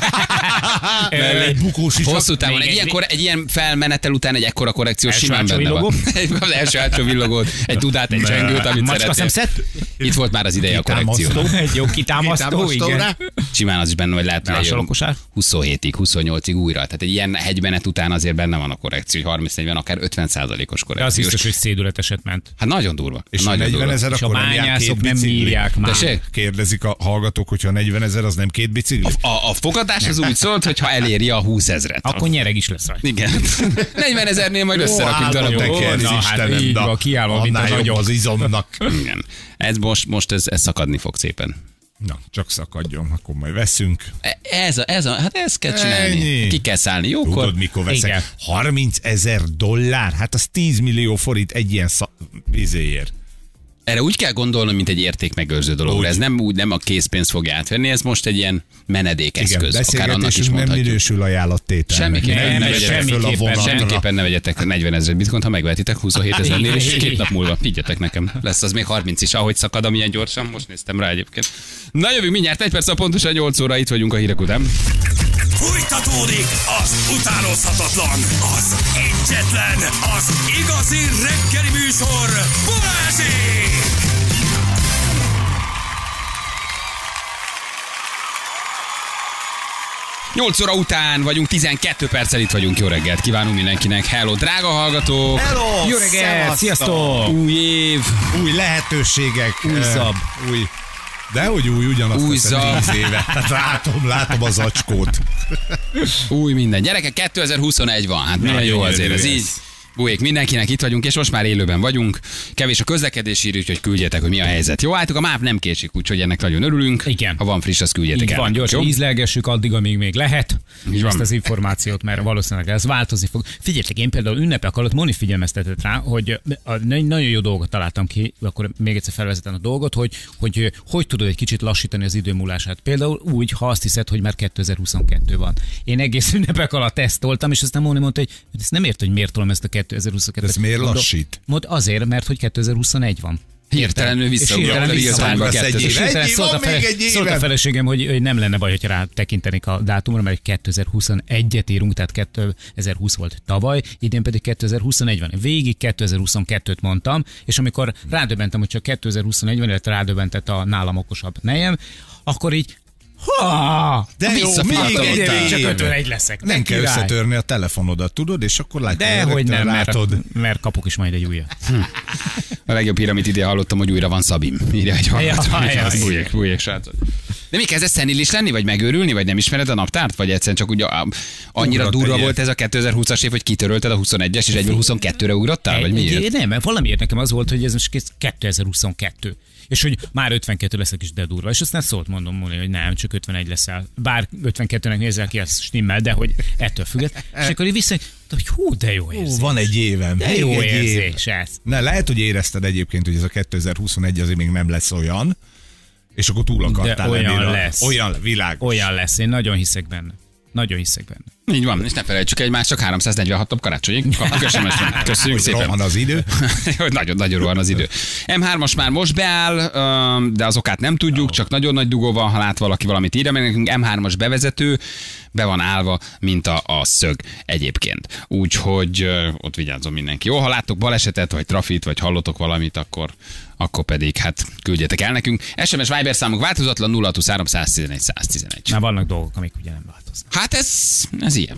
Egy bukós is. Hosszú távon, Még egy, egy- ilyen, kor, egy ilyen felmenetel után egy ekkora korrekció Első simán hátsó benne van. villogó? Az első hátsó villogót, egy tudát, egy csengőt, amit Macska szeretnél. szemszett? Itt volt már az ideje a korrekció. Kitámasztó. Egy jó kitámasztó, Kitámasztó igen. rá. Simán az is benne, hogy lehet, hogy Más lejön alakosár? huszonhétig, huszonnyolcig újra. Tehát egy ilyen hegymenet után azért benne van a korrekció, hogy harminc-negyven, akár ötven százalékos De az korrekció. biztos, hogy szédületeset ment. Hát nagyon durva. És a nagyon negyven durva. ezer És a akkor nem jár két bányászok nem bicikli? nyírják már. Tessék? Kérdezik a hallgatók, hogyha negyven ezer az nem két bicikli? A, a fogadás az úgy szólt, hogy ha eléri a húszezret. Akkor nyereg is lesz rajta. Igen. negyven ezernél majd összerakjuk darabok. tekersz, Na, hát Istenem, így na, van, kiállva, mint a annál jobb nagyok. az izomnak. Igen. Ez most, most ez, ez szakadni fog szépen. Na, csak szakadjon, akkor majd veszünk. E- Ez a, ez a, hát ezt kell csinálni. Ennyi. Ki kell szállni. Jókor. Tudod, mikor veszek? Igen. harmincezer dollár? Hát az tíz millió forint egy ilyen szak... izéért. Erre úgy kell gondolnom, mint egy értékmegőrző dologra. Úgy. Ez nem úgy, nem a készpénzt fogja átvenni, ez most egy ilyen menedékeszköz. Igen, Akár annak is beszélgetésünk nem mondhatjuk. minősül ajánlattételnek. Semmiképpen Nem, ne ez vegyetek semmiképpen, föl a vonatra. semmiképpen Semmiképpen ne vegyetek negyven ezer bitcoint, ha megvehetitek huszonhét ezernél, és két nap múlva higgyetek nekem. Lesz az még harminc is, ahogy szakad, amilyen gyorsan. Most néztem rá egyébként. Na jövünk mindjárt, egy perc a pontosan nyolc óra, itt vagyunk a hírek után. Fújtatódik az utánozhatatlan, az egyetlen, az igazi reggeli műsor, Balázsék! nyolc óra után vagyunk, tizenkét perccel itt vagyunk. Jó reggelt kívánunk mindenkinek. Hello, drága hallgatók! Hello! Jó reggelt, Szevasztok! sziasztok! Új év! Új lehetőségek. Új eh, szab. Új. De hogy új, ugyanazt Új teszem zab. tíz éve. Hát látom, látom az acskót. Új minden. Gyerekek, kétezer-huszonegy van. Hát milyen jó gyönyörű azért ez ez. így. Bujék, mindenkinek itt vagyunk, és most már élőben vagyunk. Kevés a közlekedés ír, úgyhogy küldjetek, hogy mi a helyzet. Jó, álltuk, a MÁV nem késik, úgyhogy ennek nagyon örülünk. Igen. Ha van friss, azt küldjetek Így el. van, gyorsan Jó? ízlelgessük addig, amíg még lehet Így van. ezt az információt, mert valószínűleg ez változni fog. Figyeljetek, én például ünnepek alatt Moni figyelmeztetett rá, hogy a, nagyon jó dolgot találtam ki, akkor még egyszer felvezetem a dolgot, hogy hogy, hogy tudod egy kicsit lassítani az idő múlását. Például úgy, ha azt hiszed, hogy már kétezer-huszonkettő van. Én egész ünnepek alatt tesztoltam, és aztán Moni mondta, hogy ezt nem ért, hogy miért tolom ezt a kétezer-huszonkettőt. Ez miért Mondom, lassít? Mond azért, mert hogy kétezer-huszonegy van. Hirtelenül És visszaugrott hirtelen a visszaugrott. igazányba Egy év. kettőzör. És hirtelen Egy év, szólt a, van még fele, egy szólt a évem. feleségem, hogy, hogy nem lenne baj, hogyha rá tekintenék a dátumra, mert kétezer-huszonegyet írunk, tehát kétezer-húsz volt tavaly, idén pedig kétezer-huszonegy van. Végig kétezer-huszonkettőt mondtam, és amikor rádöbbentem, hogy csak kétezer-huszonegy van, illetve rádöbbentett a nálam okosabb nejem, akkor így ha! De jó, még Visszafiatalodtál. egy Csak év. ötvenegy leszek. Nem Ne kell király. összetörni a telefonodat, tudod, és akkor látod, De hogy nem, mert, látod. mert kapok is majd egy újat. A legjobb hír, amit idén hallottam, hogy újra van Szabim. Írja egy hallgató. Ja, ja, ja. Bújék, bújék, srácok. De mi kezdesz szenilis lenni, vagy megőrülni, vagy nem ismered a naptárt, vagy egyszerűen csak úgy a- annyira Ugrott durva egyet. volt ez a kétezer-húszas év, hogy kitörölted a huszonegyes, és egyből huszonkettőre ugrottál, vagy miért? Egy- Nem, mert valamiért nekem az volt, hogy ez most kész kétezer-huszonkettő. És hogy már ötvenkettő leszek is, de durva. És aztán szólt mondom, Moni, hogy nem, csak ötvenegy leszel. Bár ötvenkettőnek nézel ki, az stimmel, de hogy ettől függet. És akkor így vissza, hogy hú, de jó Ó, érzés. van egy évem. De még jó egy év. érzés ez. Ne, lehet, hogy érezted egyébként, hogy ez a kétezer-huszonegy azért még nem lesz olyan, és akkor túl akartál De olyan lenni rá. lesz. Olyan, világos. Olyan lesz, én nagyon hiszek benne. Nagyon hiszek benne. Így van, és ne felejtsük egymást, csak háromszáznegyvenhat nap karácsonyig. Kapjuk es em es-ben. Köszönjük Hogy szépen. rohan az idő. Hogy nagyon, nagyon rohan az idő. em hármas már most beáll, öm, de az okát nem tudjuk, csak nagyon nagy dugó van, ha lát valaki valamit írja, meg nekünk em hármas bevezető be van állva, mint a, a szög egyébként. Úgyhogy ö, ott vigyázzon mindenki. Jó, ha láttok balesetet, vagy trafit, vagy hallotok valamit, akkor, akkor pedig hát küldjetek el nekünk. es em es Viber számunk változatlan nulla hatszázhuszonhárom száztizenegy száztizenegy. Már vannak dolgok, amik ugye nem változnak. Hát ez, ez ilyen.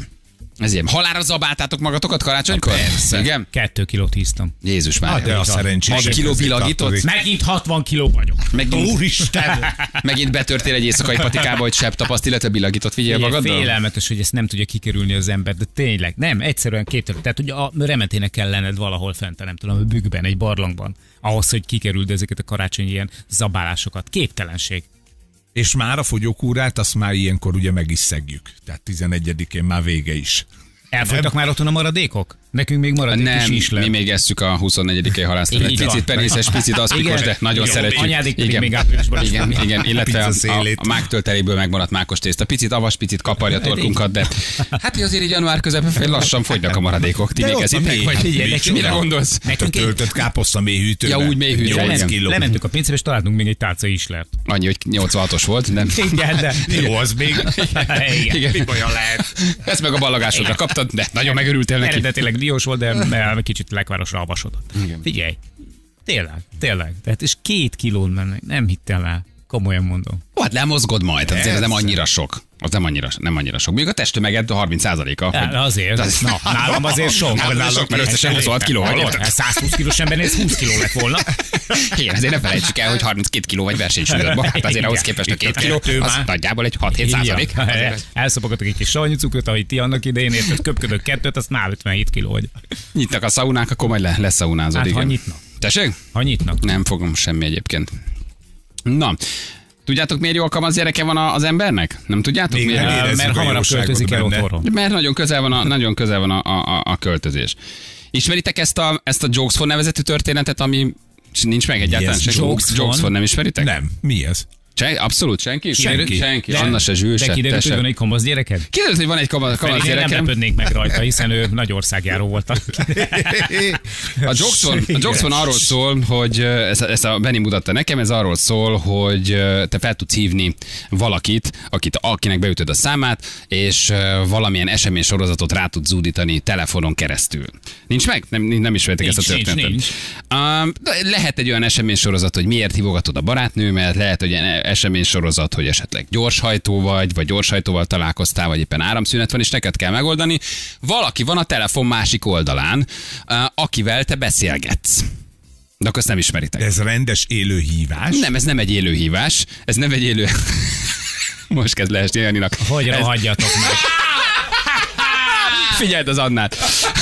Ez ilyen. Halálra zabáltátok magatokat karácsonykor? Persze. Igen? Kettő kilót híztam. Jézus már. Hát, de a szerencsés. hat kiló világított? Megint hatvan kiló vagyok. Megint, Úristen! megint betörtél egy éjszakai patikába, hogy sebb tapaszt, illetve bilagított vigyél Figyelj, magaddal? félelmetes, hogy ezt nem tudja kikerülni az ember, de tényleg, nem, egyszerűen képtelen. Tehát, hogy a remetének kell lenned valahol fent, nem tudom, a bükkben, egy barlangban, ahhoz, hogy kikerüld ezeket a karácsonyi ilyen zabálásokat. Képtelenség. És már a fogyókúrát, azt már ilyenkor ugye meg is szegjük. Tehát tizenegyedikén már vége is. Elfogytak már otthon a maradékok? Nekünk még maradék Nem, is lett. mi még esszük a huszonnegyedikén halászlevet. Így van. Picit penészes, picit aszpikos, de nagyon Jó, szeretjük. anyádik pedig Igen, még áprilisban is igen, vannak. igen, illetve A a, pizza a, szélét. a mágtölteléből megmaradt mákos tészta. Picit avas, picit kaparja a torkunkat, de hát azért így január közepén lassan fogynak a maradékok. Ti De még ott a eszitek, mély. vagy Figyelj, mire nekünk- gondolsz? A Nekünk egy- töltött káposzta mélyhűtőben. Ja, úgy mélyhűtőben, nyolc igen. kiló. Lementünk a pincébe, és találtunk még egy tálca islert. Annyi, hogy nyolcvanhatos volt, nem? Igen, de... Jó, az még. Igen. Igen. Mi baja lehet? Ezt meg a ballagásodra kaptad, de nagyon megörültél neki. Eredetileg diós volt, de, de kicsit lekvárosra avasodott. Figyelj, tényleg, tényleg. Tehát és két kilón mennek, nem hittem el. Komolyan mondom. Ó, hát lemozgod majd, azért ez nem Persze. annyira sok. Az nem annyira, nem annyira sok. Még a testtömeged a harminc százaléka. De azért, na, nálam azért sok. Nálam azért sok, mert összesen huszonhat kiló vagy. Hallod? száz húsz kilós embernél ez húsz kiló lett volna. Igen, azért ne felejtsük el, hogy harminckét kiló vagy versenysúlyodban. Hát azért ahhoz képest a két kiló, az nagyjából egy hat-hét százalék. Elszopogatok egy kis savanyúcukrot, ahogy ti annak idején érted, köpködök kettőt, azt már ötvenhét kiló vagy. Nyitnak a szaunák, akkor majd le, leszaunázod. Hát, ha igen. nyitnak. Tessék? Ha nyitnak. Nem fogom semmi egyébként. Na, tudjátok, miért jó alkalmaz gyereke van a- az embernek? Nem tudjátok? Még miért? nem érezzük Mert a hamarabb jóságot költözik el benne. otthonról. Mert nagyon közel van a, nagyon közel van a, a, a költözés. Ismeritek ezt a, ezt a Jokes for nevezetű történetet, ami nincs meg egyáltalán? ez? Senki? Jokes for? Jokes for nem ismeritek? Nem. Mi ez? Sen, abszolút senki? Senki. Senki. De- Anna se, Zsül De se, kiderült, te hogy van se. egy kamasz gyereked? Kiderült, hogy van egy kamasz, kamasz Pedig én nem gyerekem. lepődnék meg rajta, hiszen ő nagy országjáró volt. A Jokes van, a Jokes van arról szól, hogy ö, ezt, ezt a Benni mutatta nekem, ez arról szól, hogy ö, te fel tudsz hívni valakit, akit, akinek beütöd a számát, és ö, valamilyen esemény sorozatot rá tudsz zúdítani telefonon keresztül. Nincs meg? Nem, nem ismeritek ezt a Nincs, nincs, történetet? nincs. Um, lehet egy olyan esemény sorozat, hogy miért hívogatod a barátnőmet, lehet egy olyan esemény sorozat, hogy esetleg gyorshajtó vagy, vagy gyorshajtóval találkoztál, vagy éppen áramszünet van, és neked kell megoldani. Valaki van a telefon másik oldalán, uh, akivel te beszélgetsz. De akkor ezt nem ismeritek. Ez rendes élő hívás? Nem, ez nem egy élő hívás, ez nem egy élő... Most kezd leesni Janinak. Hogy Ez- rohadjatok meg? Figyeld az Annát.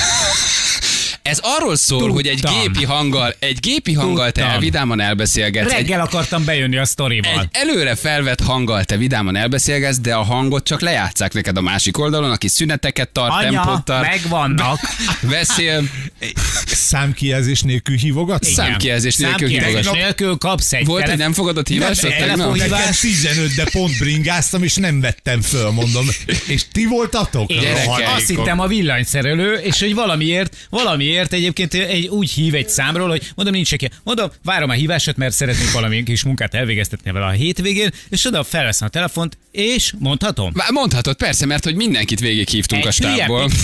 Ez arról szól, hogy egy Tudtam. gépi hanggal, egy gépi hanggal te Tudtam. vidáman elbeszélgetsz. Egy, Reggel akartam bejönni a sztorival. egy előre felvett hanggal te vidáman elbeszélgetsz, de a hangot csak lejátszák neked a másik oldalon, aki szüneteket tart, Anya, tempót tart, megvannak. beszél, Számkijelzés nélkül hívogatsz? Igen. Számkijelzés nélkül Számkijelzés hívogatsz. nélkül kapsz egy Volt, hogy telefon- nem fogadott hívást? Nem, tegnap? telefonhívás. Nekem tizenöt, de pont bringáztam, és nem vettem föl, mondom. És ti voltatok? Én Gyerekek. azt hittem a villanyszerelő, és hogy valamiért, valamiért egyébként egy, úgy hív egy számról, hogy mondom, nincs senki. Mondom, várom a hívását, mert szeretnék valami kis munkát elvégeztetni vele a hétvégén, és oda felveszem a telefont, és mondhatom. Vá- Mondhatod, persze, mert hogy mindenkit végighívtunk Egy a stábból. hülye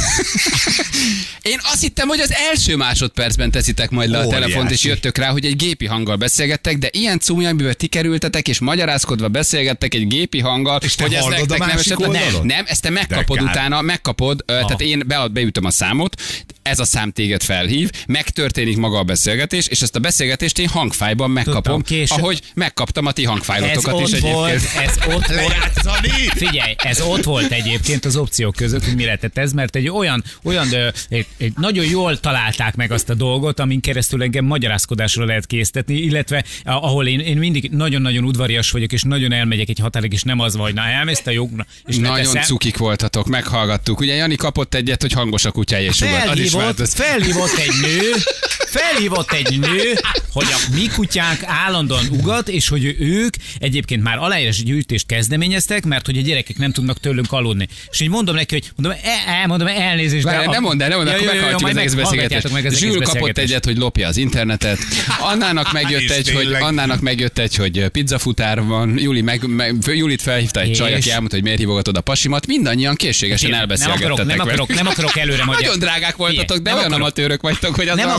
Én azt hittem, hogy az első másodpercben teszitek majd le a Óriási. telefont, és jöttök rá, hogy egy gépi hanggal beszélgettek, de ilyen cumi, amiből ti kerültetek, és magyarázkodva beszélgettek egy gépi hanggal, És te hogy ez hallod a nektek nem másik esetleg... Nem, oldalon? nem, ezt te megkapod De kár. utána, megkapod, ö, tehát én bead, beütöm a számot, ez a szám téged felhív, megtörténik maga a beszélgetés, és ezt a beszélgetést én hangfájban megkapom, Tudtam, később- ahogy megkaptam a ti Ez hangfájlotokat is ott volt, egyébként. ez ott volt. Lejátszani! Figyelj, ez ott volt egyébként az opciók között, hogy mire tett ez, mert egy olyan, olyan ö, egy, egy nagyon jól találták meg azt a dolgot, amin keresztül engem magyarázkodásra lehet késztetni, illetve ahol én, én mindig nagyon-nagyon udvarias vagyok, és nagyon elmegyek egy határig, és nem az van, hogy na elmész te jogna, és Nagyon leteszem. cukik voltatok, meghallgattuk. Ugye Jani kapott egyet, hogy hangos a kutyája, és ugat. Az is Felhívott, változ. felhívott egy nő, felhívott egy nő, hogy a mi kutyánk állandóan ugat, és hogy ők egyébként már aláírás gyűjtést kezdeményeztek, mert hogy a gyerekek nem tudnak tőlünk aludni. És így mondom neki, hogy mondom, e, e, mondom, elnézést. de Várj, a- nem mondd el, nem mondd el, Ja, akkor jó, jó, jó, meghallgatjuk az majd egész meghallgatjátok meg az beszélgetést. egész Zsül kapott beszélgetést. egyet, hogy lopja az internetet. Annának megjött És egy, hogy tényleg. Annának megjött egy, hogy pizzafutár van. Júli meg, meg, Julit felhívta egy És? csaj, aki elmondta, hogy miért hívogatod a pasimat. Mindannyian készségesen nem elbeszélgettetek. akarok, nem velük. akarok, nem akarok előre magyar. Nagyon drágák voltatok, de Nem olyan akarok. amatőrök vagytok, hogy az Nem, valami de nem,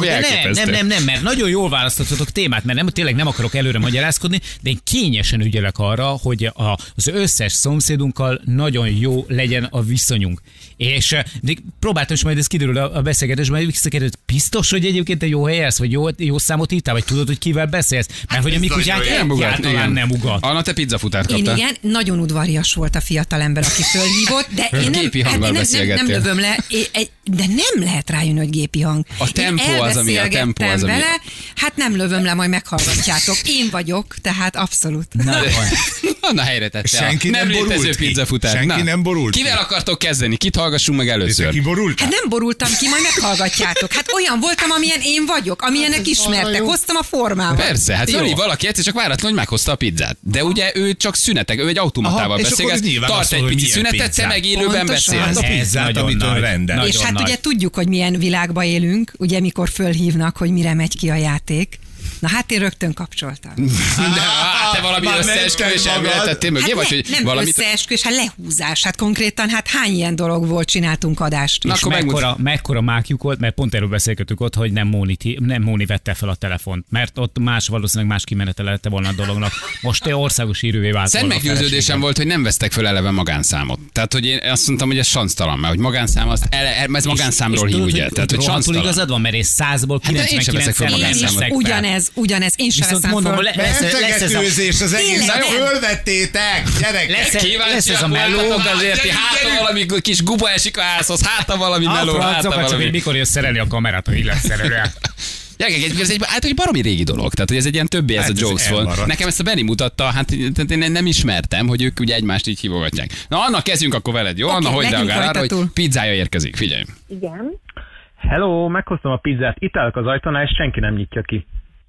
nem, nem, nem, mert nagyon jól választottatok témát, mert nem, tényleg nem akarok előre magyarázkodni, de én kényesen ügyelek arra, hogy a, az összes szomszédunkkal nagyon jó legyen a viszonyunk. És de próbáltam is, majd ez kiderül a, a beszélgetésben, hogy visszakérdezett, biztos, hogy egyébként te jó helyelsz, vagy jó, jó számot írtál, vagy tudod, hogy kivel beszélsz? Mert hát hogy a mi kutyánk egyáltalán nem ugat. Anna, te pizzafutát kaptál. Én igen, nagyon udvarias volt a fiatalember, aki fölhívott, de én nem, gépi hát hanggal én nem, nem, nem lövöm le, é, de nem lehet rájönni, hogy gépi hang. A tempó az, ami a tempó az, ami... vele, hát nem lövöm le, majd meghallgatjátok. Én vagyok, tehát abszolút. Na, Anna helyre tette. Senki nem, nem létező pizzafutár. Senki Na, nem borult. Kivel akartok kezdeni? Kit hallgassunk meg először? Ki borult? Hát nem borultam ki, majd meghallgatjátok. Hát olyan voltam, amilyen én vagyok, amilyenek ismertek. Hoztam a formámat. Persze, hát Zoli, valaki egyszer csak váratlan, hogy meghozta a pizzát. De ugye ő csak szünetek, ő egy automatával beszélget, tart egy pici szünetet, te meg élőben beszélsz. A pizzát, amit ön rendel. És hát ugye tudjuk, hogy milyen világban élünk, ugye mikor fölhívnak, hogy mire megy ki a játék. Na hát én rögtön kapcsoltam. De hát te valami összeesküvés elméletettél mögé, hát vagy ne, hogy nem valamit... összeesküvés, hát lehúzás. Hát konkrétan hát hány ilyen dolog volt, csináltunk adást. Na, és akkor mekkora, mekkora mákjuk volt, mert pont erről beszélgetünk ott, hogy nem Móni, nem Móni vette fel a telefont, mert ott más valószínűleg más kimenetele lette volna a dolognak. Most te országos hírűvé vált. Szent meggyőződésem volt, hogy nem vesztek föl eleve magánszámot. Tehát, hogy én azt mondtam, hogy ez sansztalan, mert hogy magánszám, azt ele, ez magánszámról hív, ugye. Tehát, hogy sansztalan. Igazad van, mert én százból kilencvenkilenc ugyanez, ugyanez, én sem veszem mondom, föl. le, lesz, lesz ez a... az egész, Tényleg, fölvettétek, gyerekek! Lesz, lesz ez a meló. Azért, hogy hátra valami kis guba esik a házhoz, hátra valami meló, hátra valami... Csak, hogy mikor jössz szerelni a kamerát, hogy így lesz szerelő. Gyerekek, ez egy, hát egy baromi régi dolog, tehát hogy ez egy ilyen többé ez Hát a ez jokes volt. elmaradt. Nekem ezt a Benni mutatta, hát tehát én nem ismertem, hogy ők ugye egymást így hívogatják. Na, Anna, kezdjünk akkor veled, jó? Oké, Anna, hogy megyünk reagál arra, rajta túl. hogy pizzája érkezik, figyelj. Igen. Hello, meghoztam a pizzát, itt állok az ajtónál, és senki nem nyitja ki.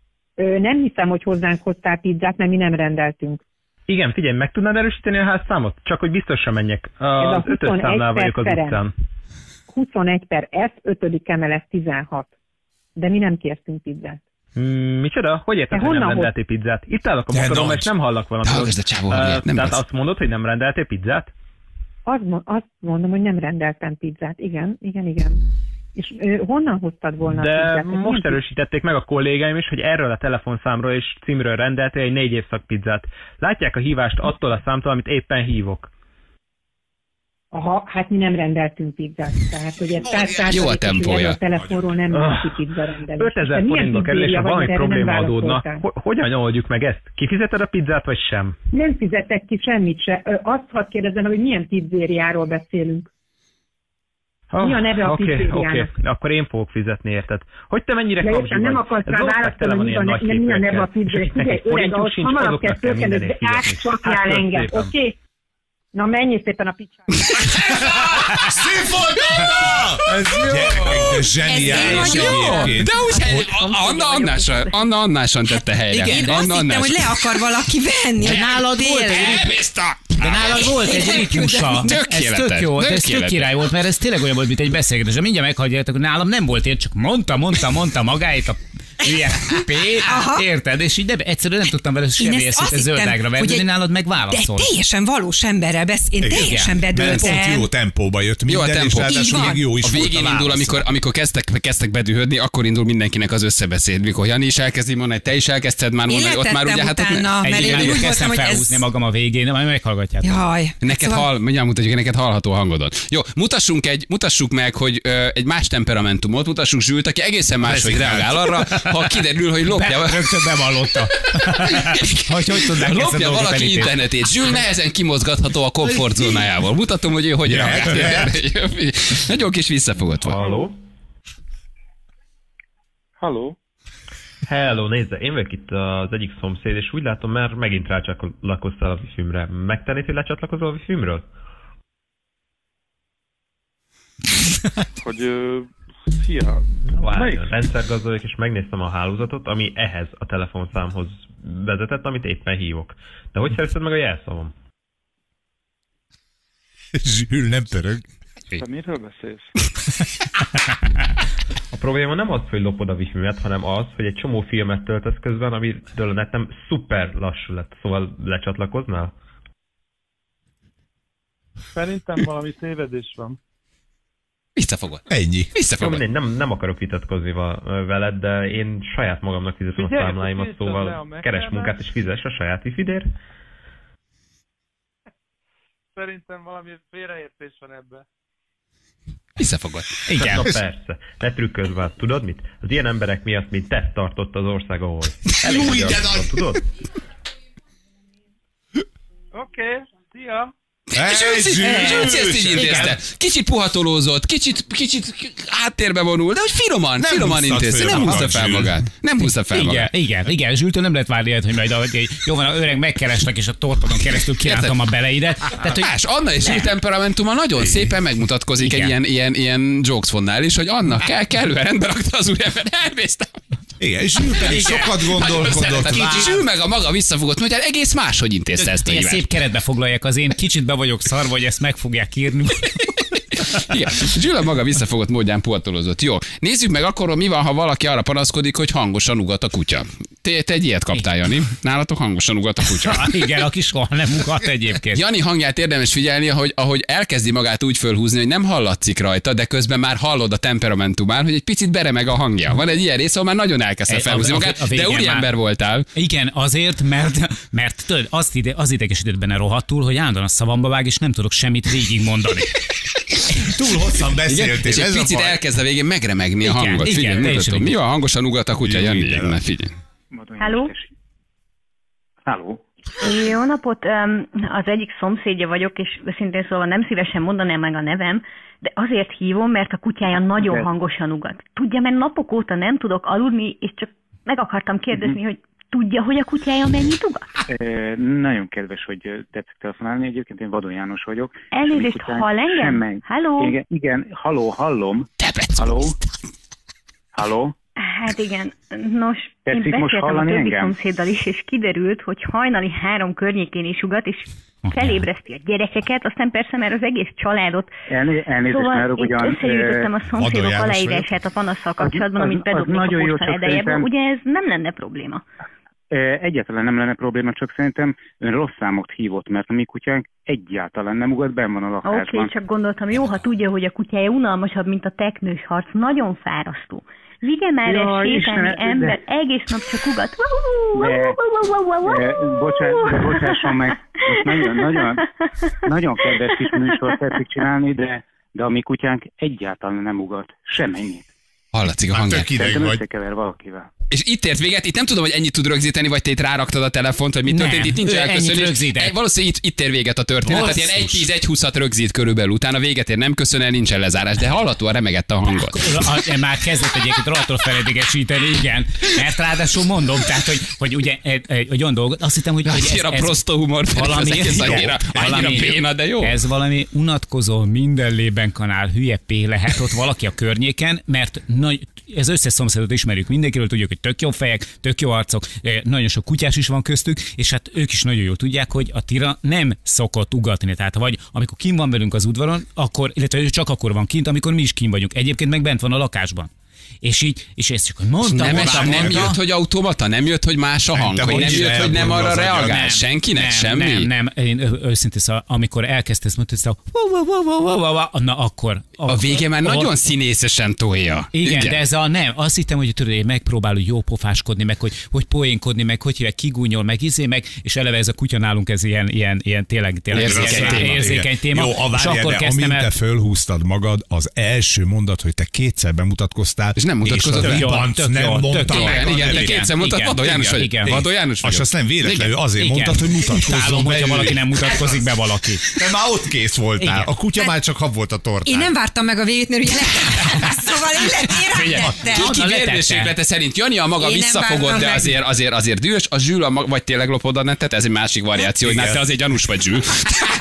Ö, nem hiszem, hogy hozzánk hoztál pizzát, mert mi nem rendeltünk. Igen, figyelj, meg tudnád erősíteni a házszámot? Csak hogy biztosan menjek. Az ötös számnál vagyok az utcán. huszonegy per F, ötödik emelet tizenhat. De mi nem kértünk pizzát. Hmm, micsoda? Hogy érted, hogy nem rendeltél pizzát? Itt állok a motorom, és nem hallak valamit. Hallgass, a csávó, uh, nem Tehát lesz. azt mondod, hogy nem rendeltél pizzát? Azt, azt mondom, hogy nem rendeltem pizzát. Igen, igen, igen. És ö, honnan hoztad volna De a pizzát? most erősítették meg a kollégáim is, hogy erről a telefonszámról és címről rendeltél egy négy évszak pizzát. Látják a hívást attól a számtól, amit éppen hívok. Aha, hát mi nem rendeltünk pizzát. Tehát, hogy ez száz százalékos, Jó a hogy tempója. erről a telefonról nem Ah. neki pizza rendelés. ötezer forintba kerül, és ha valami probléma adódna, ho- hogyan oldjuk meg ezt? Kifizeted a pizzát, vagy sem? Nem fizettek ki semmit se. Ö, Azt hadd kérdezem, hogy milyen pizzériáról beszélünk. Mi a neve a Oké, pizzériának? oké, akkor én fogok fizetni, érted? Hogy te mennyire De kapzsi értem, vagy? nem akarsz Ez rá ország tele van választani, ilyen hogy nagy mi a neve a képekkel. pizzériának. Figyelj, Nekik öreg, forintjuk ahhoz sincs, hamarabb kell azoknak kell fölkelni, mindenért de fizetni. átcsapjál Hát, engem, szépen. oké? Na menjél szépen a picsába. Szép volt, Anna! Ez jó! De zseniális Ez én egyébként. De úgy, hely, Anna Annásan, Anna Annásan tette helyre. Igen, Anna azt hittem, Annásan. hogy le akar valaki venni. De nálad volt egy Tényleg. Elbízta! De nálad volt egy ritmusa. Ez Tökéletes, tök jó, de ez tök tökéletes. király volt, mert ez tényleg olyan volt, mint egy beszélgetés. De mindjárt meghalljátok, hogy nálam nem volt én, csak mondta, mondta, mondta magáit a ilyen P, érted? És így nem, egyszerűen nem tudtam vele Én semmi ezt eszét azt a zöldágra hittem, venni, hogy de egy- nálad meg De válaszol. teljesen valós emberrel besz, én teljesen Mert pont bedőltem. jó tempóba jött Jó a minden, és tempó. ráadásul Így van. még jó is A volt végén indul, válasza. amikor, amikor kezdtek, kezdtek bedühödni, akkor indul mindenkinek az összebeszéd. Mikor Jani is elkezdi mondani, te is elkezdted már Én mondani, ott már ugye letettem hát ott utána, ne- mert én Egyébként úgy kezdtem voltam, hogy felhúzni ez... magam a végén, majd meghallgatjátok. Jaj. Neked Szóval- hall, mindjárt mutatjuk, neked hallható a hangodon. Jó, mutassunk, egy, mutassuk meg, hogy ö, egy más temperamentumot, mutassuk Zsült, aki egészen máshogy reagál arra, ha kiderül, hogy lopja, Be, rögtön bevallotta. hogy hogy tudnák ezt a lopja dolgot valaki elítélni. internetét. Zsül nehezen kimozgatható a komfortzónájával. Mutatom, hogy ő hogy reagál. Nagyon kis visszafogott volt. Halló? Halló? Hello, nézze, én vagyok itt az egyik szomszéd, és úgy látom, mert megint rácsatlakoztál a Wi-Fi-mre. Megtennéd, hogy lecsatlakozol a Wi-Fi-mről? Hogy... Ö, szia! Várj, Melyik? rendszergazda vagyok, és megnéztem a hálózatot, ami ehhez a telefonszámhoz vezetett, amit éppen hívok. De hogy szerezted meg a jelszavam? Zsül nem pörög. Te miről beszélsz? A probléma nem az, hogy lopod a Wi-Fi-met, hanem az, hogy egy csomó filmet töltesz közben, amitől a netem szuper lassú lett. Szóval lecsatlakoznál? Szerintem valami tévedés van. Visszafogod. Ennyi. Visszafogod. Jó, nem, nem akarok vitatkozni veled, de én saját magamnak fizetem a számláimat, szóval keres munkát és fizess a saját wifi-dért. Szerintem valami félreértés van ebben. Visszafogod. Igen. Na persze. Ne trükközz már. Tudod mit? Az ilyen emberek miatt, mint te tartott az ország, ahol. Elég Új, de nagy! Tudod? Oké, szia! Zsülci ezt így intézte. Kicsit puhatolózott, kicsit, kicsit háttérbe vonul, de hogy finoman, Nem finoman húztad intézte. föl Nem húzta magad, fel Zsül. magát. Nem húzta fel Igen, magát. igen, igen, Zsültől nem lehet várni ilyet, hogy majd ahogy jó van, a öreg megkeresnek, és a torpadon keresztül kirántom a beleidet. Tehát, hogy Más, Anna és ő temperamentuma nagyon szépen megmutatkozik egy Igen. ilyen, ilyen, ilyen jokesfonnál is, hogy Anna kell, kellően rendbe rakta az újember, elmésztem. Igen, és Zsül pedig sokat gondolkodott. Zsül meg a maga visszafogott, hogy egész máshogy intézte ezt a ilyen hívást. szép keretbe foglalják az én, kicsit be vagyok szarva, hogy ezt meg fogják írni. Igen. Zsül a maga visszafogott módján puhatolózott. Jó, nézzük meg akkor, mi van, ha valaki arra panaszkodik, hogy hangosan ugat a kutya. Te, te egy ilyet kaptál, Jani. Nálatok hangosan ugat a kutya. Igen, aki soha nem ugat egyébként. Jani hangját érdemes figyelni, ahogy, ahogy elkezdi magát úgy fölhúzni, hogy nem hallatszik rajta, de közben már hallod a temperamentumán, hogy egy picit beremeg a hangja. Van egy ilyen rész, ahol már nagyon elkezdte A- felhúzni a- a- magát, a végén de úriember már- voltál. Igen, azért, mert, mert tudod, azt ide, az idegesített benne rohadtul, hogy állandóan a szavamba vág, és nem tudok semmit végigmondani. Túl hosszan Igen? beszéltél, És egy ez a picit baj. elkezd a végén megremegni a Igen, hangot. igen, Figyelj, teljesen mutatom. Mi igen. van, hangosan ugat a kutya, Jó, Jani? igen. Na, figyelj. Halló? Halló? Jó napot, öm, az egyik szomszédja vagyok, és őszintén szóval nem szívesen mondanám meg a nevem, de azért hívom, mert a kutyája nagyon De- hangosan ugat. Tudja, mert napok óta nem tudok aludni, és csak meg akartam kérdezni, hogy tudja, hogy a kutyája mennyit ugat? E, nagyon kedves, hogy tetszik telefonálni. Egyébként én Vadon János vagyok. Elnézést, És amikor hall engem? semmi- Halló? Igen, igen, halló, hallom. Debrecen. Halló? Halló? Hát igen, nos, Tetszik én most beszéltem a hallani többi engem? szomszéddal is, és kiderült, hogy hajnali három környékén is ugat, és felébreszti a gyerekeket, aztán persze már az egész családot. Elné, elnézést, Szóval mert én ugyan... összegyűjtöttem a Vadon szomszédok János aláírását a panasszal kapcsolatban, az- amit az bedobnék a nagyon jó, posta csak edejéből. szerintem- Ugye ez nem lenne probléma. e, Egyáltalán nem lenne probléma, csak szerintem ön rossz számot hívott, mert a mi kutyánk egyáltalán nem ugat, benn van a Oké, lakásban. okay, csak gondoltam, jó, ha tudja, hogy a kutyája unalmasabb, mint a teknős harc, nagyon fárasztó. Vigye már el Jaj, sétálni, Istenem, ember, de- egész nap csak ugat. De, de, bocsá, de bocsásson meg, most nagyon, nagyon, nagyon kedves kis műsort tetszik csinálni, de, de a mi kutyánk egyáltalán nem ugat. Semennyit. Hallatszik a Már hangját. tök ideg Szerintem vagy. összekever valakivel. És itt ért véget, itt nem tudom, hogy ennyit tud rögzíteni, vagy te itt ráraktad a telefont, vagy mi Nem, történt, itt nincs ő ennyit elköszönés. rögzített. Eh, Valószínűleg itt, itt ér véget a történet, tehát ilyen egy tíz egy húszat rögzít körülbelül, utána véget ér, nem köszön el, nincsen lezárás, de hallhatóan remegett a hangot. A- Már kezdett egyébként rohadtul feledégesíteni, igen. Mert ráadásul mondom, tehát, hogy, hogy ugye egy, egy, egy olyan dolgot, azt hittem, hogy, hogy ez, Annyira ez prosto humor, valami, ez egész annyira, annyira béna, de jó. Ez valami unatkozó, minden lében kanál, hülye pé lehet ott valaki a környéken, mert nagy, ez összes szomszédot ismerjük, mindenkiről tudjuk, hogy tök jó fejek, tök jó arcok, eh, nagyon sok kutyás is van köztük, és hát ők is nagyon jól tudják, hogy a Tira nem szokott ugatni, tehát vagy amikor kim van velünk az udvaron, akkor, illetve ő csak akkor van kint, amikor mi is kim vagyunk. Egyébként meg bent van a lakásban. És így, és ezt csak, hogy mondta, Nem, mondta, nem mondta. jött, hogy automata, nem jött, hogy más a hang, te hogy hogy nem is jött, hogy nem elborul arra az agyad? reagál Nem, senkinek, nem, semmi. Nem, nem, én ö- őszintén szóval, amikor elkezdte ezt mondani, szóval, wow, wow, wow, wow, wow, wow, na akkor. A vége már a- nagyon színészesen tolja. Igen, de ez a nem. Azt hittem, hogy tudod, hogy megpróbálod jó pofáskodni, meg hogy, hogy poénkodni, meg hogy hívják, kigúnyol, meg izé, meg, és eleve ez a kutya nálunk, ez ilyen, ilyen, ilyen tényleg, tényleg Érzékeny ilyen- téma. érzékeny téma. Jó, a és várjál, akkor de kezdtem amint el. te fölhúztad magad, az első mondat, hogy te kétszer bemutatkoztál, És nem mutatkozott és be. a Jó, ribanc tök nem jó, mondta tök jó. meg. Igen, a igen, te nevét. kétszer mondtad, igen, Vadó János igen, vagy. igen. Vadó János vagy. Azt azt nem véletlenül azért Igen. mondtad, hogy mutatkozzon Utálom, be hogyha ő. valaki nem mutatkozik be valaki. Te már ott kész voltál. Igen. A kutya már csak hab volt a tortán. Én nem vártam meg a végét, mert ugye le... Szóval én le- én rátettem. Kiki Anna letette. vérdőséglete szerint Jani a maga Én nem visszafogott, vártam de meg. azért, azért, azért dühös. A Zsül a maga, vagy tényleg lopod a netet, ez egy másik variáció, hogy Igen. hát te azért gyanús vagy, Zsül.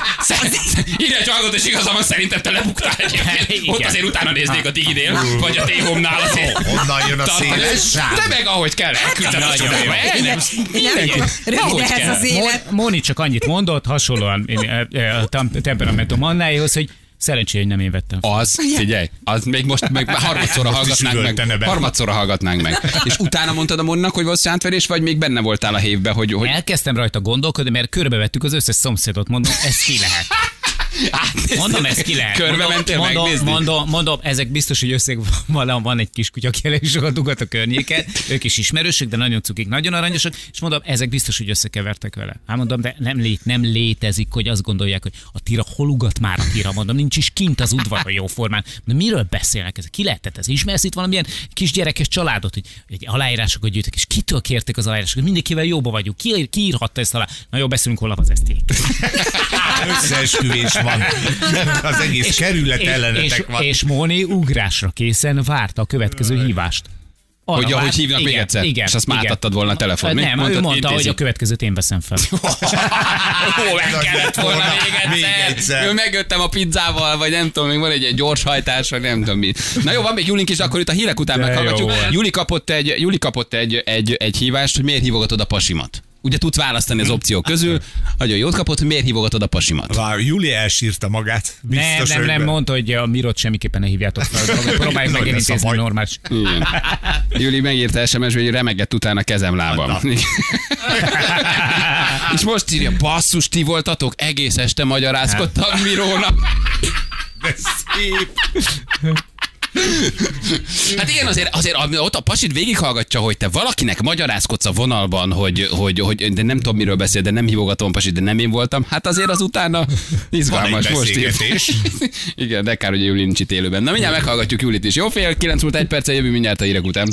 Írja egy hallgatót, és igazam van, szerintem te lebuktál egyébként. Igen. Ott azért utána néznék a Digidél, vagy a T-Home-nál azért. Honnan jön a Tartani. széles sáv? Te meg ahogy kell, elküldted a csodába. El nem. Mindenki. Rövid Ahogy ehhez kell. az élet. Mon- Moni csak annyit mondott, hasonlóan én, eh, eh, a tem- temperamentum Annáéhoz, hogy szerencsé, hogy nem én vettem. Az, figyelj, az még most meg harmadszorra Most is hallgatnánk üvöltene meg. be. Harmadszorra hallgatnánk meg. És utána mondtad a Monnak, hogy valószínűleg átverés, vagy még benne voltál a hévbe, hogy, hogy Elkezdtem rajta gondolkodni, mert körbevettük az összes szomszédot, mondom, ez ki lehet. Mondom, ez ki lehet. Körbe mentél mondom, megnézni? mondom, mondom, ezek biztos, hogy összeg van, van egy kis kutya, aki elég sokat ugat a környéken. Ők is ismerősök, de nagyon cukik, nagyon aranyosak, és mondom, ezek biztos, hogy összekevertek vele. Hát mondom, de nem, lét, nem létezik, hogy azt gondolják, hogy a tira hol ugat már a tira, mondom, nincs is kint az udvaron jóformán. De miről beszélnek ezek? Ki lehetett ez? Ismersz itt valamilyen kisgyerekes családot, hogy, hogy aláírásokat gyűjtek, és kitől kértek az aláírásokat? Mindenkivel jóba vagyunk. Ki, ki írhatta ezt alá? Na jó, beszélünk holnap az eszték. Összeesküvés van. Az egész és, kerület ellenetek és, van. És Móni ugrásra készen várta a következő hívást. Arra hogy ahogy hívnak igen, még egyszer, igen, és azt már átadtad volna a telefon. Nem, mondtad, ő mondta, intézi. hogy a következőt én veszem fel. Ó, meg kellett volna még egyszer. Még egyszer. Ő megöttem a pizzával, vagy nem tudom, még van egy, egy gyors hajtás, vagy nem tudom mi. Na jó, van még Julink is, akkor itt a hírek után meghallgatjuk. Juli kapott, egy, Juli kapott egy, egy, egy hívást, hogy miért hívogatod a pasimat. Ugye tudsz választani az opciók közül. Nagyon jót kapott, hogy miért hívogatott a pasimat. Vár, Júli elsírta magát. Biztos, nem, nem, nem mondta, hogy a Mirot semmiképpen ne hívjátok fel. Próbáljuk meg elintézni normális. Júli megírta es em es-be, hogy remegett utána kezem lábam. És most írja, basszus, ti voltatok, egész este magyarázkodtam Mirónak. De szép. Hát igen, azért, azért ott a pasit végighallgatja, hogy te valakinek magyarázkodsz a vonalban, hogy, hogy, hogy de nem tudom miről beszél, de nem hívogatom a pasit, de nem én voltam. Hát azért az utána izgalmas most is. Igen, de kár, hogy Júli nincs itt élőben. Na mindjárt meghallgatjuk Júlit is. Jó, fél kilenc múlt egy perccel jövő mindjárt a hírek után.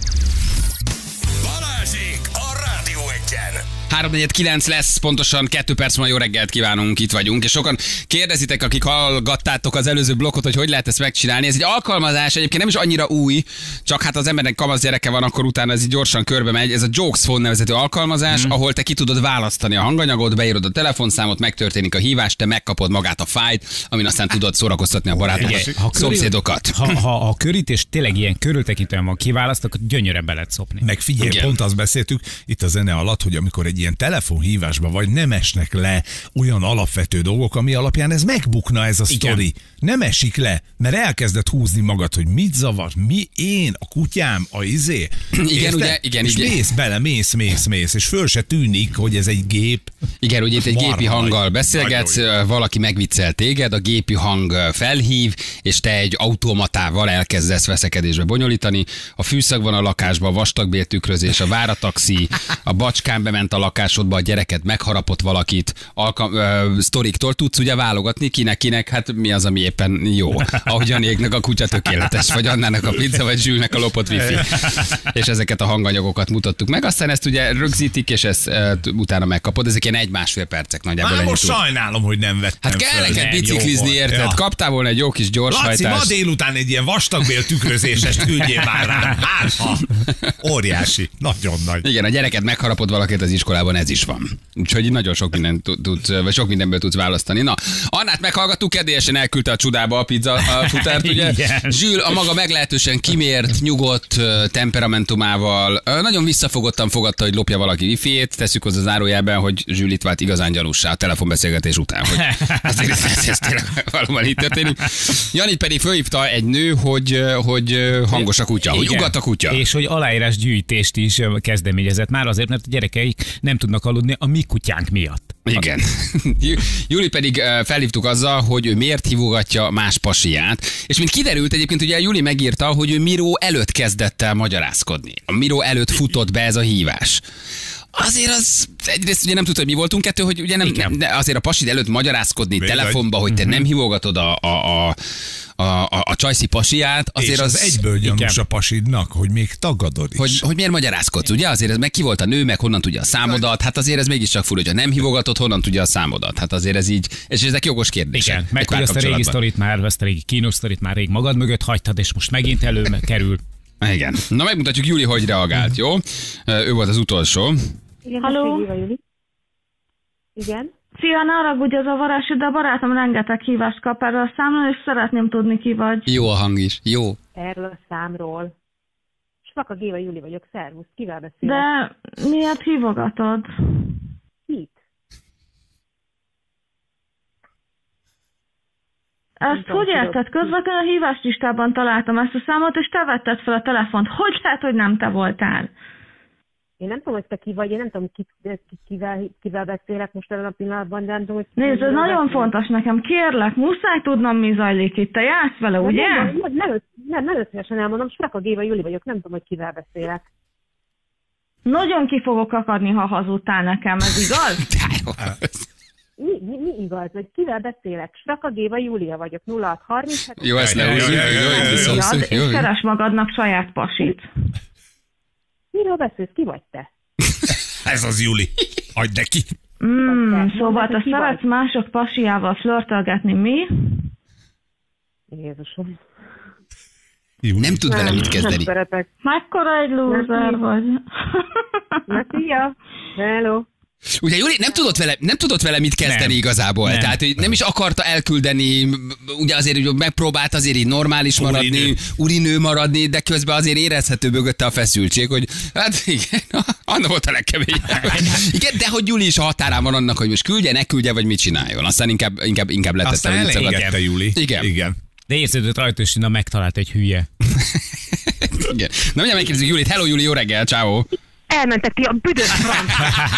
Balázsék a Rádió Egyen. három negyven kilenc lesz, pontosan kettő perc múlva jó reggelt kívánunk, itt vagyunk, és sokan kérdezitek, akik hallgattátok az előző blokkot, hogy hogy lehet ezt megcsinálni. Ez egy alkalmazás, egyébként nem is annyira új, csak hát az embernek kamasz gyereke van, akkor utána ez így gyorsan körbe megy. Ez a Jokes Phone nevezetű alkalmazás, mm. ahol te ki tudod választani a hanganyagot, beírod a telefonszámot, megtörténik a hívás, te megkapod magát a fájt, amin aztán tudod szórakoztatni a barátokat, a szomszédokat. Ha, ha a körítés tényleg ilyen körültekintően van kiválaszt, akkor gyönyörűen be lehet szopni. Meg figyelj, igen. Pont azt beszéltük itt a zene alatt, hogy amikor egy ilyen telefonhívásban vagy, nem esnek le olyan alapvető dolgok, ami alapján ez megbukna ez a sztori. Nem esik le, mert elkezdett húzni magad, hogy mit zavar, mi, én, a kutyám, a izé. Igen, ugye, igen, és igen. mész bele, mész, mész, mész, és föl se tűnik, hogy ez egy gép. Igen, ugye itt egy gépi hanggal beszélgetsz, valaki megviccel téged, a gépi hang felhív, és te egy automatával elkezdesz veszekedésbe bonyolítani. A fűszag van a lakásban, a vastagbéltükrözés, a várataxi, a bacskán bement a lakásodba, a gyereket megharapott valakit, alka- ö, sztoriktól tudsz ugye válogatni, kinek-kinek, hát mi az, ami éppen jó. Ahogy a Égnek a kutya tökéletes, vagy Annának a pizza, vagy Zsülnek a lopott wifi. És ezeket a hanganyagokat mutattuk meg. Aztán ezt ugye rögzítik, és ezt e, utána megkapod. Ezek ilyen egy-másfél percek nagyjából. Már most sajnálom, hogy nem vettem. Hát kell neked biciklizni, érted? Ja. Kaptál volna egy jó kis gyorshajtást. Laci, ma délután egy ilyen vastagbél tükrözésest küldjél már rám. Hát, ha. Óriási. Nagyon nagy. Igen, a gyereket megharapod valakit az iskolában, ez is van. Úgyhogy nagyon sok minden tudsz, vagy sok mindenből tudsz választani. Na, Annát meghallgattuk, kedélyesen elküldte a csudába a pizza a futárt, ugye? Zsül a maga meglehetősen kimért, nyugodt temperamentumával nagyon visszafogottan fogadta, hogy lopja valaki wifi-ét. Tesszük hozzá zárójelben, hogy Zsül itt vált igazán gyanússá a telefonbeszélgetés után, hogy azért ez, ez tényleg valóban így történik. Janit pedig fölhívta egy nő, hogy, hogy hangos a kutya, hogy ugat a kutya. És hogy aláírás gyűjtést is kezdeményezett már azért, mert a gyerekeik nem tudnak aludni a mi kutyánk miatt. Igen. Júli pedig felhívtuk azzal, hogy ő miért hívogatja más pasiját, és mint kiderült egyébként, ugye Júli megírta, hogy ő Miró előtt kezdett el magyarázkodni. A Miró előtt futott be ez a hívás. Azért az, egyrészt ugye nem tudta, hogy mi voltunk kettő, hogy ugye nem, nem azért a pasid előtt magyarázkodni Még telefonba, hogy te uh-huh. nem hívogatod a, a, a a, a, a csajszi pasiját, azért és az... az egyből gyanús a pasidnak, hogy még tagadod is. Hogy, hogy miért magyarázkodsz, ugye? Azért ez meg ki volt a nő, meg honnan tudja a számodat, hát azért ez mégiscsak fura, hogyha nem hívogatod, honnan tudja a számodat. Hát azért ez így, és ezek jogos kérdések. Igen, meg hogy ezt a régi sztorit már, ezt a régi kínos sztorit már rég magad mögött hagytad, és most megint elő kerül. Igen. Na megmutatjuk Júli, hogy reagált, jó? Ő volt az utolsó. Igen, halló? Igen? Szia, ne haragudj, az a varázs, de a barátom rengeteg hívást kap erről a számról, és szeretném tudni, ki vagy. Jó a hang is, jó. Erről a számról. Svaka Géva Júli vagyok, szervusz, kivel beszélek? De miért hívogatod? Kit? Ezt hogy érted? Közvetlenül a híváslistában találtam ezt a számot, és te vetted fel a telefont. Hogy lehet, hogy nem te voltál? Én nem tudom, hogy te ki vagy, én nem tudom, ki, ki, kivel, kivel beszélek most ebben a pillanatban, de nem tudom, hogy... Nézd, ez nagyon fontos nekem, kérlek, muszáj tudnom, mi zajlik itt. Te jársz vele, ugye? Nem, nem, nem, nem, nem összesen elmondom, Straka Géva Juli vagyok, nem tudom, hogy kivel beszélek. Nagyon ki fogok akadni, ha hazudtál nekem, ez igaz? Mi, mi, mi igaz, hogy kivel beszélek? Straka Géva Júlia vagyok, nulla hat harminc. Jó, ezt lehúzzuk. És keres magadnak saját pasit. Miről beszélsz? Ki vagy te? Ez az Juli. Adj neki. Mm, szóval te szeretsz mások pasiával flörtölgetni, mi? Jézusom. Júli. Nem tud vele mit kezdeni. Nem szeretek. Mekkora egy lúzer vagy. Na, szia. Hello. Ugye Júli nem tudott vele, nem tudott vele mit kezdeni nem. igazából, nem. tehát hogy nem is akarta elküldeni, ugye azért, hogy megpróbált azért így normális urinő. maradni, urinő maradni, de közben azért érezhető mögötte a feszültség, hogy hát igen, annak volt a legkeményebb. Igen, de hogy Júli is a határán van annak, hogy most küldje, ne küldje, vagy mit csináljon. Aztán inkább, inkább, inkább letette. Aztán elégette Júli. Igen. igen. De érződött rajta, és na megtalált egy hülye. Igen. Na mindjárt megkérdezzük Júlit. Hello Júli, jó reggel, ciao. Elmentek ti a büdös franc.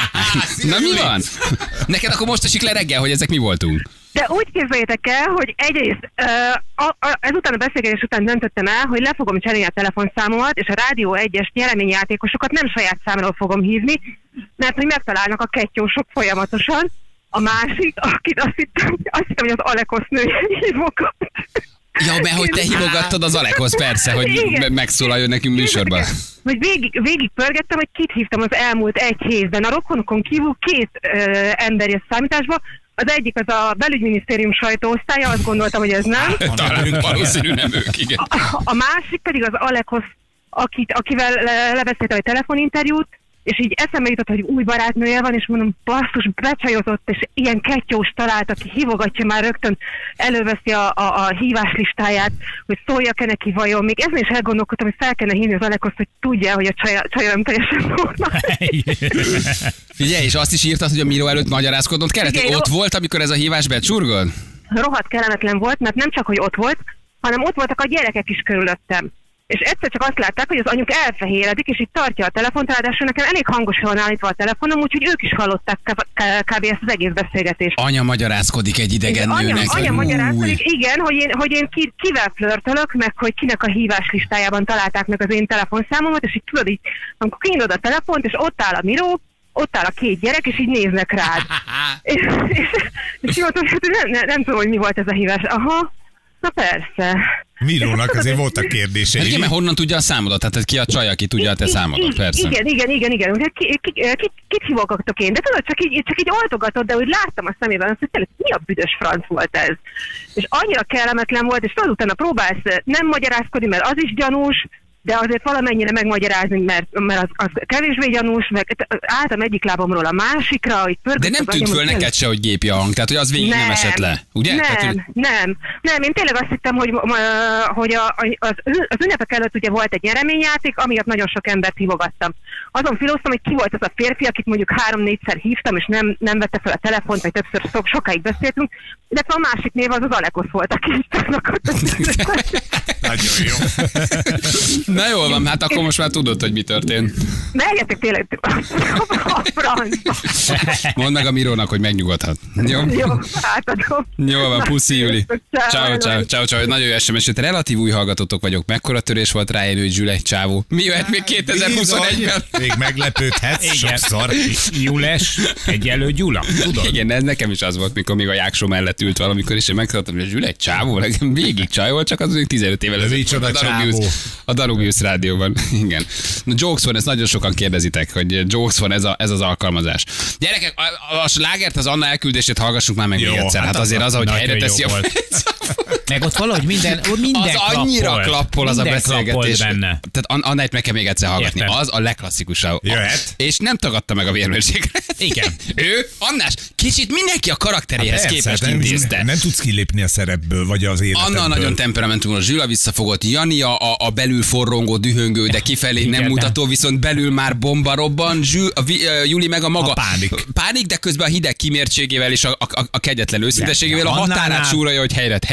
Na mi van? Neked akkor most esik le reggel, hogy ezek mi voltunk? De úgy képzeljétek el, hogy egyrészt uh, ezután a beszélgetés után döntöttem el, hogy le fogom cserélni a telefonszámomat, és a Rádió egyes nyereményjátékosokat nem saját számról fogom hívni, mert hogy megtalálnak a kettyósok folyamatosan. A másik, akit azt hittem, azt hittem hogy az Alekosz nője hívogat. Ja, mert hogy te hívogattad az Alekosz, persze, hogy igen. megszólaljon nekünk műsorban. Hogy végig, végig pörgettem, hogy kit hívtam az elmúlt egy hétben. A rokonokon kívül két ö, ember jött számításba. Az egyik az a belügyminisztérium sajtóosztálya, azt gondoltam, hogy ez nem. Talán valószínű nem ők, igen. A, a másik pedig az Alekosz, akit, akivel le, lebeszéltem egy telefoninterjút, és így eszembe jutott, hogy új barátnője van, és mondom, basszus, becsajozott, és ilyen kettyós talált, aki hívogatja már rögtön, előveszi a, a, a hívás listáját, hogy szóljak-e neki vajon. Még ezen is elgondolkodtam, hogy fel kellene hívni az Alekoszt, hogy tudja, hogy a csaja, csaja nem teljesen normális. Figyelj, és azt is írtad, hogy a Miró előtt magyarázkodnod kellett, hogy ott volt, amikor ez a hívás becsurgol? Rohadt kellemetlen volt, mert nem csak, hogy ott volt, hanem ott voltak a gyerekek is körülöttem. És egyszer csak azt látták, hogy az anyuk elfehéredik, és így tartja a telefont, ráadásul nekem elég hangosan van állítva a telefonom, úgyhogy ők is hallották kb. Ezt az egész beszélgetést. Anya magyarázkodik egy idegen anya, nőnek. Anya magyarázkodik, igen, hogy én, hogy én ki, kivel flörtölök, meg hogy kinek a hívás listájában találták meg az én telefonszámomat, és így tudod így, amikor kinyitod a telefont, és ott áll a Miró, ott áll a két gyerek, és így néznek rád. és, és, és így mondtam, hogy nem, nem, nem tudom, hogy mi volt ez a hívás. Aha, na persze. Mirónak azért voltak kérdései. Hát igen, mert honnan tudja a számodat? Tehát ki a csaj, aki tudja a te számodat, persze. Igen, igen, igen, igen. Ki, ki, ki, kit hívogatok én? De tudod, csak így, csak így oltogatod, de úgy láttam a szemében, azt, hogy tényleg mi a büdös franc volt ez. És annyira kellemetlen volt, és tudod, utána próbálsz nem magyarázkodni, mert az is gyanús, de azért valamennyire megmagyarázni, mert, mert az, az kevésbé gyanús, meg álltam egyik lábamról a másikra, hogy de nem tűnt föl neked se, hogy gépi a hang, tehát hogy az végig nem, nem esett le, ugye? Nem, tehát, hogy... nem, nem, én tényleg azt hittem, hogy, hogy a, az, az ünnepek előtt ugye volt egy nyereményjáték, amiatt nagyon sok embert hívogattam. Azon filóztam, hogy ki volt az a férfi, akit mondjuk három-négyszer hívtam, és nem, nem vette fel a telefont, vagy többször sok, sokáig beszéltünk, illetve a másik név az az Alekosz volt, aki így nagyon jó. Na jól van, hát akkor most már tudod, hogy mi történt. Merjetek tényleg a francba. Mondd meg a Mirónak, hogy megnyugodhat. Jó? Jó, átadom. Jó van, puszi Júli. Ciao, ciao, ciao, ciao. Nagyon jó es em es, relatív új hallgatótok vagyok. Mekkora törés volt rájönő, hogy Zsül egy csávó. Mi jöhet még kétezer-huszonegyben? Még meglepődhetsz sokszor. Jules, egyelő Gyula, tudod? Igen, ez nekem is az volt, mikor még a Jáksó mellett ült valamikor, és én megszóltam, hogy Zsül egy csávó, nekem végig csaj volt, csak az még tizenöt évvel ezelőtt. A Danubius, a Danubius rádióban. Igen. Na, Jokes van, ezt nagyon sokan kérdezitek, hogy Jokes van ez, a, ez az alkalmazás. Gyerekek, a, a, a slágert, az Anna elküldését hallgassuk már meg még egyszer. Hát azért az, ahogy helyre teszi a meg ott valahogy minden, minden az annyira klappol, klappol az a beszélgetés. Benne. Tehát Annát meg kell még egyszer hallgatni. Értem. Az a legklasszikusabb. Jöhet. És nem tagadta meg a vérmérséklet. Igen. Ő, Annás, kicsit mindenki a karakteréhez hát képest nem, intézte. Nem, nem tudsz kilépni a szerepből, vagy az életedből. Anna nagyon temperamentumos, Zsula visszafogott, Jani a, a, a belül forrongó, dühöngő, de kifelé igen, nem mutató, viszont belül már bomba robban, Zsül, a, a, Juli meg a maga. A pánik. Pánik, de közben a hideg kimértségével és a, a, a kegyetlen őszintességével a határát súrolja, hogy helyre, helyre tegye.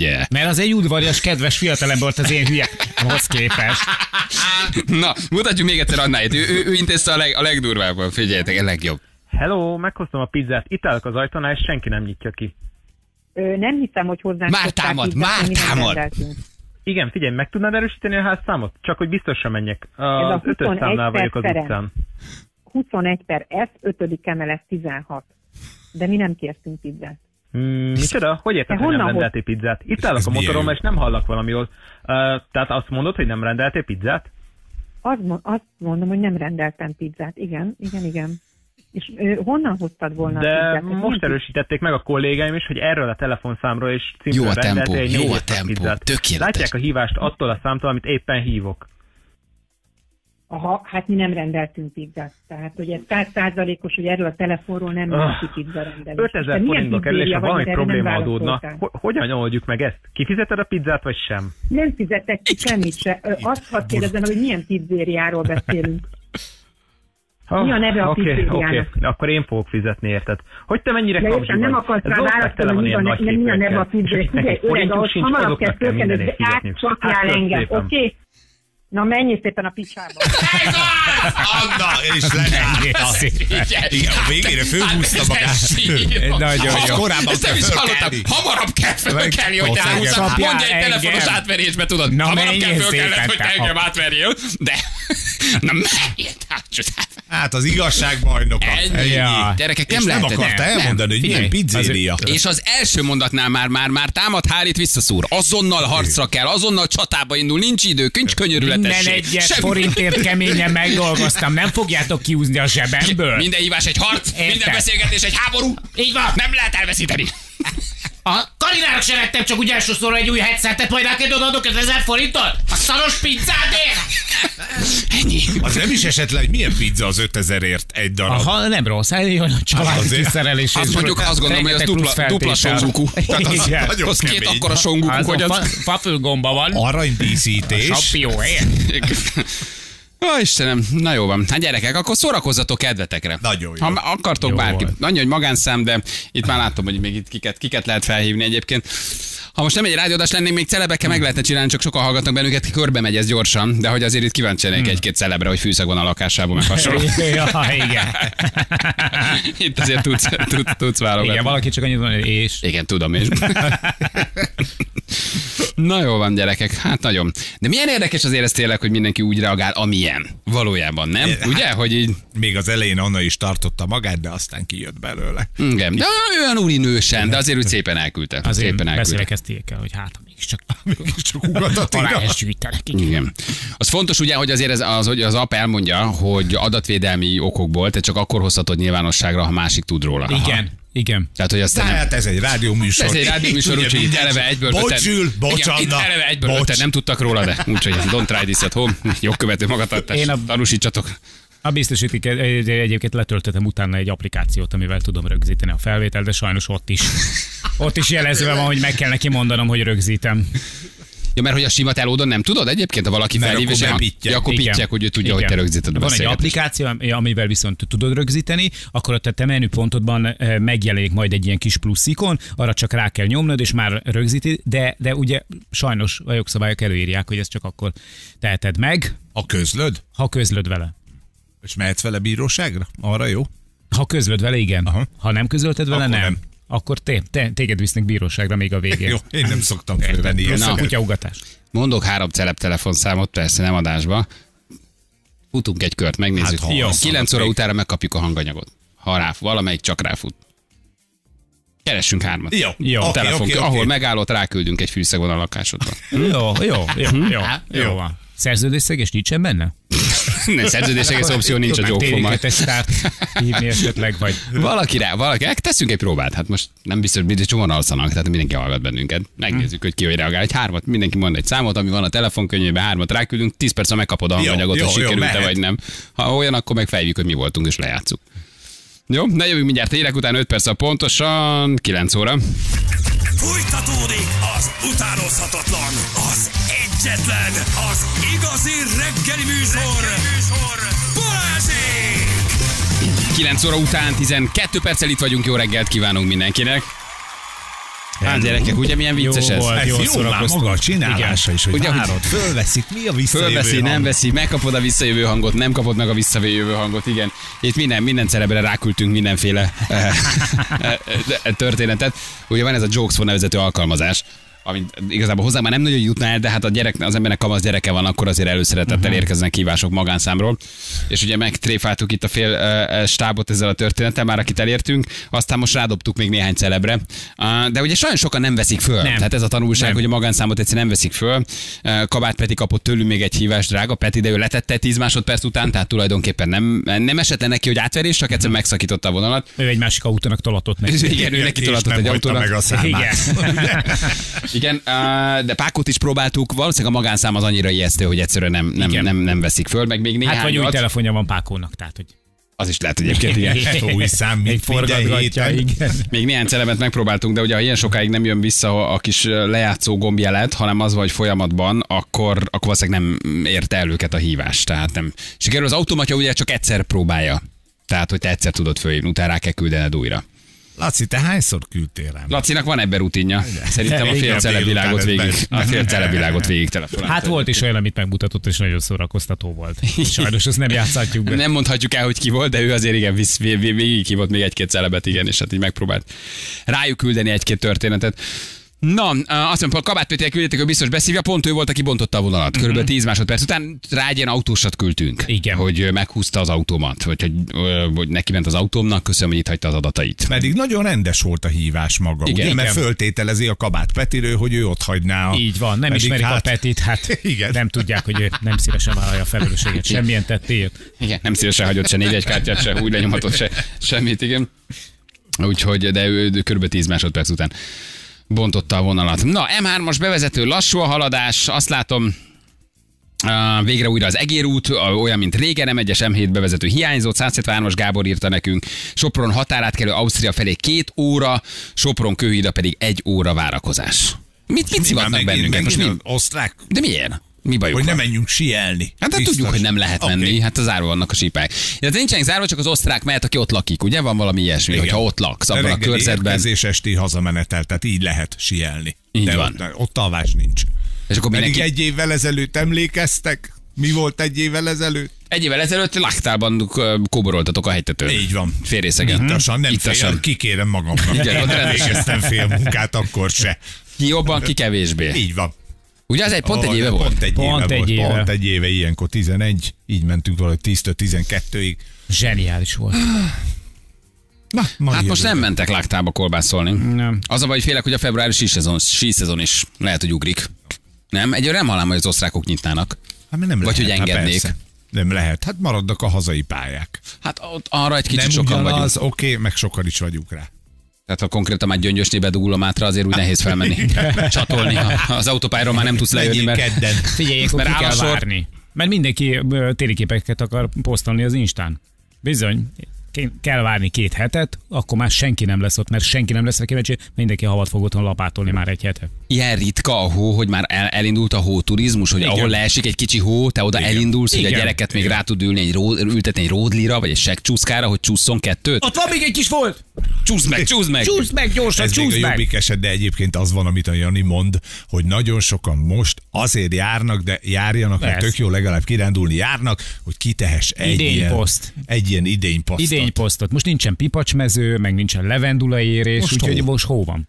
ugye? Mert az egy udvarias, kedves fiatalember volt az én hülye. Ahhoz képest. Na, mutatjuk még egyszer Annáit. Ő, ő, ő intézte a, leg, a legdurvábban. Figyeljetek, a legjobb. Hello, meghoztam a pizzát. Itt állok az ajtónál, és senki nem nyitja ki. Ö, nem hiszem, hogy hozzánk... Már támad, már támad. Igen, figyelj, meg tudnád erősíteni a házszámot? Csak hogy biztosan menjek. Az ötös számnál vagyok az utcán. huszonegy per F, ötödik emelet tizenhat. De mi nem kértünk pizzát. Hmm, micsoda? Hogy érted, hogy nem rendeltél pizzát? Itt állok a motorommal, és nem hallak valamiról. Uh, tehát azt mondod, hogy nem rendeltél pizzát? Azt, azt mondom, hogy nem rendeltem pizzát. Igen, igen, igen. És ö, honnan hoztad volna de a pizzát? most erősítették meg a kollégáim is, hogy erről a telefonszámról és címről rendeltél egy jó a tempó, pizzát. tökéletes. Látják a hívást attól a számtól, amit éppen hívok. Aha, hát mi nem rendeltünk pizzát. Tehát, hogy ez száz százalékos, hogy erről a telefonról nem megy ki pizza rendelés. ötezer forintba kerül, és ha valami probléma adódna, hogyan oldjuk meg ezt? Kifizeted a pizzát, vagy sem? Nem fizetek ki semmit se. Azt hadd kérdezem, hogy milyen pizzériáról beszélünk. Oh, mi a neve a okay, pizzériának? Okay. Akkor én fogok fizetni, érted? Hogy te mennyire de kapzsi vagy? Nem akarsz rá választani, hogy mi a, ne, mi a neve a pizzériának. Figyelj, öreg, ahhoz hamarabb kell fölkelni, de átcsapjál engem, oké? Okay? Na menjél szépen a picsába. Ez az! Anna, és legállta. Igen, a végére fölhúzta magát. Nagyon jó. Korábban ezt nem is hallottam. Hamarabb kell fölkelni, hogy elhúzzam. Mondja egy telefonos átverésbe, tudod. Na, hamarabb kell fölkelned, hogy te engem átverjél. De na menjél. Hát az igazságbajnoka. Ennyi. Ja. Gyerekek, nem nem lehetett. akarta elmondani, hogy milyen pizzéria. És az első mondatnál már, már, már támad, hárít, visszaszúr. Azonnal harcra kell, azonnal csatába indul, nincs idő, nincs könyörületesség. Minden egyes forintért keményen megdolgoztam, nem fogjátok kiúzni a zsebemből. Minden hívás egy harc, értem. Minden beszélgetés egy háború. Így van. Nem lehet elveszíteni. A Karinának se vettem csak úgy elsősorra egy új headsetet, majd neked odaadok ezer forintot? A szaros pizzádért? Ennyi. Az nem is esetlen, hogy milyen pizza az ötezerért egy darab. Aha, nem rossz, eljön a család kiszerelés. Azt mondjuk, azt gondolom, hogy az dupla, dupla songuku. Tehát az, az két akkora songuku, hogy az... Fafülgomba van. Aranydíszítés. A sappióért. Ó, Istenem, na jó van. Hát gyerekek, akkor szórakozzatok kedvetekre. Nagyon jó. Ha akartok jó bárki. Volt. Nagyon, hogy magánszám, de itt már látom, hogy még itt kiket, kiket lehet felhívni egyébként. Ha most nem egy rádióadás lennénk, még celebekkel meg lehetne csinálni, csak sokan hallgatnak bennünket, körbe megy ez gyorsan, de hogy azért itt kíváncsi lennék hmm. egy-két celebre, hogy fűszag van a lakásában, meg hasonló. Ja, igen. Itt azért tudsz, tudsz, tudsz válogatni. Igen, valaki csak annyit van, hogy és. Igen, tudom és. Na jó van, gyerekek, hát nagyon. De milyen érdekes azért ez tényleg, hogy mindenki úgy reagál, amilyen. Valójában, nem? Hát, ugye, hogy így... Még az elején Anna is tartotta magát, de aztán kijött belőle. Igen, de olyan úrinősen, de azért úgy szépen elküldte. Azért szépen elküldte. El, hogy hát mégiscsak mégiscsak ugatott. Igen. Az fontos ugye, hogy azért ez, az, hogy az ap elmondja, hogy adatvédelmi okokból, te csak akkor hozhatod nyilvánosságra, ha másik tud róla. Igen. Aha. Igen. Tehát, hogy aztán hát ez egy rádióműsor. Ez egy rádióműsor, úgyhogy itt eleve egyből Bocsül, bocsánat. Itt eleve egyből öten nem tudtak róla, de úgyhogy don't try this at home. Jogkövető magatartás. A... Tanúsítsatok. A biztosítik, egyébként letöltöttem utána egy applikációt, amivel tudom rögzíteni a felvételt, de sajnos ott is. Ott is jelezve van, hogy meg kell neki mondanom, hogy rögzítem. Ja, mert hogy a sima telódon nem tudod egyébként, ha valaki felhív, és akkor pittyek, hogy ő tudja, igen, hogy te rögzíted a Van egy applikáció, amivel viszont tudod rögzíteni, akkor ott a te menüpontodban megjelenik majd egy ilyen kis plusz ikon, arra csak rá kell nyomnod, és már rögzíti, de, de ugye sajnos a jogszabályok előírják, hogy ezt csak akkor teheted meg. Ha közlöd? Ha közlöd vele. És mehetsz vele bíróságra? Arra jó? Ha közlöd vele, igen. Aha. Ha nem közölted vele, nem. nem. Akkor te, te, téged visznek bíróságra még a végén. Jó, én nem szoktam fölvenni. Plusz a kutyaugatás. Mondok három celeb telefonszámot, persze nem adásba. Futunk egy kört, megnézzük. Hát, jó, kilenc óra utána megkapjuk a hanganyagot. Ha rá, valamelyik csak ráfut. Keressünk hármat. Jó, jó. A telefon, okay, okay, ahol okay. megállott, ráküldünk egy fűszagon a lakásodba. Jó, jó, jó, jó, jó, jó van. Szerződésszegés nincsen benne? Nem, szerződésszegés opció nincs a jókfommal. Hívni esetleg, vagy... Valaki rá, valaki, teszünk egy próbát. Hát most nem biztos, hogy csomóan alszanak, tehát mindenki hallgat bennünket. Megnézzük, hogy ki hogy reagál. Egy hármat, mindenki mond egy számot, ami van a telefonkönyvében, hármat ráküldünk, tíz percre megkapod a hanganyagot, hogy sikerült-e vagy nem. Ha olyan, akkor megfejjük, hogy mi voltunk, és lejátszuk. Jó, ne jövünk mindjárt hírek után öt perc, pontosan kilenc óra. Fújtatódik az utánozhatatlan, az egyetlen, az igazi reggeli műsor, műsor Balázsék! kilenc óra után tizenkét perccel itt vagyunk, jó reggelt kívánunk mindenkinek. Hát gyerekek, ugye milyen vicces ez? Ez jó, már maga a csinálása is, hogy várod, fölveszik, mi a visszajövő Fölveszi, hang? nem veszi, megkapod a visszajövő hangot, nem kapod meg a visszajövő hangot, igen. Itt minden, minden celebre ráküldtünk mindenféle történetet. Ugye van ez a Jokes for nevezető alkalmazás, amit igazából hozzá már nem nagyon jutná el, de hát a gyerek, az embernek kamasz gyereke van, akkor azért előszeretettel uh-huh. érkeznek hívások magánszámról. És ugye megtréfáltuk itt a fél uh, stábot ezzel a történettel, már akit elértünk, aztán most rádobtuk még néhány celebre. Uh, de ugye sajnos sokan nem veszik föl. Nem. Tehát ez a tanulság, nem. hogy a magánszámot egyszerűen nem veszik föl. Uh, Kabát Peti kapott tőlünk még egy hívást, drága Peti, de ő letette tíz másodperc után, tehát tulajdonképpen nem, nem esett le neki, hogy átverés, csak egyszerűen megszakította a vonalat. Ő egy másik autónak tolatott neki. Igen, ő neki tolatott egy autónak. Meg a számát. Igen, de Pákot is próbáltuk, valószínűleg a magánszám az annyira ijesztő, hogy egyszerűen nem, nem, nem, nem veszik föl, meg még néhány. Hát vagy új telefonja van Pákónak, tehát hogy... Az is lehet egyébként, igen. Új szám, még forgatgatja, igen. Még néhány celemet megpróbáltunk, de ugye ha ilyen sokáig nem jön vissza a kis lejátszó gombjelet, hanem az vagy folyamatban, akkor, akkor valószínűleg nem érte el őket a hívás. Tehát nem. Sikerül, az automatja ugye csak egyszer próbálja. Tehát, hogy te egyszer tudod fölhívni, utána rá kell küldened újra. Laci, te hányszor küldtél rám? Lacinak van ebben rutinja. Szerintem a fél celebvilágot végig, a fél celebvilágot végig telefonál. Hát volt is olyan, amit megmutatott, és nagyon szórakoztató volt. Sajnos azt nem játszhatjuk be. Nem mondhatjuk el, hogy ki volt, de ő azért igen, visz, végig hívott még egy-két celebet, igen, és hát így megpróbált rájuk küldeni egy-két történetet. Na, azt mondom, Kabát Péter küldjetek, hogy biztos beszívja, pont ő volt, aki bontotta a vonalat. Körülbelül tíz másodperc után rá egy ilyen autósat küldtünk. Igen. Hogy meghúzta az autómat, vagy hogy, hogy neki ment az autómnak, köszönöm, hogy itt hagyta az adatait. Pedig nagyon rendes volt a hívás maga, igen, ugye? Mert föltételezi a Kabát Petiről, hogy ő ott hagyná. A... Így van, nem Pedig ismerik hát... a Petit, hát igen. Nem tudják, hogy ő nem szívesen vállalja a felelősséget, semmilyen tettéért. Igen, nem szívesen hagyott se névjegykártyát, se úgy lenyomhatott, se semmit, igen. Úgyhogy, de ő, ő körülbelül tíz másodperc után bontotta a vonalat. Na, em hármas bevezető, lassú a haladás, azt látom, uh, végre újra az egérút, uh, olyan, mint régen, em egyes em hét bevezető hiányzott, százhetvenhármas Gábor írta nekünk, Sopron határátkelő Ausztria felé két óra, Sopron Kőhída pedig egy óra várakozás. Mit, mit szivatnak bennünket? Most mi? Osztrák? De miért? Mi bajuk hogy van? ne menjünk síelni. Hát de tudjuk, hogy nem lehet menni, okay. Hát zárva vannak a sípák. De nincsenek zárva, csak az osztrák mehet, aki ott lakik, ugye? Van valami ilyesmi, igen. Hogyha ott laksz, abban a körzetben. Érkezés esti hazamenetel, tehát így lehet síelni. Így de van. Ott, ott alvás nincs. És akkor Pedig mindenki... egy évvel ezelőtt emlékeztek? Mi volt egy évvel ezelőtt? Egy évvel ezelőtt Laktában kóboroltatok a hegytetőn. Így van. Félrészegen. Ittasan, nem Ittasan. fél, kikérem magamnak. Igen, ott végeztem fél munkát, akkor se. Ki jobban, ki kevésbé. Így van. Ugye az egy pont oh, egy éve volt? Pont egy pont éve egy volt. Éve. Pont egy éve, ilyenkor tizenegy. Így mentünk valahogy tíztől tizenkettőig. Zseniális volt. Na, hát most nem mentek Laktába kolbászolni. Nem. Az a baj, hogy félek, hogy a februári síszezon, síszezon is lehet, hogy ugrik. Nem? Egyre nem hallám, hogy az osztrákok nyitnának. Hát, nem Vagy lehet, hogy engednék. Hát nem lehet. Hát maradnak a hazai pályák. Hát ott arra egy kicsit nem sokan vagyunk. Az oké, okay, meg sokan is vagyunk rá. Tehát ha konkrétan már Gyöngyösnébe dugulom átra, azért úgy nehéz felmenni. Csatolni. Ha az autópályáról már nem tudsz lejönni, mert... Figyelj, akkor ki kell várni. Mert mindenki téli képeket akar posztolni az Instán. Bizony. Kell várni két hetet, akkor már senki nem lesz ott, mert senki nem lesz kíváncsi, mindenki havat fog otthon lapátolni már egy hete. Ilyen ritka a hó, hogy már el, elindult a hóturizmus, hogy igen. Ahol leesik egy kicsi hó, te oda igen. elindulsz, igen. Hogy a gyereket igen. még rá tud ülni egy ró, ültetni egy ródlira, vagy egy seggcsúszkára, hogy csúszson kettőt. Ott van még egy kis volt! Csúsz meg, csúsz meg! Csúsz meg, gyorsan, ez csúsz meg! Ez meg. a jobbik eset, de egyébként az van, amit a Jani mond, hogy nagyon sokan most azért járnak, de járjanak, mert tök jó legalább kirándulni járnak, hogy kitehess egy ilyen, egy ilyen idényposztot. Idényposztot. Most nincsen pipacsmező, meg nincsen levendulaérés, úgyhogy most hó van.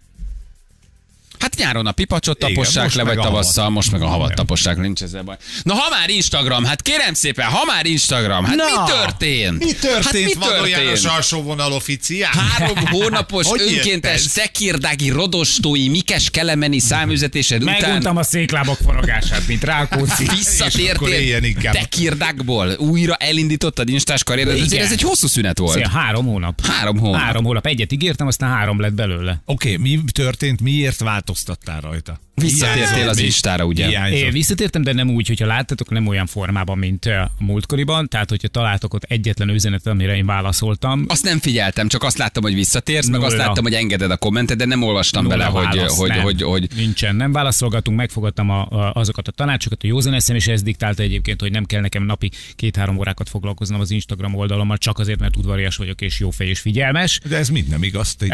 Hát nyáron a pipacsot tapossák le, vagy tavasszal, most meg a havat tapossák, nincs ezzel baj. Na, ha már Instagram, hát kérem szépen, ha már Instagram, hát na, mi történt? Mi történt? Hát mi van történt? olyan a alsóvonal oficiál? Három hónapos önkéntes tekirdági, rodostói, mikes kelemeni számüzetésed után. Meguntam a széklábak forogását, mint Rákóczi. Visszatértél tekirdákból, újra elindítottad instás karriered. Ez egy hosszú szünet volt. Szél, három hónap. Három hónap. Három hónap. Egyet ígértem, aztán három lett belőle. Oké, okay, mi történt, miért változtatott posztottál rajta. Visszatértél az Instára, ugye? É, visszatértem, de nem úgy, hogyha láttatok, nem olyan formában, mint a múltkoriban. Tehát, hogyha találtok ott egyetlen üzenetet, amire én válaszoltam. Azt nem figyeltem, csak azt láttam, hogy visszatérsz, meg azt láttam, hogy engeded a kommentet, de nem olvastam Nulla bele, válasz, hogy, hogy, hogy, hogy... Nincsen, nem válaszolgatunk, megfogadtam a, a, azokat a tanácsokat, a józan eszem, és ez diktálta egyébként, hogy nem kell nekem napi két-három órákat foglalkoznom az Instagram oldalommal, csak azért, mert udvarias vagyok, és jófej és figyelmes. De ez mind nem igaz, te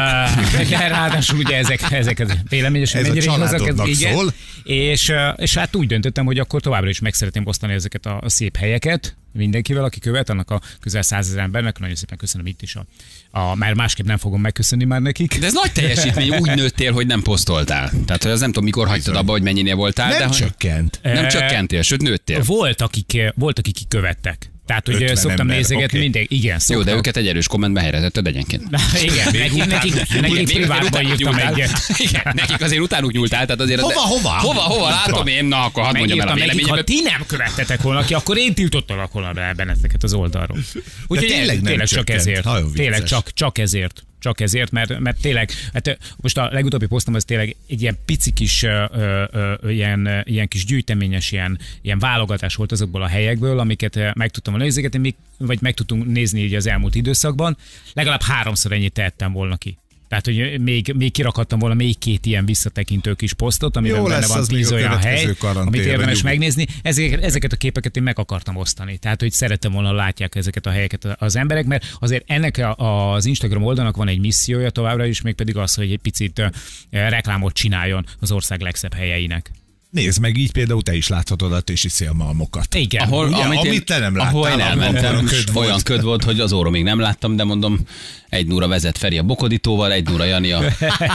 ráadásul ugye ezek, ezek véleményesen mennyire igazak, ez igen. Szól. És, és hát úgy döntöttem, hogy akkor továbbra is meg szeretném osztani ezeket a, a szép helyeket mindenkivel, aki követ, annak a közel százezer embernek. Nagyon szépen köszönöm itt is. A, a, már másképp nem fogom megköszönni már nekik. De ez nagy teljesítmény, úgy nőttél, hogy nem posztoltál. Tehát, hogy az nem tudom, mikor hagytad abba, hogy mennyinél voltál. Nem de csökkent. Nem csökkentél, sőt nőttél. Volt, akik, volt, akik kikövettek. Tehát, hogy szoktam ember. nézegetni okay. minden. Igen, szoktam. Jó, de őket egy erős kommentben helyre tetted egyenként. Igen, nekik, nekik, nekik privátban írtam egyet. Igen, nekik azért utánuk nyúltál, tehát azért... Hova, hova? Hova, hova, látom én, na, akkor hadd mondjam el a véleményemet. Ha ti nem követtetek volna ki, akkor én tiltottalak volna be benneteket az oldalról. Úgyhogy tényleg, tényleg csak ezért. Tényleg csak, csak ezért. Csak ezért, mert, mert tényleg, hát most a legutóbbi posztom az tényleg egy ilyen pici kis, ö, ö, ilyen, ilyen kis gyűjteményes, ilyen, ilyen válogatás volt azokból a helyekből, amiket meg tudtam volna nézegetni, vagy meg tudtunk nézni így az elmúlt időszakban. Legalább háromszor ennyit tettem volna ki. Tehát, hogy még, még kirakhattam volna még két ilyen visszatekintő kis posztot, amiben benne van tíz olyan hely, amit érdemes megnézni. Ezeket, ezeket a képeket én meg akartam osztani. Tehát, hogy szerettem volna látják ezeket a helyeket az emberek, mert azért ennek a, az Instagram oldalnak van egy missziója továbbra is, mégpedig az, hogy egy picit reklámot csináljon az ország legszebb helyeinek. Nézd meg, így például te is láthatod a tési szélmalmokat. Igen. Ahol, ugye, amit, amit én, te nem láttál. Ahol én elmentem, köd olyan volt. köd volt, hogy az óromig nem láttam, de mondom, egy núra vezet Feri a Bokodítóval, egy núra Jani a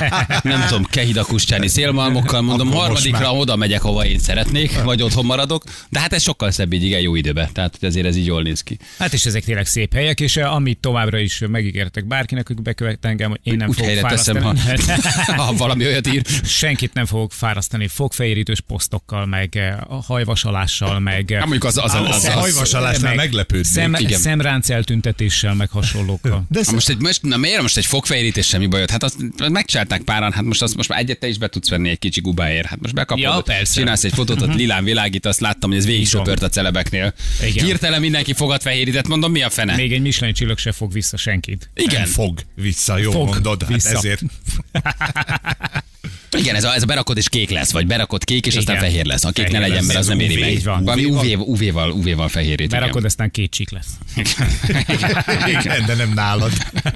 nem tudom, Kehidakuscsáni szélmalmokkal, mondom, akkor harmadikra oda megyek, hova én szeretnék, vagy otthon maradok, de hát ez sokkal szebb így, igen, jó időben, tehát ezért ez így jól néz ki. Hát és ezek tényleg szép helyek, és amit továbbra is megígértek bárkinek, hogy bekövet engem, hogy én nem úgy fogok fárasztani. Teszem, ha, ha valami olyat ír. Senkit nem fogok fárasztani fogfehérítős posztokkal, meg a hajvasalással, meg hát mondjuk az, az, az, az, az, a hajvasalásnál meglepődnék. Szem, szemránc eltüntetéssel, meg hasonlókkal. De ha most egy, most, na miért most egy fogfehérítés semmi bajod? Hát azt megcsinálták páran, hát most, azt, most már egyet te is be tudsz venni egy kicsi gubáért. Hát most bekapod, ja, csinálsz egy fotót, ott lilán világít, azt láttam, hogy ez végig söpört a celebeknél. Igen. Hirtelen mindenki fogat fehérített, mondom, mi a fene? Még egy Michelin csillag se fog vissza senkit. Igen. Nem fog vissza, jó fog mondod, hát vissza. Ezért. Igen, ez a, ez a berakod és kék lesz, vagy berakod kék és igen, aztán fehér lesz. A kék ne legyen, mert az nem éri meg. Valami u vé-val, u vé-val fehérít. Berakod, igen. Aztán két csík lesz. Igen, de nem nálad.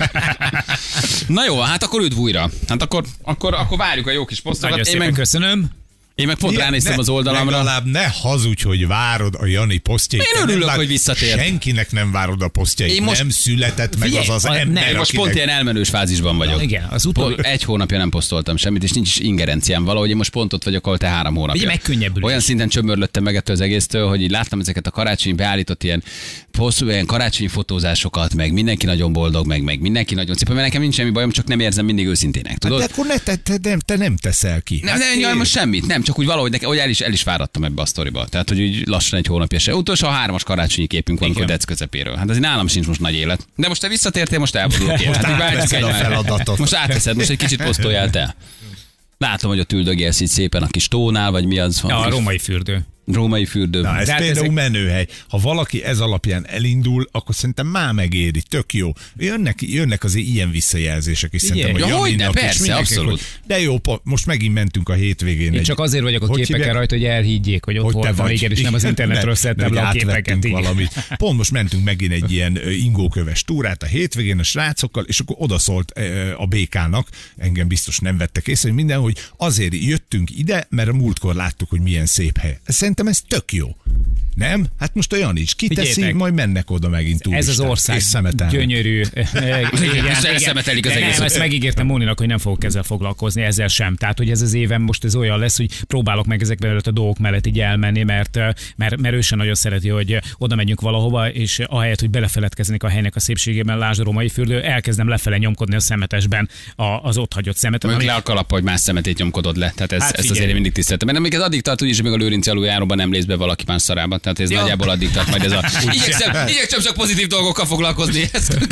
Na jó, hát akkor üdv újra. Hát akkor, akkor, akkor várjuk a jó kis posztokat. Nagyon szépen meg... köszönöm. Én meg pont ránéztem az oldalamra. Legalább ne hazudj, hogy várod a Jani posztjait. Én örülök, hogy visszatért. Senkinek nem várod a posztjait. Én most... Nem született meg az az ember, nem, most akinek... pont ilyen elmenős fázisban vagyok. Na, igen, az utol... Egy hónapja nem posztoltam semmit, és nincs is ingerenciám valahogy. Én most pont ott vagyok, ahol te három hónapja. Megkönnyebbülés. Olyan szinten csömörlöttem meg ettől az egésztől, hogy így láttam ezeket a karácsonyi beállított ilyen, hosszú, ilyen karácsonyi fotózásokat, meg mindenki nagyon boldog, meg, meg mindenki nagyon szép. Mert nekem nincs semmi bajom, csak nem érzem mindig őszintének. Tudod? Hát, de akkor ne, te, te, te, te nem teszel ki. Nem, hát nem, most semmit, nem, csak úgy valahogy nekem, el is, el is fáradtam ebbe a sztoriba. Tehát, hogy úgy lassan egy hónapja se. Utolsó a hármas karácsonyi képünk van a dec közepéről. Hát azért nálam sincs most nagy élet. De most te visszatértél, most elborulok én. Most átveszed a feladatot. Most átveszed, most egy kicsit posztoljál te. Látom, hogy ott üldögélsz így szépen a kis tónál, vagy mi az van. Ja, a római fürdő. Római fürdő. Na, ez például ezek... menőhely. Ha valaki ez alapján elindul, akkor szerintem már megéri, tök jó. Jönnek, jönnek azért ilyen visszajelzések is szerintem. Ja, hogy ne, persze, abszolút. Hogy, de jó, most megint mentünk a hétvégén. Én egy... csak azért vagyok a képeken hívják? Rajta, hogy elhiggyék, hogy ott hogy voltam, igen, és nem az internetről szedtem le a képeket. Valamit. Pont most mentünk megint egy ilyen ingóköves túrát a hétvégén a srácokkal, és akkor odaszólt a bé ká-nak, engem biztos nem vettek észre, hogy minden, hogy azért jöttünk ide, mert a múltkor láttuk, hogy milyen szép hely. Szerintem ez tök jó. Nem? Hát most olyan is. Kiteszi, Figyétek, majd mennek oda megint turisták. Ez az ország gyönyörű. Szemetelik az egész. Ezt megígértem Móninak, hogy nem fogok ezzel foglalkozni, ezzel sem. Tehát, hogy ez az évem most ez olyan lesz, hogy próbálok meg ezek mellett a dolgok mellett így elmenni, mert, mert, mert ő sem nagyon szereti, hogy oda megyünk valahova, és ahelyett, hogy belefeledkeznék a helynek a szépségében, lásd a római fürdő, elkezdem lefele nyomkodni a szemetesben az ott hagyott szemetet. Mondjuk ami... le a kalap, hogy más szemetét nyomkodod le. Tehát ez, hát ezt azért mindig tiszteltem. Mert még ez addig tart, úgyis még a Lőrinc aluljáróban nem lész be valaki más szarába. Tehát ez ja. nagyjából addig tart majd ez a... Igyekszem, igyekszem csak pozitív dolgokkal foglalkozni.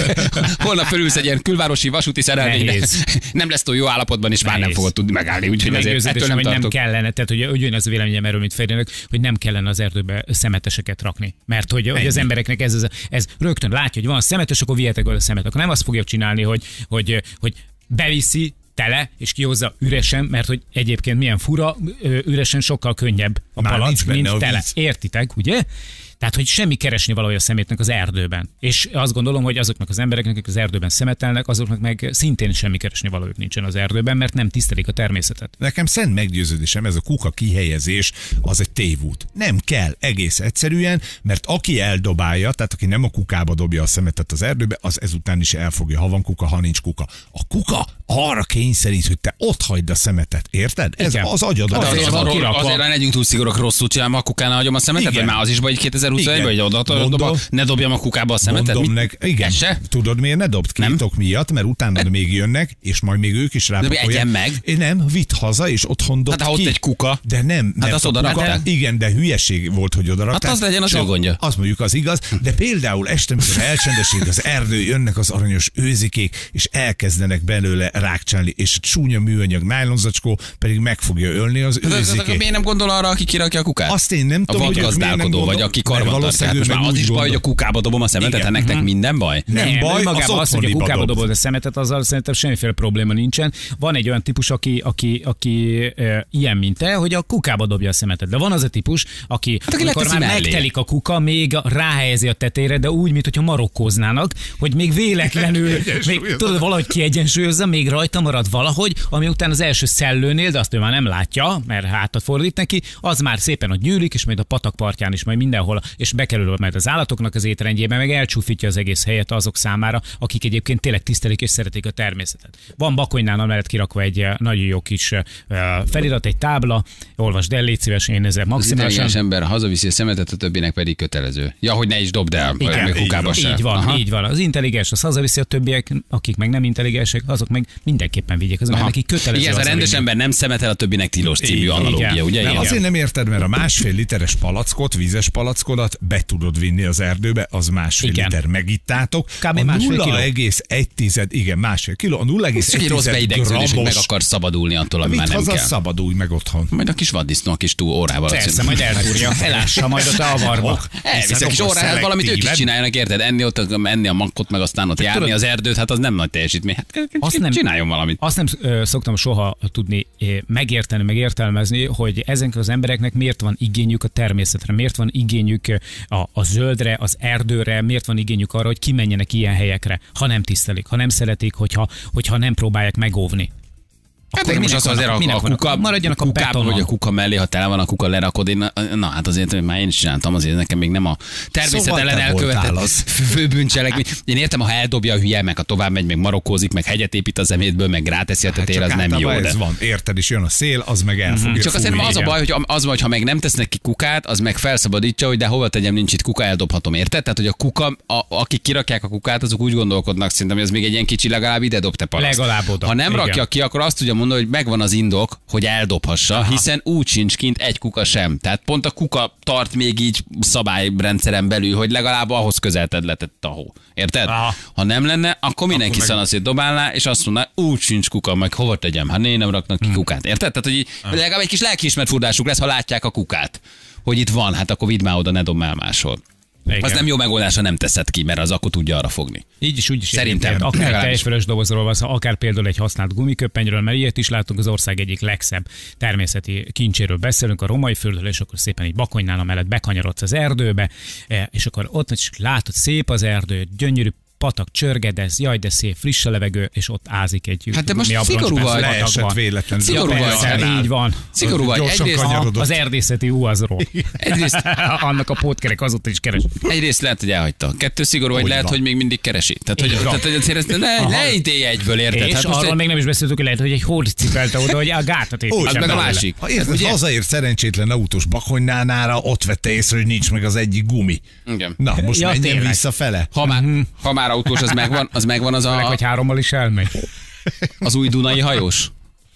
Holnap fölülsz egy ilyen külvárosi vasúti szerelvénybe. Nem lesz túl jó állapotban, és Nehéz. már nem fogod tudni megállni. Úgyhogy ezért ettől nem tartok. Nem kellene, tehát hogy ugyanaz a véleményem erről, mint Ferinek, hogy nem kellene az erdőbe szemeteseket rakni. Mert hogy, hogy az embereknek ez, ez, ez rögtön látja, hogy van szemetes, akkor vihetek oda a szemet. Akkor nem azt fogja csinálni, hogy, hogy, hogy beviszi tele, és kihozza üresen, mert hogy egyébként milyen fura, üresen sokkal könnyebb a palack, mint tele. Értitek, ugye? Tehát, hogy semmi keresni valója a szemétnek az erdőben. És azt gondolom, hogy azoknak az embereknek, akik az erdőben szemetelnek, azoknak meg szintén semmi keresni valójuk nincsen az erdőben, mert nem tisztelik a természetet. Nekem szent meggyőződésem, ez a kuka kihelyezés az egy tévút. Nem kell, egész egyszerűen, mert aki eldobálja, tehát aki nem a kukába dobja a szemetet az erdőbe, az ezután is elfogja, ha van kuka, ha nincs kuka. A kuka arra kényszerít, hogy te ott hagyd a szemetet, érted? Ez igen. az agyad. Hát azért, az azért, azért ne legyünk túl szigorúak, rosszul csinálom, a kukánál hagyom a szemetet, vagy már az is baj kétezer-huszonegyben, hogy oda dob, ne dobjam a kukába a szemetet. Mondom nek, igen. Tudod miért ne dobd ki? Tok miatt, mert utána még jönnek, és majd még ők is rápakolják. De egyen meg. Én nem, vidd haza, és otthon dobd hát, ha ki. ott egy kuka. De nem. Hát azt oda rakták. Igen, de hülyeség volt, hogy oda rakták. Hát az legyen az ő gondja. Azt mondjuk az igaz, de például este, amikor elcsendesít az erdő, jönnek az aranyos őzikék, és elkezdenek belőle rákcsálni, és a csúnya műanyag nájlonzacskó pedig meg fogja ölni az őzikét. Miért nem gondol arra, aki kirakja a kukát? Azt én nem tudom, hogy vadgazdálkodó vagy, aki karbantartja. Most már az is baj, hogy a kukába dobom a szemetet, hát nektek minden baj? Nem, nem baj, magában az, hogy a kukába dobod a szemetet, azzal szerintem semmiféle probléma nincsen. Van egy olyan típus, aki, aki, aki e, ilyen, mint te, hogy a kukába dobja a szemetet. De van az a típus, aki, hát, aki amikor már mellé. megtelik a kuka, még ráhelyezi a tetejére, de úgy, mintha marokkóznának, hogy még véletlenül, még, tudod, valahogy kiegyensúlyozza, még rajta marad valahogy, ami után az első szellőnél, de azt ő már nem látja, mert hátat fordít neki, az már szépen ott gyűlik, és majd a patakpartján is, majd mindenhol, és bekerül majd az állatoknak az étrendjében, meg elcsúfítja az egész helyet azok számára, akik egyébként tényleg tisztelik és szeretik a természetet. Van Bakonynál mellett kirakva egy nagyon jó kis felirat, egy tábla, olvasd el, légy szíves, én ezzel maximálisan. Az ember hazaviszi a szemetet, a többinek pedig kötelező. Ja, hogy ne is dobd el, igen, még kukába sem. Így van, Aha. így van. Az intelligens az hazaviszi, a többiek, akik meg nem intelligensek, azok meg mindenképpen vigyék. Azok neki kötelező. Igen, ez a rendes ember nem szemetel, a többinek tilos című analógia, ugye? Nem, azért nem érted, mert a másfél literes palackot, vízes palackodat be tudod vinni az erdőbe, az másfél igen. liter megittátok. Kb. A nulla egész egy tized, igen, másfél kiló, a nulla egész egy tized grammos. Meg akar szabadulni attól, ami már nem kell. Szabadulj meg otthon. Majd a kis vaddisznó a kis túl órával. Persze, majd elfúrja, elássa majd ott a avarba. Elviszi a kis óráját, valamit ők is csináljanak, érted? Enni ott, enni a makkot, meg aztán ott járni az erdőt, hát az nem nagy teljesítmény. Hát csináljon valamit. Azt nem szoktam soha tudni megérteni, megértelmezni, hogy ezeknek az embereknek miért van igényük a természetre, miért van igényük a, a zöldre, az erdőre, miért van igényük arra, hogy kimenjenek ilyen helyekre, ha nem tisztelik, ha nem szeretik, hogyha, hogyha nem próbálják megóvni. Hát most az azért a, a kuka, maradjanak a kukába, hogy a kuka mellé, ha tele van a kuka lerakod, én, na hát azért már én is csináltam, azért nekem még nem a természet szóval ellen elkövetett főbűncselekmény. Én értem, ha eldobja a hülye, meg ha tovább megy, meg marokkózik, meg hegyet épít a szemétből, meg ráteszi a tetejére, hát az nem jó. Ez van, érted, és jön a szél, az meg el fogja. Csak azért az a baj, hogy az vagy, ha meg nem tesznek ki kukát, az meg felszabadítja, hogy de hova tegyem, nincs itt kuka, eldobhatom, érted? Tehát, hogy a kuka, a, akik kirakják a kukát, azok úgy gondolkodnak, szerintem, hogy ez még egy ilyen kicsi, legalább ide dob te paraszt. Legalább oda. Ha nem rakja ki, akkor azt tudja mondani, hogy megvan az indok, hogy eldobhassa, aha, hiszen úgy sincs kint egy kuka sem. Tehát pont a kuka tart még így szabályrendszeren belül, hogy legalább ahhoz közelted letett a hó. Érted? Aha. Ha nem lenne, akkor mindenki meg... szanaszét dobálná, és azt mondaná, úgy sincs kuka, meg hova tegyem, ha né, nem raknak ki hmm. kukát. Érted? Tehát, hogy hmm. legalább egy kis lelkiismert furdásuk lesz, ha látják a kukát. Hogy itt van, hát akkor vidd már oda, ne dobd el máshol. Igen. Az nem jó megoldás, ha nem teszed ki, mert az akkor tudja arra fogni. Így is, úgy is. Szerintem. Érint, akár teljesvörös dobozról van, akár például egy használt gumiköppenyről, mert ilyet is látunk, az ország egyik legszebb természeti kincséről beszélünk, a Romai földről, és akkor szépen egy Bakonynál mellett bekanyarodsz az erdőbe, és akkor ott is látod, szép az erdő, gyönyörű patak csörgedez, jaj, de szép, friss a levegő, és ott ázik egy. Hát de most szigorú vagy. Leesett véletlenül. Szigorú vagy. Így van. Szigorú vagy. Egyrészt az erdészeti úazról. Egyrészt annak a pótkerek azóta is keres. Egyrészt lehet, hogy elhagyta. Kettő szigorú vagy, lehet, hogy még mindig keresi. Tehát, hogy, tehát, hogy azért ezt ne, ne ítélj egyből, érted? És hát arról egy... még nem is beszéltük, hogy lehet, hogy egy hódit cipelte oda, hogy a gátat épít. Az meg a másik. Ha érted, hazaért szerencsétlen autós Bakonynánál, ott vette észre, hogy nincs meg az egyik gumi. Igen. Na, most menjen visszafele. Ha már autós, az megvan, az megvan az a... Vagy hárommal is elmegy. Az új Dunai hajós?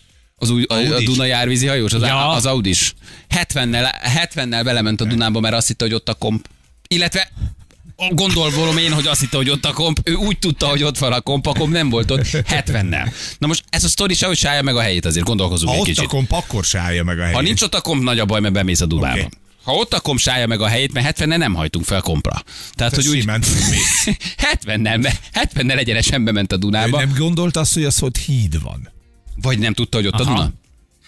Az új, a, a Duna járvízi hajós, az, ja. az Audis. hetvennel, hetvennel belement a Dunába, mert azt hitte, hogy ott a komp. Illetve gondolom én, hogy azt hitte, hogy ott a komp. Ő úgy tudta, hogy ott van a komp, a komp nem volt ott hetvennel. Na most ez a sztori sehogy se állja meg a helyét, azért gondolkozunk ha egy kicsit. Ha ott a komp, akkor se állja meg a helyét. Ha nincs ott a komp, nagy a baj, mert bemész a Dunába. Okay. Ha ott a komp se állja meg a helyét, mert hetvennel nem hajtunk fel kompra. Tehát, hogy úgy... hetvennel, hetvennel egyenesen bement a Dunába. Ő nem gondolt azt, hogy az ott híd van. Vagy nem tudta, hogy ott Aha. a Duna?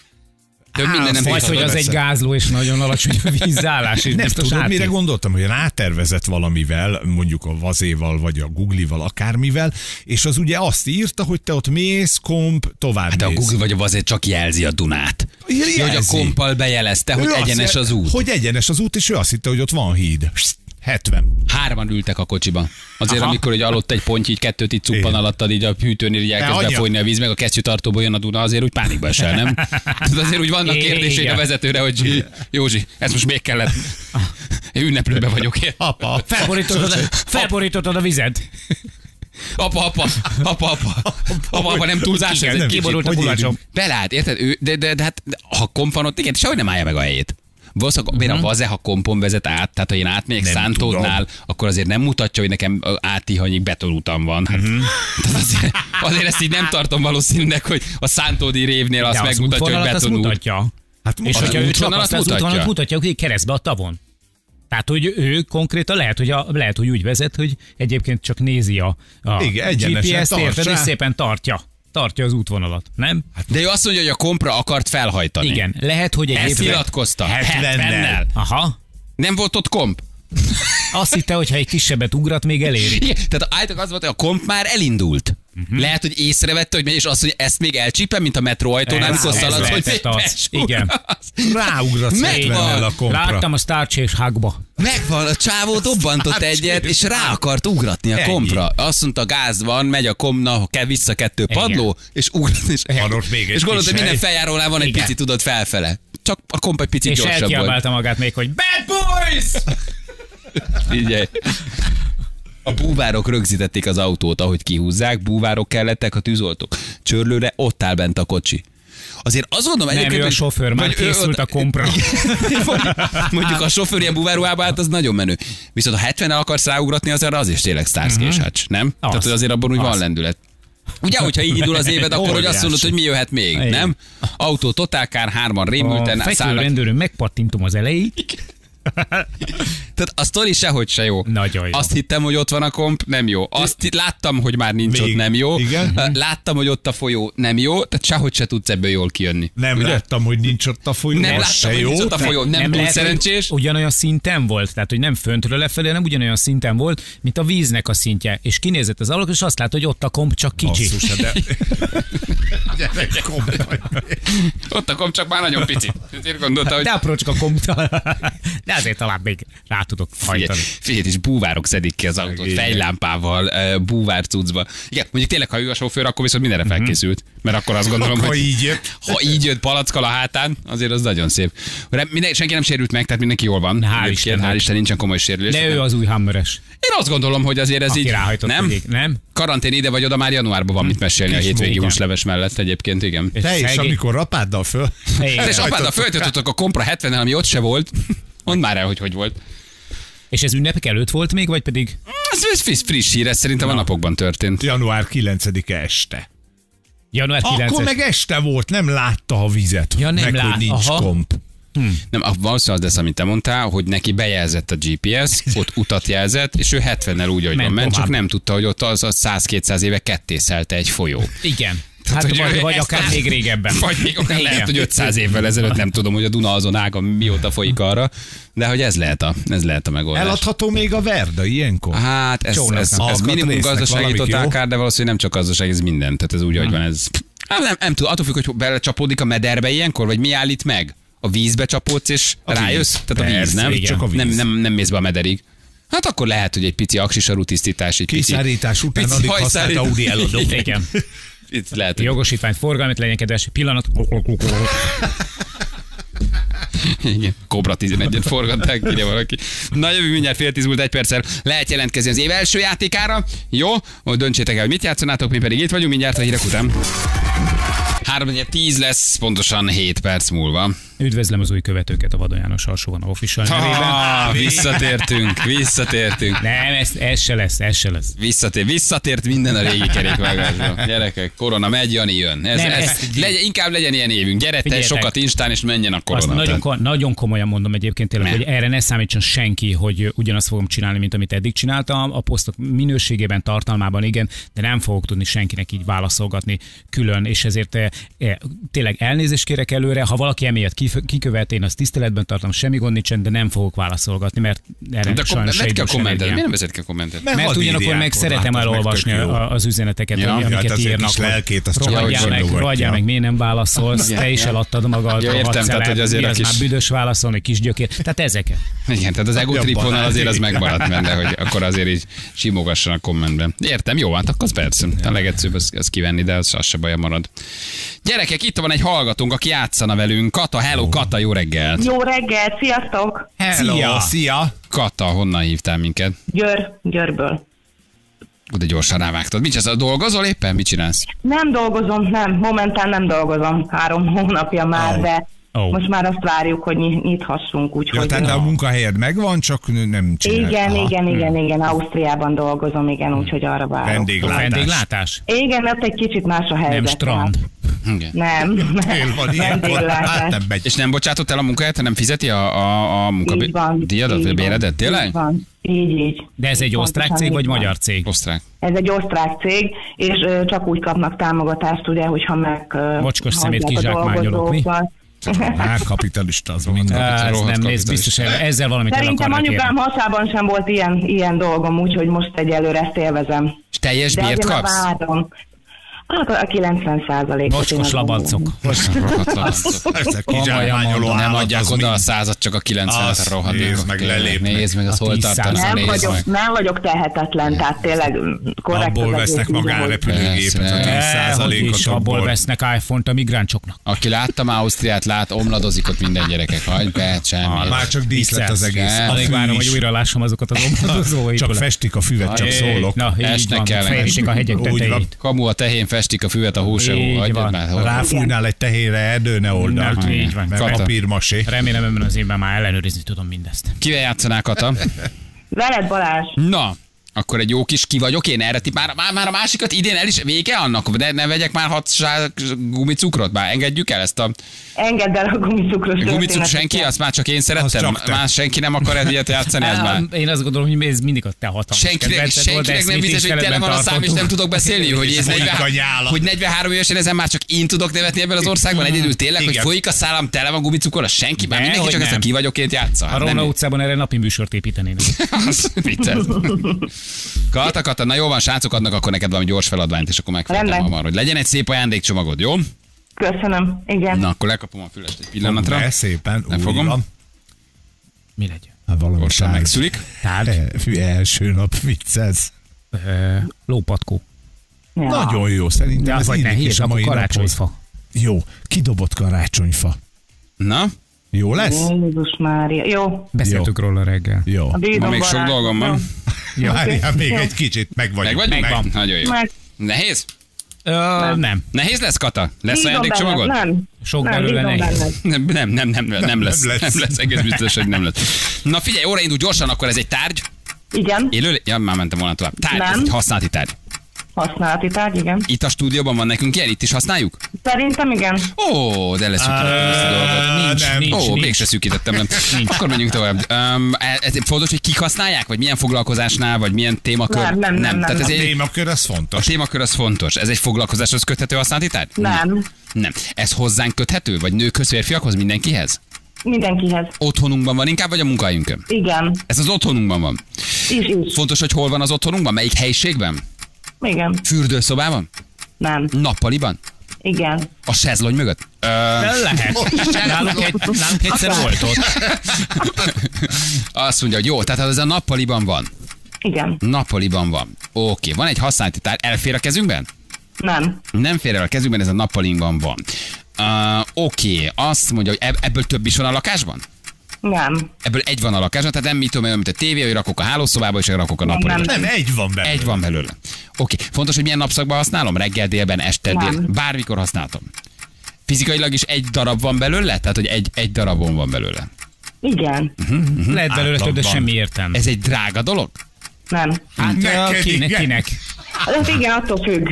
Több minden nem vagy, hogy az egy gázló, és nagyon alacsony a vízállás. És nem tudom, átni. Mire gondoltam, hogy rátervezett valamivel, mondjuk a Vazéval, vagy a Google-val, akármivel, és az ugye azt írta, hogy te ott mész, komp, tovább hát mész. a Google vagy a Vazé csak jelzi a Dunát. Jelzi. Hogy a kompal bejelezte, hogy ő egyenes az út. Hogy egyenes az út, és ő azt hitte, hogy ott van híd. hetven. Hárman ültek a kocsiba. Azért, aha. amikor hogy alott egy ponty, így kettőt így cuppan alattad, így a hűtőnél így elkezd befolyni a víz, meg a kesztyűtartóból jön a Duna, azért úgy pánikba esel, nem? Azért úgy vannak kérdései a vezetőre, hogy Józsi, ez most még kellett. Én ünneplőben vagyok. Apa, felborítottad a, felborítottad a vizet. Apa, apa, apa, apa, apa, apa, nem túlzás, ez egy kiborult a bulacsom. Belát, érted? Ő, de, de, de, hát ha komp van ott, igen, sehogy nem állja meg a helyét. Valószínűleg uh-huh. a Vaze, ha kompon vezet át, tehát ha én átmegyek Szántódnál, akkor azért nem mutatja, hogy nekem átihanyig betonutam van. Hát, uh-huh. azért, azért ezt így nem tartom valószínűleg, hogy a Szántódi révnél azt de megmutatja, az hogy betonult. Mutatja. Hát, és hogyha ő csak azt az útvonalat mutatja, hogy keresztbe a tavon. Tehát, hogy ő konkrétan lehet, hogy, a, lehet, hogy úgy vezet, hogy egyébként csak nézi a, a igen, gé pé es-t, érted, és szépen tartja. Tartja az útvonalat, nem? De ő azt mondja, hogy a kompra akart felhajtani. Igen, lehet, hogy egy ezt nyilatkozta. hetvennel. Aha. Nem volt ott komp. Azt hitte, hogy ha egy kisebbet ugrat, még eléri. Igen, tehát állítólag az volt, hogy a komp már elindult. Uh-huh. Lehet, hogy észrevette, hogy megy, és azt mondja, ezt még elcsípem, mint a metró ajtónál, amikor szaladsz, hogy az. Igen. Ráugratsz hetvennel a kompra. Láttam a Star Chase Hugba. Megvan, a csávó dobbantott egyet, és rá akart ugratni a kompra. Azt mondta, gáz van, megy a komna, kell vissza kettő padló, igen. és ugrat. És, és gondolod, hogy minden feljárónál van egy igen. pici, tudod, felfele. Csak a komp egy picit és gyorsabb volt. És elkiabálta magát még, hogy Bad Boys! Figyelj. A búvárok rögzítették az autót, ahogy kihúzzák, búvárok kellettek, a tűzoltók. Csörlőre ott áll bent a kocsi. Azért azt mondom egyébként, nem, ő a sofőr, már készült a kompra. Mondjuk a sofőr ilyen búváruhába, hát az nagyon menő. Viszont ha hetvennel akarsz ráugratni, az arra az is tényleg Starsky és Hutch, nem? Az. Tehát azért abban úgy az. Van lendület. Ugye, hogyha így indul az éved, akkor hogy azt mondod, hogy mi jöhet még, igen. nem? Autó totálkár, hárman rémülten. A fekvőrendőrön megpattintom az elejét. Tehát a sztori sehogy se jó. Nagyon jó. Azt hittem, hogy ott van a komp, nem jó. Azt láttam, hogy már nincs még, ott, nem jó. Igen? Láttam, hogy ott a folyó, nem jó. Tehát sehogy se tudsz ebből jól kijönni. Nem ugye? Láttam, hogy nincs ott a folyó, nem láttam, se hogy jó. Nincs ott a folyó, nem, nem túl lehet, szerencsés. Ugyanolyan szinten volt, tehát hogy nem föntről lefelé, nem ugyanolyan szinten volt, mint a víznek a szintje. És kinézett az alak, és azt lát, hogy ott a komp csak kicsi. Basszus, de... ott a komp csak már nagyon pici. Ezért gondolta, hogy... De aprócska komp. De azért talán még rá tudok hajtani. Figyelj, és búvárok szedik ki az autót, fejlámpával, búvárcucba. Igen, mondjuk tényleg, ha ő a sofőr, akkor viszont mindenre felkészült. Mert akkor azt gondolom, ha hogy így jött. ha így jött palackkal a hátán, azért az nagyon szép. Minden, senki nem sérült meg, tehát mindenki jól van. Hál' Isten, hál' Isten, nincsen komoly sérülés. De ő az új Hammeres. Én azt gondolom, hogy azért ez aki így, nem? Pedig, nem? Karantén ide vagy oda, már januárban van mit mesélni a hétvégi húsleves mellett egyébként, igen. Te is, amikor rapáddal föl. És rapáddal föltöltöttök a kompra hetvennel, ami ott se volt. Mondd már el, hogy hogy volt. És ez ünnepek előtt volt még, vagy pedig? Ez friss, friss hír, ez szerintem na. a napokban történt. január kilencedike este. január kilencedike Akkor meg este volt, nem látta a vizet, ja, nem meg lát. hogy nincs aha. komp. Hm. Nem, valószínűleg az lesz, amit te mondtál, hogy neki bejelzett a gé pé es, ott utat jelzett, és ő hetvennel úgy, hogy ment, van, ment csak nem tudta, hogy ott az a száz-kétszáz éve kettészelte egy folyó. Igen. Hát, hát vagy, vagy akár ezt, még régebben. Vagy még akár lehet, hogy ötszáz évvel ezelőtt, nem tudom, hogy a Duna azon ága mióta folyik arra, de hogy ez lehet a, ez lehet a megoldás. Eladható még a Verda ilyenkor? Hát ez, ez, ez, ez minimum gazdasági totálkár, de valószínűleg nem csak gazdaság, ez minden. Tehát ez úgy, hogy van ez. Nem, nem, nem tudom, attól függ, hogy belecsapódik a mederbe ilyenkor, vagy mi állít meg? A vízbe csapódsz és a rájössz? Víz. Tehát a víz, nem? Csak a víz. Nem, nem, nem mész be a mederig. Hát akkor lehet, hogy egy pici aksisaru tisztítás, egy pici kiszárítás után addig használt Audi eladó. Igen. Itt lehet, jogosítványt, forgalmat legyen kedves, pillanat. Igen, Kobra tizenegyet forgatták, ide valaki. Na jövő mindjárt fél tíz múlt egy perccel. Lehet jelentkezni az év első játékára. Jó, hogy döntsétek el, hogy mit játszanátok, mi pedig itt vagyunk mindjárt a hírek után. három tíz lesz, pontosan hét perc múlva. Üdvözlöm az új követőket a Vadon János Alsóban a official nevében. Ah, visszatértünk, visszatértünk. Nem, ez, ez se lesz, ez se lesz. Visszatér, visszatért minden a régi kerékvágásba. Gyerekek, korona megy, Jani jön. Ez, Nem, ez, ez- legyen, inkább legyen ilyen évünk. Gyere te Figyeljetek. sokat Instán, és menjen a korona. Azt nagyon, Tehát- ko- nagyon komolyan mondom egyébként tényleg, Ne. hogy erre ne számítson senki, hogy ugyanazt fogom csinálni, mint amit eddig csináltam. A posztok minőségében, tartalmában igen, de nem fogok tudni senkinek így válaszolgatni külön, és ezért eh, eh, tényleg elnézést kérek előre, ha valaki emiatt kif- kikövet, én azt tiszteletben tartom, semmi gond nincsen, de nem fogok válaszolgatni, mert erre De kom- sajnos vedd ki a egyben sem kommentet. energiám. Miért nem vezet ki a kommentet? Mert Mert hadd ugyanakkor írják meg oda, szeretem hát az meg elolvasni tök jó. a- az üzeneteket, Ja, ami- ja, hát amiket azért írnak. kis hogy lelkét, azt csak rohadjál meg, megsimogatja. rohadjál meg, miért nem válaszolsz, Ja, te is ja. eladtad magad, Ja, értem, rohadt tehát, szelep, hogy azért mi a az kis- már büdös válaszolni, kis gyökér. Tehát ezeket. Igen, tehát az ego trip vonal azért az baráti. megmaradt benne, hogy akkor azért így simogasson a kommentben. Értem, jó, hát akkor az persze. A legegyszerűbb az, az kivenni, de az, az se baja marad. Gyerekek, itt van egy hallgatónk, aki játszana velünk. Kata, hello, Kata, jó reggelt. Jó reggelt, sziasztok! Hello, Szia. szia! Kata, honnan hívtál minket? Győr, Győrből. De gyorsan rávágtad. Mit csinálsz? Dolgozol éppen? Mit csinálsz? Nem dolgozom, nem, momentán nem dolgozom, három hónapja már, Ó. de Ó. most már azt várjuk, hogy ny- nyithassunk, Ja, úgyhogy... tehát a munkahelyed megvan, csak nem csinálod. igen, Aha. igen, igen, igen, Ausztriában dolgozom, igen, úgyhogy arra várok. Vendéglátás. Vendéglátás? Igen, ott egy kicsit más a helyzet. Nem strand. Igen. Nem, Tél van, ilyen van. Hát vendéglátás. nem megy. És nem bocsátott el a munkahelyet, hanem fizeti a, a, a Így van, munkadíjadat, így vagy van, béredet? Tényleg? Így van, így, így. De ez egy osztrák Pontosan cég, vagy így van. magyar cég? Osztrák. Ez egy osztrák cég, és ö, csak úgy kapnak támogatást, ugye, hogyha meg... ö, Mocskos szemét hagyják a kizsákmányolok, mi? dolgozókat. Á, kapitalista az minden. Á, ez rohadt nem néz, kapitalista. biztos el- ezzel valamit el Szerintem akarnak anyukám érni. hasában sem volt ilyen, ilyen dolgom, úgyhogy most egyelőre ezt élvezem. És teljes De bért azért már kapsz? várom. Hát a kilencven százalék. Mocskos labancok. Rohadt labancok. Ezek Komolyan kizsákmányoló mondom, nem állat, adják az oda a mind. százat, csak a kilencvenet Azt rohadnak. nézd meg, Tényleg, lelépnek. Nézd meg, az A hol tíz tartanak, százalék. Nem nézd vagyok, meg. nem vagyok tehetetlen, tehát tényleg korrekt. Abból az vesznek egész, magánrepülőgépet, a Persze. tíz Eh, hogy százalékot is, abból abból. vesznek iPhone-t a migránsoknak. Aki látta már Ausztriát, lát, omladozik ott minden gyerekek. Hagyj be, semmi. Már csak díszlet az egész. Vicces. A Alig fű várom, is. hogy újra lássam azokat az omladozó Csak festik a füvet, csak szólok. Na, így Esnek van, kell meg. fejlessék a hegyek Úgy van. tetejét. Kamu a tehén festik a füvet, a hó se Így hó. Hagyjad van. már. hol- Ráfújnál egy tehére erdő, ne oldalt. Na, így van. Mert Kata. papírmasé. Remélem ebben az évben már ellenőrizni tudom mindezt. Kivel játszanál, Kata? Veled, Balázs. Na, akkor egy jó kis ki vagyok én erre. Ti Már, már, már a másikat idén el is vége annak, de ne vegyek már hat zsák gumicukrot, már engedjük el ezt a Engedd el a gumicukros gumicukr történetet. senki, azt már csak én szerettem, csak te. más senki nem akar egyet játszani, ez már. Á, Én azt gondolom, hogy ez mindig a te hatalmas Senkinek, kedvenced volt, de senkinek ezt nem mi biztos, hogy tele van a szám, és nem tiszteletben tudok beszélni, hogy, ez Folyik a negyven, nyála. hogy negyvenhárom évesen ezen már csak én tudok nevetni ebben az országban, egyedül tényleg, hogy Igen. folyik a szálam, tele van gumicukorra, senki, már Ne, mindenki hogy csak ezt a nem. ki vagyokként játsza. A Hát Róna nem- utcában erre napi műsort építenének. Az vicces. Kata, Kata, na jó van, srácok, adnak akkor neked valami gyors feladványt, és akkor megfeleltem Rendben. hamar, hogy legyen egy szép ajándékcsomagod, jó? Köszönöm, igen. Na, akkor lekapom a fülest egy pillanatra. Ne, szépen, Nem úgy fogom. van. Mi legyen? Hát valami Gyorsan tárgy. megszülik. Tárgy? E, fű, első nap vicces. Ö, Lópatkó. Ja. Nagyon jó, szerintem De ez vagy illik nehéz, is a akkor mai naphoz. karácsonyfa. Jó, kidobott karácsonyfa. Na, Jó lesz? Jézus Mária. Jó. Beszéltük róla reggel. Jó. A bírom ma még sok barát. dolgom van. Jó. Várjál, még Jó. egy kicsit, meg Meg vagyunk. vagy? Megvan. Meg. Nagyon jó. Meg. Nehéz? Ö, nem. Nehéz lesz, Kata? Lesz Bízom ajándékcsomagod? benned, Nem. Sok nem, belőle bízom nehéz. benned. Nem, nem, nem, nem, nem, nem lesz. lesz. Nem lesz, egész biztos, hogy nem lesz. Na figyelj, óra indul gyorsan, akkor ez egy tárgy. Igen. Élő? Ja, már mentem volna tovább. Tárgy, ez Nem. egy használati tárgy. Használati tárgy, igen. Itt a stúdióban van nekünk ilyen, itt is használjuk? Szerintem igen. Ó, de leszűkítettem ezt a dolgot. Nincs, nem. nincs, Ó, nincs. mégse szűkítettem, nem. Akkor menjünk tovább. Um, ez fontos, hogy kik használják? Vagy milyen foglalkozásnál, vagy milyen témakör? Nem, nem, nem, nem, Tehát ez nem. A egy, témakör az a fontos. témakör az fontos. Ez egy foglalkozáshoz köthető használati tárgy? Nem. Nem. Ez hozzánk köthető? Vagy nőkhöz, férfiakhoz, mindenkihez? Mindenkihez. Otthonunkban van inkább, vagy a munkahelyünkön? Igen. Ez az otthonunkban van. Is, is. Fontos, hogy hol van az otthonunkban? Melyik helyiségben? Igen. Fürdőszobában? Nem. Nappaliban? Igen. A sezlony mögött? Ö... Lehet. Nálunk, egy, nálunk egyszer volt ott. Azt mondja, hogy jó, tehát ez a nappaliban van. Igen. Nappaliban van. Oké, van egy használati tárgy. Elfér a kezünkben? Nem. Nem fér el a kezünkben, ez a nappalinkban van. Uh, Oké, azt mondja, hogy ebb- ebből több is van a lakásban? Nem. Ebből egy van a lakásban, tehát nem mit tudom, olyan, mint a tévé, hogy rakok a hálószobába, és rakok a nappaliba. nem. Nem, egy van belőle. Egy van belőle. Oké, fontos, hogy milyen napszakban használom? Reggel, délben, este, Nem. dél. Bármikor használtam. Fizikailag is egy darab van belőle? Tehát, hogy egy, egy darabon van belőle? Igen. Uh-huh, uh-huh. Lehet belőle, de semmi értelme. Ez egy drága dolog? Nem. Hát Neked kinek, igen. kinek? Hát igen, attól függ.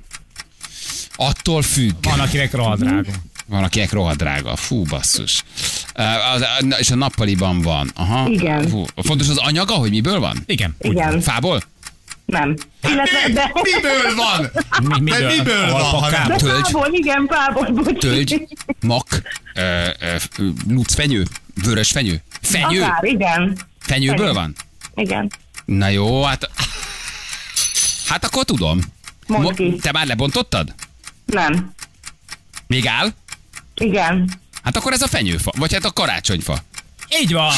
Attól függ. Van, akinek rohadt drága. Van, akinek rohadt drága. Fú, basszus. Uh, az, és a nappaliban van. Aha. Igen. Fú. Fontos az anyaga, hogy miből van? Igen. Igen. Fából? Nem. Illetve, de... Miből van? Mi, miből? De miből van? Alpakám? De Tölgy. fából, igen, fából, bocs. Tölgy, mak, ö, ö, lucfenyő, vörös fenyő, fenyő. Akár, igen. Fenyőből Fenyő. van? Igen. Na jó, hát... Hát akkor tudom. Mondd Mo- ki. Te már lebontottad? Nem. Még áll? Igen. Hát akkor ez a fenyőfa, vagy hát a karácsonyfa. Így van.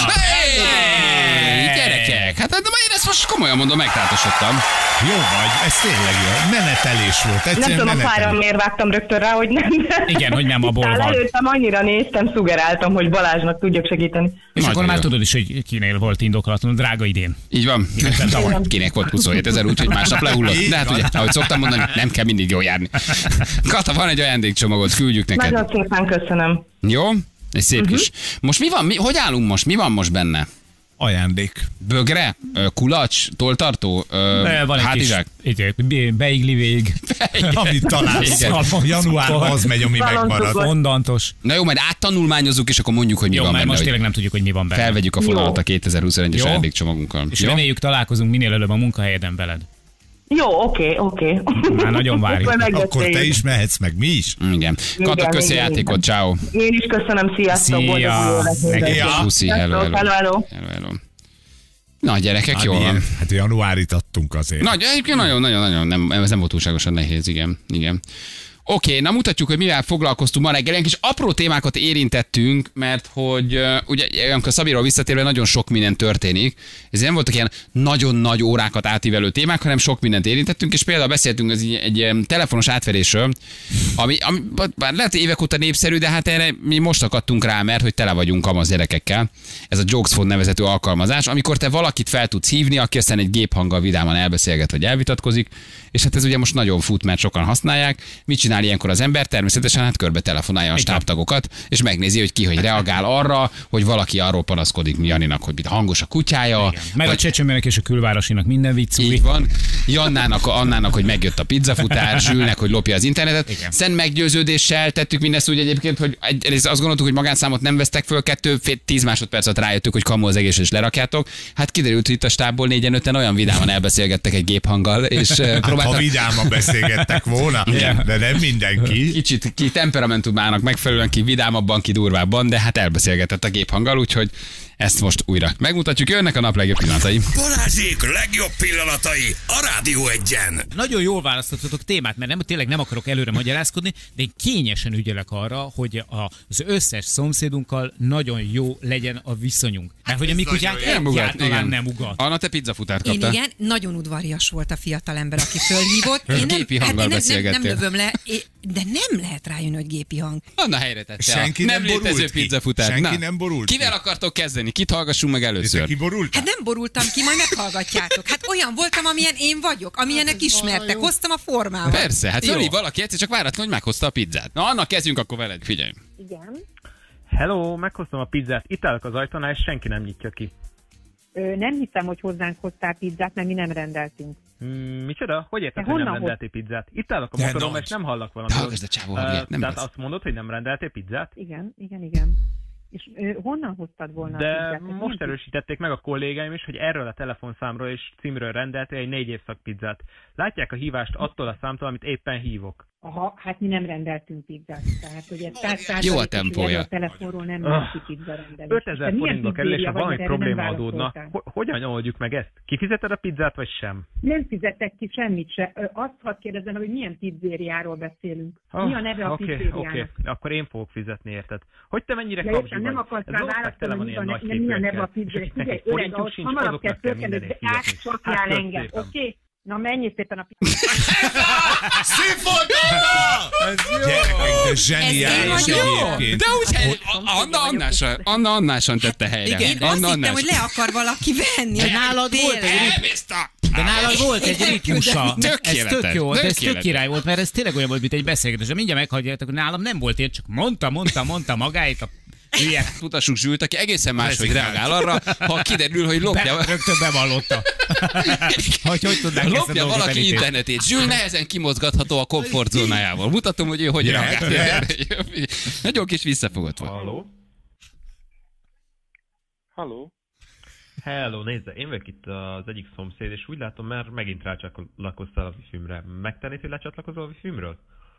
Hey, gyerekek, hát de én ezt most komolyan mondom, megtátosodtam. Jó vagy, ez tényleg jó. Menetelés volt. Nem Egyszerűen tudom, a fára menetelés. miért vágtam rögtön rá, hogy nem. Igen, hogy nem abból Talán van. előttem annyira néztem, szugeráltam, hogy Balázsnak tudjak segíteni. És Nagyon akkor már jó. tudod is, hogy kinél volt indokolatlan, drága idén. Így van. Kinek volt huszonhét ezer, úgyhogy másnap lehullott. De hát ugye, ahogy szoktam mondani, nem kell mindig jól járni. Kata, van egy ajándékcsomagot, küldjük neked. Nagyon szépen köszönöm. Jó? Egy szép uh-huh. kis. Most mi van? Mi, hogy állunk most? Mi van most benne? Ajándék. Bögre? Ö, Kulacs? Toltartó? Ö, Van egy hátizsák? kis beigli vég. Amit találsz. Januárban az megy, ami megmarad. Fondantos. Na jó, majd áttanulmányozzuk, és akkor mondjuk, hogy mi Jó, van mert benne. most hogy tényleg nem tudjuk, hogy mi van benne. felvegyük a fonalat a kétezer-huszonegyes Jó. ajándékcsomagunkkal. És Jó? reméljük találkozunk minél előbb a munkahelyeden veled. Jó, oké, oké. Már nagyon várjuk. Akkor megbeszéljük. Akkor te is mehetsz, meg mi is. Igen. Kata, Igen, köszi a igen, játékot, igen. ciao. Én is köszönöm, sziasztok. Szia. boldog új évet Neked mindenkinek. is. Puszi, hello, hello. Hello, hello. Hello, hello. Na, gyerekek, Hát jól ilyen, van. hát januárit adtunk azért. Nagy, egyébként nagyon, nagyon, nagyon, nem, ez nem volt túlságosan nehéz, igen. igen. Oké, okay, na mutatjuk, hogy mivel foglalkoztunk ma reggel. Ilyen kis apró témákat érintettünk, mert hogy uh, ugye amikor Szabiról visszatérve nagyon sok minden történik. Ez nem voltak ilyen nagyon nagy órákat átívelő témák, hanem sok mindent érintettünk, és például beszéltünk az egy, egy, egy telefonos átverésről, ami, ami bár lehet évek óta népszerű, de hát erre mi most akadtunk rá, mert hogy tele vagyunk kamasz gyerekekkel. Ez a Jokesphone nevezető alkalmazás, amikor te valakit fel tudsz hívni, aki aztán egy géphanggal vidáman elbeszélget vagy elvitatkozik, és hát ez ugye most nagyon fut, mert sokan használják. Mit csinál ilyenkor az ember? Természetesen hát körbe telefonálja a stábtagokat, és megnézi, hogy ki hogy reagál arra, hogy valaki arról panaszkodik Janinak, hogy mit hangos a kutyája. Igen. Meg a csecsemőnek és a külvárosinak minden vicc. Így van. Jannának, Annának, hogy megjött a pizzafutár, Zsülnek, hogy lopja az internetet. Igen. Szent meggyőződéssel tettük mindezt úgy egyébként, hogy egyrészt azt gondoltuk, hogy magánszámot nem vesztek föl, kettő, fél, tíz másodperc alatt rájöttük, hogy kamu az egész, és lerakjátok. Hát kiderült, hogy itt a stábból négyen öten olyan vidáman elbeszélgettek egy géphanggal, és hát, próbáltak. Ha vidáman beszélgettek volna, de nem mindenki. Kicsit ki temperamentumának megfelelően, ki vidámabban, ki durvábban, de hát elbeszélgetett a géphanggal, úgyhogy ezt most újra megmutatjuk. Jönnek a nap legjobb pillanatai. Balázsék legjobb pillanatai a Rádió Egyen. Nagyon jól választottatok témát, mert nem, tényleg nem akarok előre magyarázkodni, de én kényesen ügyelek arra, hogy a, az összes szomszédunkkal nagyon jó legyen a viszonyunk. Mert hogy a mi kutyánk egyáltalán nem ugat. Anna, te pizzafutárt Én kaptál. igen, nagyon udvarias volt a fiatalember, aki fölhívott. Én nem, Gépi hanggal én nem, nem, beszélgettél. nem lövöm le, é- de nem lehet rájönni, hogy gépi hang. Anna helyre tette. Senki a nem nem létező borult ki. pizzafutár. Senki Na, nem borult Kivel ki. akartok kezdeni? Kit hallgassunk meg Te először? kiborultál? Hát nem borultam ki, majd meghallgatjátok. Hát olyan voltam, amilyen én vagyok, amilyenek ismertek. Hoztam a formámat. Persze, hát fölhív valaki egyszer csak váratlan, hogy meghozta a pizzát. Na, Anna, kezdjünk akkor veled, figyelj. Igen. Hello, meghoztam a pizzát, itt állok az ajtónál, és senki nem nyitja ki. Ö, nem hiszem, hogy hozzánk hoztál pizzát, mert mi nem rendeltünk. Hmm, micsoda? Hogy érted, De hogy nem honnan rendeltél pizzát? Itt állok a De motorom, nagy. és nem hallak valamit. De hallgass, de csávó, hallgat, nem Tehát lesz. azt mondod, hogy nem rendeltél pizzát? Igen, igen, igen. És ö, honnan hoztad volna a De pizzát? Ez most milyen erősítették meg a kollégáim is, hogy erről a telefonszámról és címről rendeltél egy négy évszak pizzát. Látják a hívást attól a számtól, amit éppen hívok. Aha, hát mi nem rendeltünk pizzát. Tehát, hogy ez száz Jó a százalékos, hogy tempója. erről a telefonról nem Ah. lesz pizza rendelés. ötezer Te milyen forintba kerül, és ha pizzéria valami vagy, erre nem probléma adódna, válaszoltál? ho- hogyan oldjuk meg ezt? Kifizeted a pizzát, vagy sem? Nem fizettek ki semmit se. Ö, Azt hadd kérdezem, hogy milyen pizzériáról beszélünk. Ah, Mi a neve a Oké, pizzériának? oké, akkor én fogok fizetni, érted? Hogy te mennyire De kapzsi értem, vagy? nem akarsz Ez rá az ország válaszolni, tele van hogy ilyen mi a nagy ne- mi a neve a képűekkel. pizzériának. És nekik Figyelj, öreg, forintjuk ahhoz sincs, hamarabb azoknak kell kell fölkelni, mindenért de fizetni. átcsapjál Hát, kösz engem, szépen. oké? Na menj szépen a pizzát. Szívfont, Anna! Gyerekek, de zseniális Ez jó. egyébként. De úgy, hely, Anna Annásan, Anna Annásan tette helyre. Én azt Anna hittem, Annás. hogy le akar valaki venni. De nálad volt egy Elbizta! De nálad volt egy ritmusa. Ez tök jó, ez tök király volt, mert ez tényleg olyan volt, mint egy beszélgetés. Mindjárt meghalljátok, hogy nálam nem volt ilyen, csak mondta, mondta, mondta magáit a hülye. Mutassuk Zsült, aki egészen máshogy reagál arra, ha kiderül, hogy lopja. Be, rögtön bevallotta. hogy hogy tudnánk ezt a lopja valaki elítélni. internetét. Zsült nehezen kimozgatható a komfortzónájával. Mutatom, hogy ő hogy reagál. Nagyon kis visszafogott volt. Halló? Halló? Hello, nézze, én vagyok itt az egyik szomszéd, és úgy látom, már megint rácsatlakoztál a Wi-Fi-mre. Megtennéd, hogy lecsatlakozol a Wi-Fi-mről?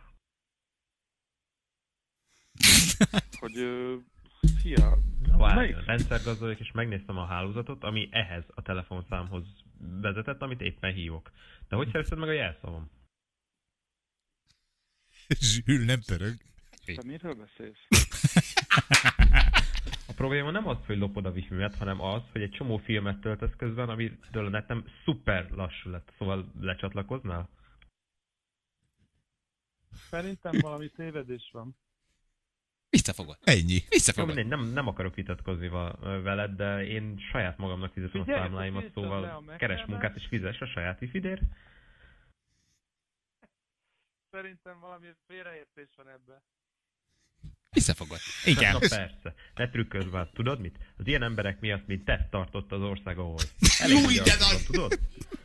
Hogy, ö, szia! Várj, rendszergazdagodok, és megnéztem a hálózatot, ami ehhez a telefonszámhoz vezetett, amit éppen hívok. De hogy szerezted meg a jelszavam? Zsül, nem pörög. Te miről beszélsz? A probléma nem az, hogy lopod a Wi-Fi-met, hanem az, hogy egy csomó filmet töltesz közben, amitől a netem szuper lassú lett. Szóval lecsatlakoznál? Szerintem valami tévedés van. Visszafogod. Ennyi. Visszafogod. Nem, nem, nem akarok vitatkozni veled, de én saját magamnak fizetem a számláimat, szóval keres munkát és fizess a saját Wi-Fi-dért. Szerintem valami félreértés van ebben. Visszafogod. Igen. Na persze. Ne trükközz már. Tudod mit? Az ilyen emberek miatt, mint te tartott az ország, ahol. Elég Jó, de nagy! Tudod?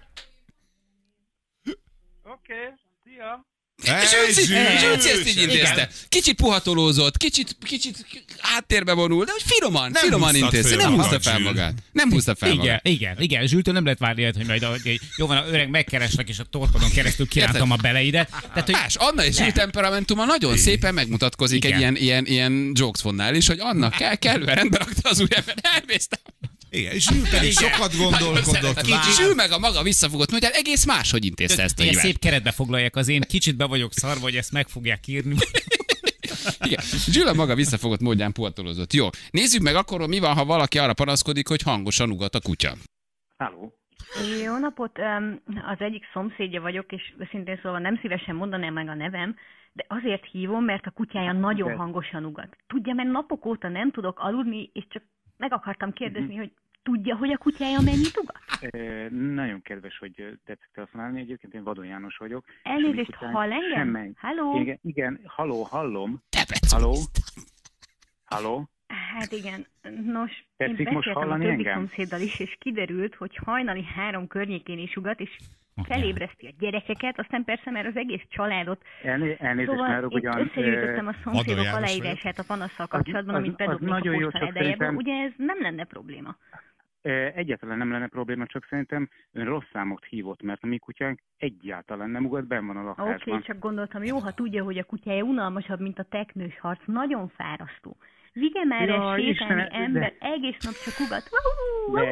Oké, szia! Zsülci ezt így intézte. Kicsit puhatolózott, kicsit, kicsit háttérbe vonul, de hogy finoman, Nem finoman húztad intézte. föl Nem magad, húzta fel Zsül. magát. Nem húzta fel Igen, magát. igen, igen. Zsültől nem lehet várni, hogy majd a, jó van, a öreg megkereslek, és a torkodon keresztül kirántom a beleidet. Tehát, hogy Más, Anna és Zsül temperamentuma nagyon szépen megmutatkozik egy ilyen, ilyen, ilyen jokesfonnál is, hogy annak kell, kellően rendbe rakta az új ember. Elmésztem. Igen, és Zsül pedig sokat gondolkodott. Kicsit Zsül meg a maga visszafogott, hogy egész máshogy intézte ezt a ilyen hívást. szép keretbe foglalják az én, kicsit be vagyok szarva, hogy ezt meg fogják írni. Igen. Zsül a maga visszafogott módján puhatolózott. Jó, nézzük meg akkor, mi van, ha valaki arra panaszkodik, hogy hangosan ugat a kutya. Halló. Jó napot, az egyik szomszédja vagyok, és szintén szóval nem szívesen mondanám meg a nevem, de azért hívom, mert a kutyája nagyon hangosan ugat. Tudja, mert napok óta nem tudok aludni, és csak meg akartam kérdezni, hogy tudja, hogy a kutyája mennyit ugat? E, nagyon kedves, hogy tetszik telefonálni. Egyébként én Vadon János vagyok. Elnézést, hall engem? Halló? Igen, igen, halló, hallom. Halló? Halló? Hát igen, nos, tetszik én most beszéltem a hallani többi engem? szomszéddal is, és kiderült, hogy hajnali három környékén is ugat, és felébreszti a gyerekeket, aztán persze már az egész családot. Elné, elnézést, szóval mert ugyan... én összegyűjtöttem a szomszédok János aláírását a panasszal kapcsolatban, amit bedobnék a posta edejébe. Ugye ez nem lenne probléma? Egyáltalán nem lenne probléma, csak szerintem ön rossz számot hívott, mert a mi kutyánk egyáltalán nem ugat, benn van a lakásban. Oké, okay, csak gondoltam, jó, ha tudja, hogy a kutyája unalmasabb, mint a teknős harc, nagyon fárasztó. Vigye már Ja, egy sétálni Istenem, ember, de- egész nap csak ugat. De,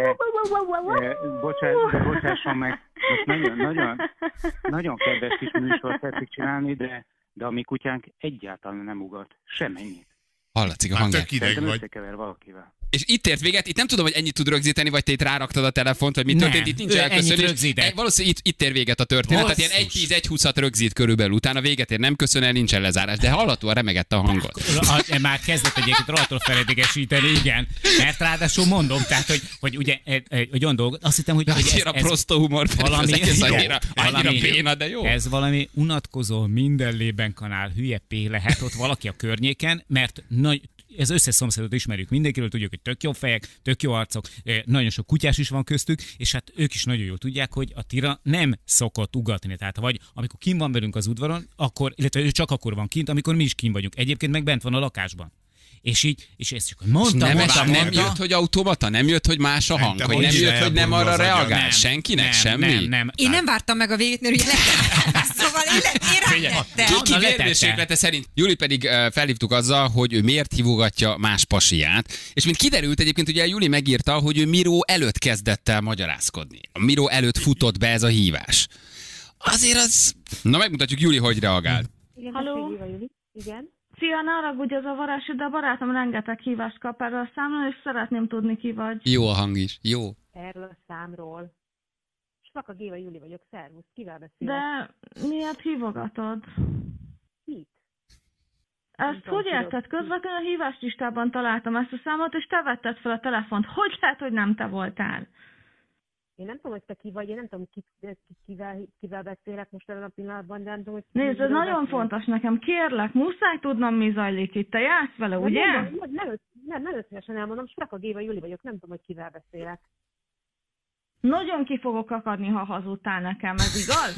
de bocsás, de bocsásson meg, most nagyon, nagyon, nagyon kedves kis műsort tetszik csinálni, de, de a mi kutyánk egyáltalán nem ugat, semennyit. Hallatszik a Hát hangját. tök ideg Szerintem vagy. összekever valakivel. És itt ért véget, itt nem tudom, hogy ennyit tud rögzíteni, vagy te itt ráraktad a telefont, vagy mi Nem, történt, itt nincs ő ennyit elköszönés. rögzített. E, Valószínűleg itt, itt ér véget a történet, tehát ilyen egy tíz egy húszat rögzít körülbelül, utána véget ér, nem köszön el, nincsen lezárás, de hallhatóan remegett a hangot. A, már kezdett egyébként rohadtul feledégesíteni, igen. Mert ráadásul mondom, tehát, hogy, hogy ugye egy, egy olyan dolog, azt hittem, hogy, hogy ez, Annyira ez prosto humor, valami, ez egész annyira, valami, annyira béna, de jó. Ez valami unatkozó, minden lében kanál, hülye P lehet ott valaki a környéken, mert nagy, ez összes szomszédot ismerjük mindenkiről, tudjuk, hogy tök jó fejek, tök jó arcok, eh, nagyon sok kutyás is van köztük, és hát ők is nagyon jól tudják, hogy a Tira nem szokott ugatni. Tehát vagy amikor kint van velünk az udvaron, akkor, illetve ő csak akkor van kint, amikor mi is kint vagyunk. Egyébként meg bent van a lakásban. És így, és ezt csak mondta, nem, mondta, nem mondta. jött, hogy automata, nem jött, hogy más a hang, Nem, hogy te nem hogy jött, is hogy nem arra elborul az agyad. reagál, Nem, senkinek, nem, semmi. Nem, nem. Én nem vártam meg a végét, mert ugye le... Szóval én, le, én rátettem. Ki vérmérséklete szerint. Júli pedig uh, felhívtuk azzal, hogy ő miért hívogatja más pasiát. És mint kiderült egyébként, ugye Júli megírta, hogy ő Miró előtt kezdett el magyarázkodni. A Miró előtt futott be ez a hívás. Azért az... Na megmutatjuk Júli, hogy reagált. Igen, Halló? Igen. Szia, ne haragudj, az a varázs, de a barátom rengeteg hívást kap erről a számról, és szeretném tudni, ki vagy. Jó a hang is, jó. Erről a számról. Svaka Géva Júli vagyok, szervusz, kivel beszélek? De miért hívogatod? Kit? Ezt hogy érted? Közvetlenül a híváslistában találtam ezt a számot, és te vetted fel a telefont. Hogy lehet, hogy nem te voltál? Én nem tudom, hogy te ki vagy, én nem tudom, ki, ki, kivel, kivel beszélek most ebben a pillanatban, de nem tudom, hogy... Nézd, ez nagyon beszél. Fontos nekem, kérlek, muszáj tudnom, mi zajlik itt. Te jársz vele, de ugye? Nem, nem, nem, nem, nem összesen elmondom, Straka Géva Juli vagyok, nem tudom, hogy kivel beszélek. Nagyon ki fogok akadni, ha hazudtál nekem, ez igaz?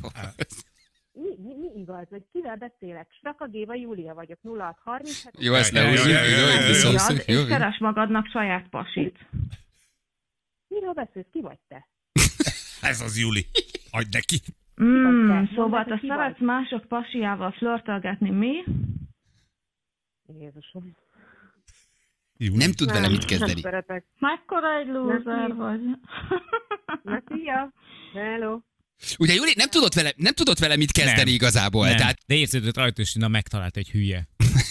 Mi, mi, mi igaz, hogy kivel beszélek? Straka Géva Júlia vagyok, nulla hat harminc. Jó, ezt ne úgy, és keres magadnak saját pasit. Miről beszélsz? Ki vagy te? Ez az Juli. Adj neki. Mm, szóval te szeretsz mások pasiával flörtölgetni, mi? Jézusom. Nem tud vele mit kezdeni. Mekkora egy lúzer vagy. Na, szia! Hello! Ugye Júli nem tudott vele, nem tudott vele mit kezdeni nem. igazából. Nem. Tehát... De érződött rajta, hogy na megtalált egy hülye.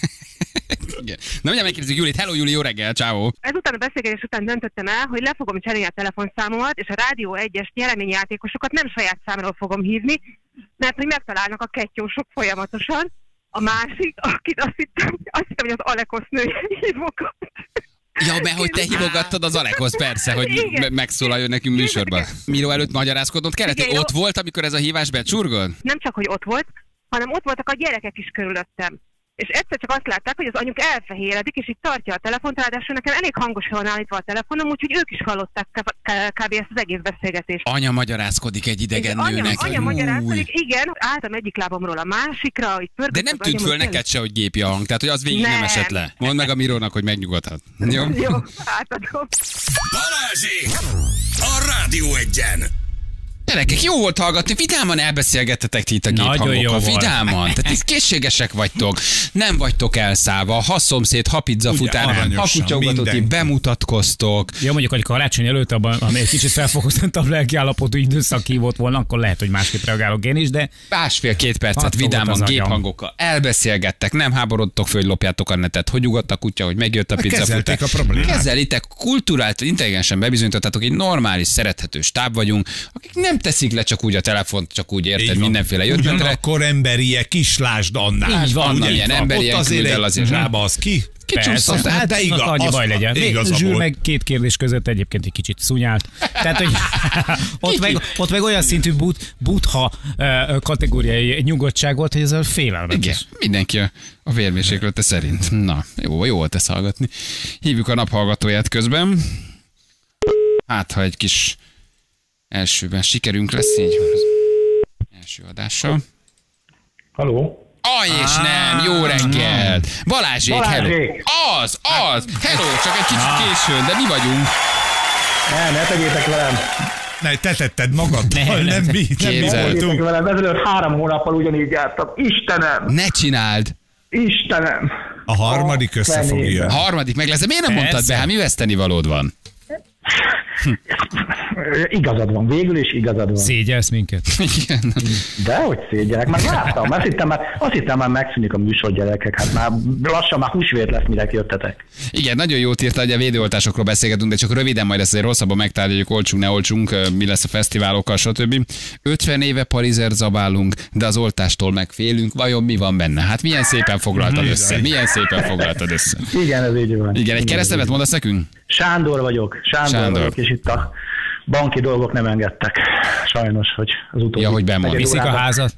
Igen. Na mindjárt megkérdezzük Julit. Hello Juli, jó reggel, ciao. Ezután a beszélgetés után döntöttem el, hogy le fogom cserélni a telefonszámomat, és a Rádió egyes nyereményjátékosokat nem saját számról fogom hívni, mert hogy megtalálnak a kettyósok folyamatosan. A másik, akit azt hittem, azt hittem, hogy az Alekosz nő hívogat. Ja, mert hogy te hívogattad az Alekosz, persze, hogy me- megszólaljon nekünk műsorban. Miró előtt magyarázkodnod kellett, hogy ott volt, amikor ez a hívás becsurgott? Nem csak, hogy ott volt, hanem ott voltak a gyerekek is körülöttem. És egyszer csak azt látták, hogy az anyuk elfehéredik, és így tartja a telefont, ráadásul nekem elég hangosan van állítva a telefonom, úgyhogy ők is hallották kb. Ezt az egész beszélgetést. Anya magyarázkodik egy idegen anya, nőnek. Anya magyarázkodik, igen, álltam egyik lábamról a másikra, hogy de nem tűnt föl neked se, hogy gépi a hang, tehát hogy az végig nem, nem esett le. Mondd meg a Mirónak, hogy megnyugodhat. Jó? Jó, átadom. Balázsék! A Rádió Egyen! Gyerekek, jó volt hallgatni, vidáman elbeszélgettetek ti itt a géphangokkal, vidáman. Tehát itt készségesek vagytok, nem vagytok elszállva, ha szomszéd, ha pizzafutár, ha kutyaugatott, ti bemutatkoztok. Ja, mondjuk, hogy karácsony előtt, abban, ami egy kicsit felfokoztattabb lelkiállapotú időszak hívott volna, akkor lehet, hogy másképp reagálok én is, de... Másfél-két percet vidáman géphangokkal elbeszélgettek, nem háborodtok föl, hogy lopjátok a netet, hogy ugadt a kutya, hogy megjött a pizzafutár. a problémát. Kezelitek, kulturált, intelligensen bebizonyítottátok, egy normális, szerethető stáb vagyunk, akik nem teszik le csak úgy a telefont, csak úgy érted mindenféle jöttetre. Ugyanakkor emberiek, kislásd annál. Így van, Anna, ilyen emberiek küld el azért zsába, az ki? Kicsúszott, hát de igaz, annyi baj legyen. Zsűr meg két kérdés között egyébként egy kicsit szúnyált. Tehát, hogy ott, meg, ott meg olyan szintű but, butha kategóriai nyugodtság volt, hogy ez a félelmet. Igen, mindenki a, a vérmérséklete szerint. Na, jó, jó volt ezt hallgatni. Hívjuk a naphallgatóját közben. Hát, ha egy kis elsőben sikerünk lesz így első adással. Haló? Aj, és nem, jó reggelt! Balázsék, hello! Az, az! Hello, csak egy kicsit későn, de mi vagyunk? Ne, ne tegyétek velem! Ne, te tetted magaddal, nem mi, nem mi voltunk. Velem, ezelőtt három hónappal ugyanígy jártam. Istenem! Ne csináld! Istenem! A harmadik össze fog jönni. A harmadik meg lesz, de miért nem mondtad be? Hát mi vesztenivalód van? Igazad van, végül is igazad van. Szégyelsz minket? Igen. Dehogy szégyelek, már láttam, azt hittem már, azt hittem már megszűnik a műsor, gyerekek, hát már lassan már húsvét lesz, mire jöttetek. Igen, nagyon jót írta, hogy a védőoltásokról beszélgetünk, de csak röviden majd ezt azért rosszabban megtárgyaljuk, olcsunk, ne olcsunk, mi lesz a fesztiválokkal, stb. ötven éve Parizert zabálunk, de az oltástól megfélünk, vajon mi van benne? Hát milyen szépen foglaltad össze, milyen szépen foglaltad össze. Igen, ez így van. Igen, egy keresztnevet mondasz nekünk? Sándor vagyok, Sándor, Sándor vagyok, és itt a banki dolgok nem engedtek. Sajnos, hogy az utóbbi... Ja, hogy bemond. Viszik a házat?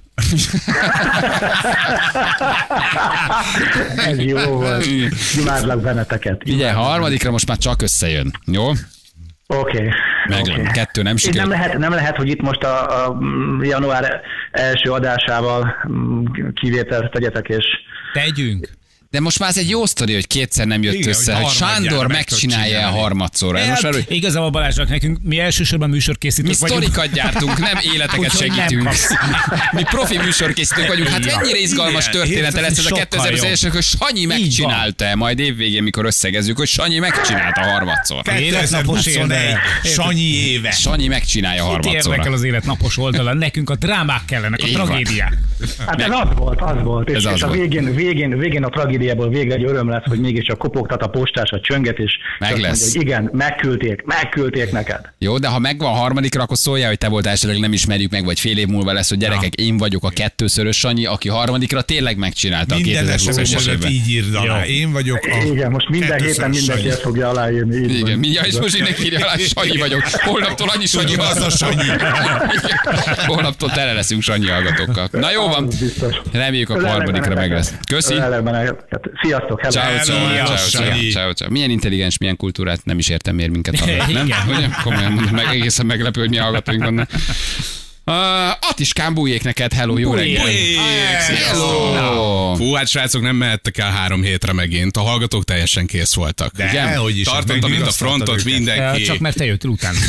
Ez jó volt. Imádlak benneteket. Ugye, harmadikra most már csak összejön. Jó? Oké. Okay. Meglem, okay. Kettő nem sikerült. Nem lehet, nem lehet, hogy itt most a, a január első adásával kivételt tegyetek, és... Tegyünk. De most már ez egy jó sztori, hogy kétszer nem jött igen, össze, hogy, hogy Sándor megcsinálja a harmadszorra. Hát, most igazából Balázsnak nekünk, mi elsősorban műsorkészítők vagyunk. Mi sztorikat gyártunk, nem életeket segítünk. Mi profi műsorkészítők vagyunk. Hát mennyire izgalmas története lesz ez a kétezer-huszonegyes, hogy Sanyi megcsinálta, majd évvégén, mikor összegezzük, hogy Sanyi megcsinálta a harmadszor. kétezer-huszonegy, Sanyi éve. Sanyi megcsinálja a harmadszorra. Itt érdekel az életnapos oldalon, nekünk a drámák kellenek, a tragédiák. Hát ez az volt, az volt. És, Ez az és a volt. végén, végén, végén a tragédiából végre egy öröm lesz, hogy mégis a kopogtat a postás a csönget, és Meg azt lesz. mondja, hogy igen, megküldték, megküldték neked. Jó, de ha megvan a harmadikra, akkor szóljál, hogy te voltál esetleg nem ismerjük meg, vagy fél év múlva lesz, hogy gyerekek, én vagyok a kettőszörös Sanyi, aki harmadikra tényleg megcsinálta a Minden es em kétezer-húszas es évben. így írd alá. Én vagyok a Igen, most minden héten kettőszörös mindenki Sanyi. ezt fogja aláírni. így Igen, van. mindjárt, és most mindenki írja alá, Sanyi vagyok. Holnaptól annyi Sanyi Tudod, az a Sanyi. Holnaptól tele leszünk Sanyi hallgatókkal. Na jó van, reméljük a harmadikra meg lesz. Köszi. Sziasztok, hello. Ciao, ciao, ciao, Sanyi. ciao, ciao. Milyen intelligens, milyen kultúrát, nem is értem, miért minket hallgat, nem? Igen. Ugye? Komolyan mondom, meg egészen meglepő, hogy mi hallgatóink vannak. Uh, Atiskán, bújjék neked, hello, jó reggel. Hello. Hú, hát srácok, nem mehettek el három hétre megint. A hallgatók teljesen kész voltak. De Igen? Hogy is, tartottam itt a frontot, mindenki. Csak mert te jöttél utána.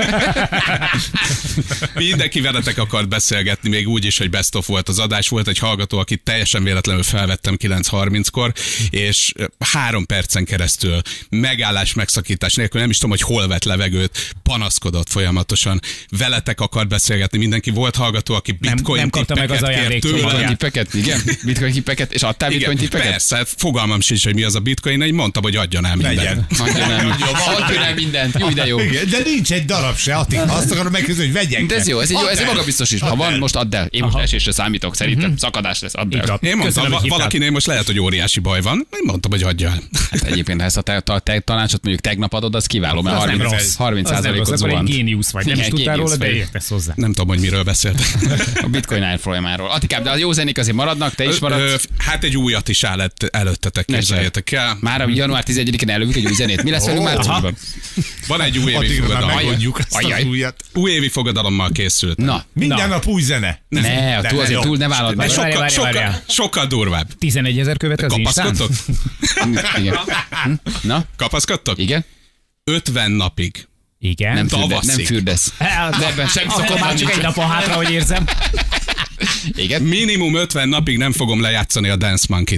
Mindenki veletek akart beszélgetni, még úgy is, hogy best of volt az adás. Volt egy hallgató, akit teljesen véletlenül felvettem kilenc harminckor, és három percen keresztül megállás, megszakítás nélkül, nem is tudom, hogy hol vett levegőt, panaszkodott folyamatosan. Veletek akart beszélgetni, mindenki. Volt hallgató, aki bitcoin nem kapta meg az tippeket kért ajándékcsomagját. tőle. Tippeket, igen? Bitcoin tippeket, és adtál bitcoin Igen, tippeket? persze, hát fogalmam sincs, hogy mi az a bitcoin, így mondtam, hogy adjon el mindent. Legyen. Adjon el, adjon el mindent, jó, de jó. Igen, de nincs egy darab se, Ati. Azt akarom megkérdezni, hogy vegyek. De ez jó, ez egy, jó, ez egy Add el. magabiztos is. Ha Add van, el. most add el. Én most esésre számítok, szerintem szakadás lesz, add el. Én mondtam, va- valakinél most lehet, hogy óriási baj van. Én mondtam, hogy adja el. Hát egyébként, ha ezt a te, te, te tanácsot mondjuk tegnap adod, az kiváló, mert Az nem harminc rossz. harminc Az nem százalékot rossz, akkor egy zuhant. géniusz vagy. Nem is Igen, tudtál géniusz róla, de vagy. értesz hozzá. Nem tudom, hogy miről beszélt. A bitcoin árfolyamáról. Atikám, de a jó zenék azért maradnak, te is Ö, maradsz. Hát egy újat is állett előttetek, Ne képzeljétek el. Már a január tizenegyedikén elővük egy új zenét. Mi lesz velünk márciusban? Van egy újévi Addigra már fogadalom. megmondjuk ezt az Ajaj. újat. Újévi fogadalommal készült. Na, Minden nap új zene. ne, a túl, azért túl ne vállald De meg. Várjál, sokkal, várjál, sokkal, várjál. sokkal durvább. tizenegy követ az Instán? Kapaszkodtok? Igen. Hm? Na, Kapaszkodtok? igen? ötven napig. Igen. Nem, fürde, nem Tavaszig. fürdesz. De ebben sem Akkor már csak egy napon hátra, hogy érzem. Igen? Minimum ötven napig nem fogom lejátszani a Dance Monkey-t.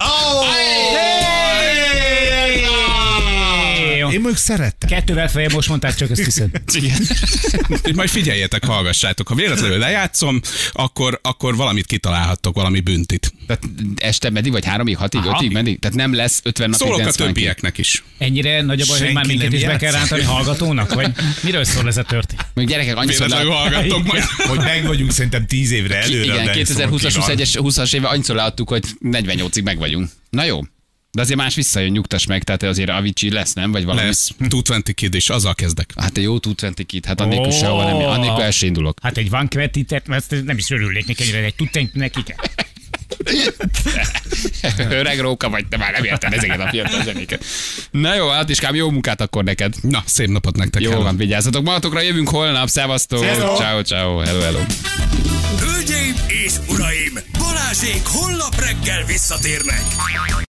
Én mondjuk szerettem. Kettővel fejem most mondták, csak ezt hiszed. Így majd figyeljetek, hallgassátok. Ha véletlenül lejátszom, akkor, akkor valamit kitalálhattok, valami büntit. Tehát este meddig, vagy háromig, hatig, Aha. ötig, meddig? Tehát nem lesz ötven napig Szólok a Dance Monkey. többieknek is. Ennyire nagy a baj, hogy már Senki minket nem is be kell játszik. rántani hallgatónak? Vagy miről szól ez a történet? Még gyerekek, annyiszor Véletlenül le... hallgattok majd. Hogy meg vagyunk szerintem tíz évre előre. Igen, de kétezer-húszas, szóval huszonegyes, húszas éve annyiszor leadtuk, hogy negyvennyolcig meg vagyunk. Na jó. De azért más visszajön, nyugtass meg, tehát azért Avicii lesz, nem? Vagy valami. Lesz. kettő húsz Kid is, azzal kezdek. Hát egy jó tudventik itt, hát annélkül sehova nem, annélkül el se indulok. Hát egy van kvetített, mert ezt nem is örülnék neki, ennyire egy tudtenk neki kell. Öreg róka vagy, te már nem érted ezeket a fiatal zenéket. Na jó, Atiskám, jó munkát akkor neked. Na, szép napot nektek. Jó hello. van, vigyázzatok magatokra, jövünk holnap, szevasztok. Ciao, ciao, hello, hello. Hölgyeim és uraim, Balázsék holnap reggel visszatérnek.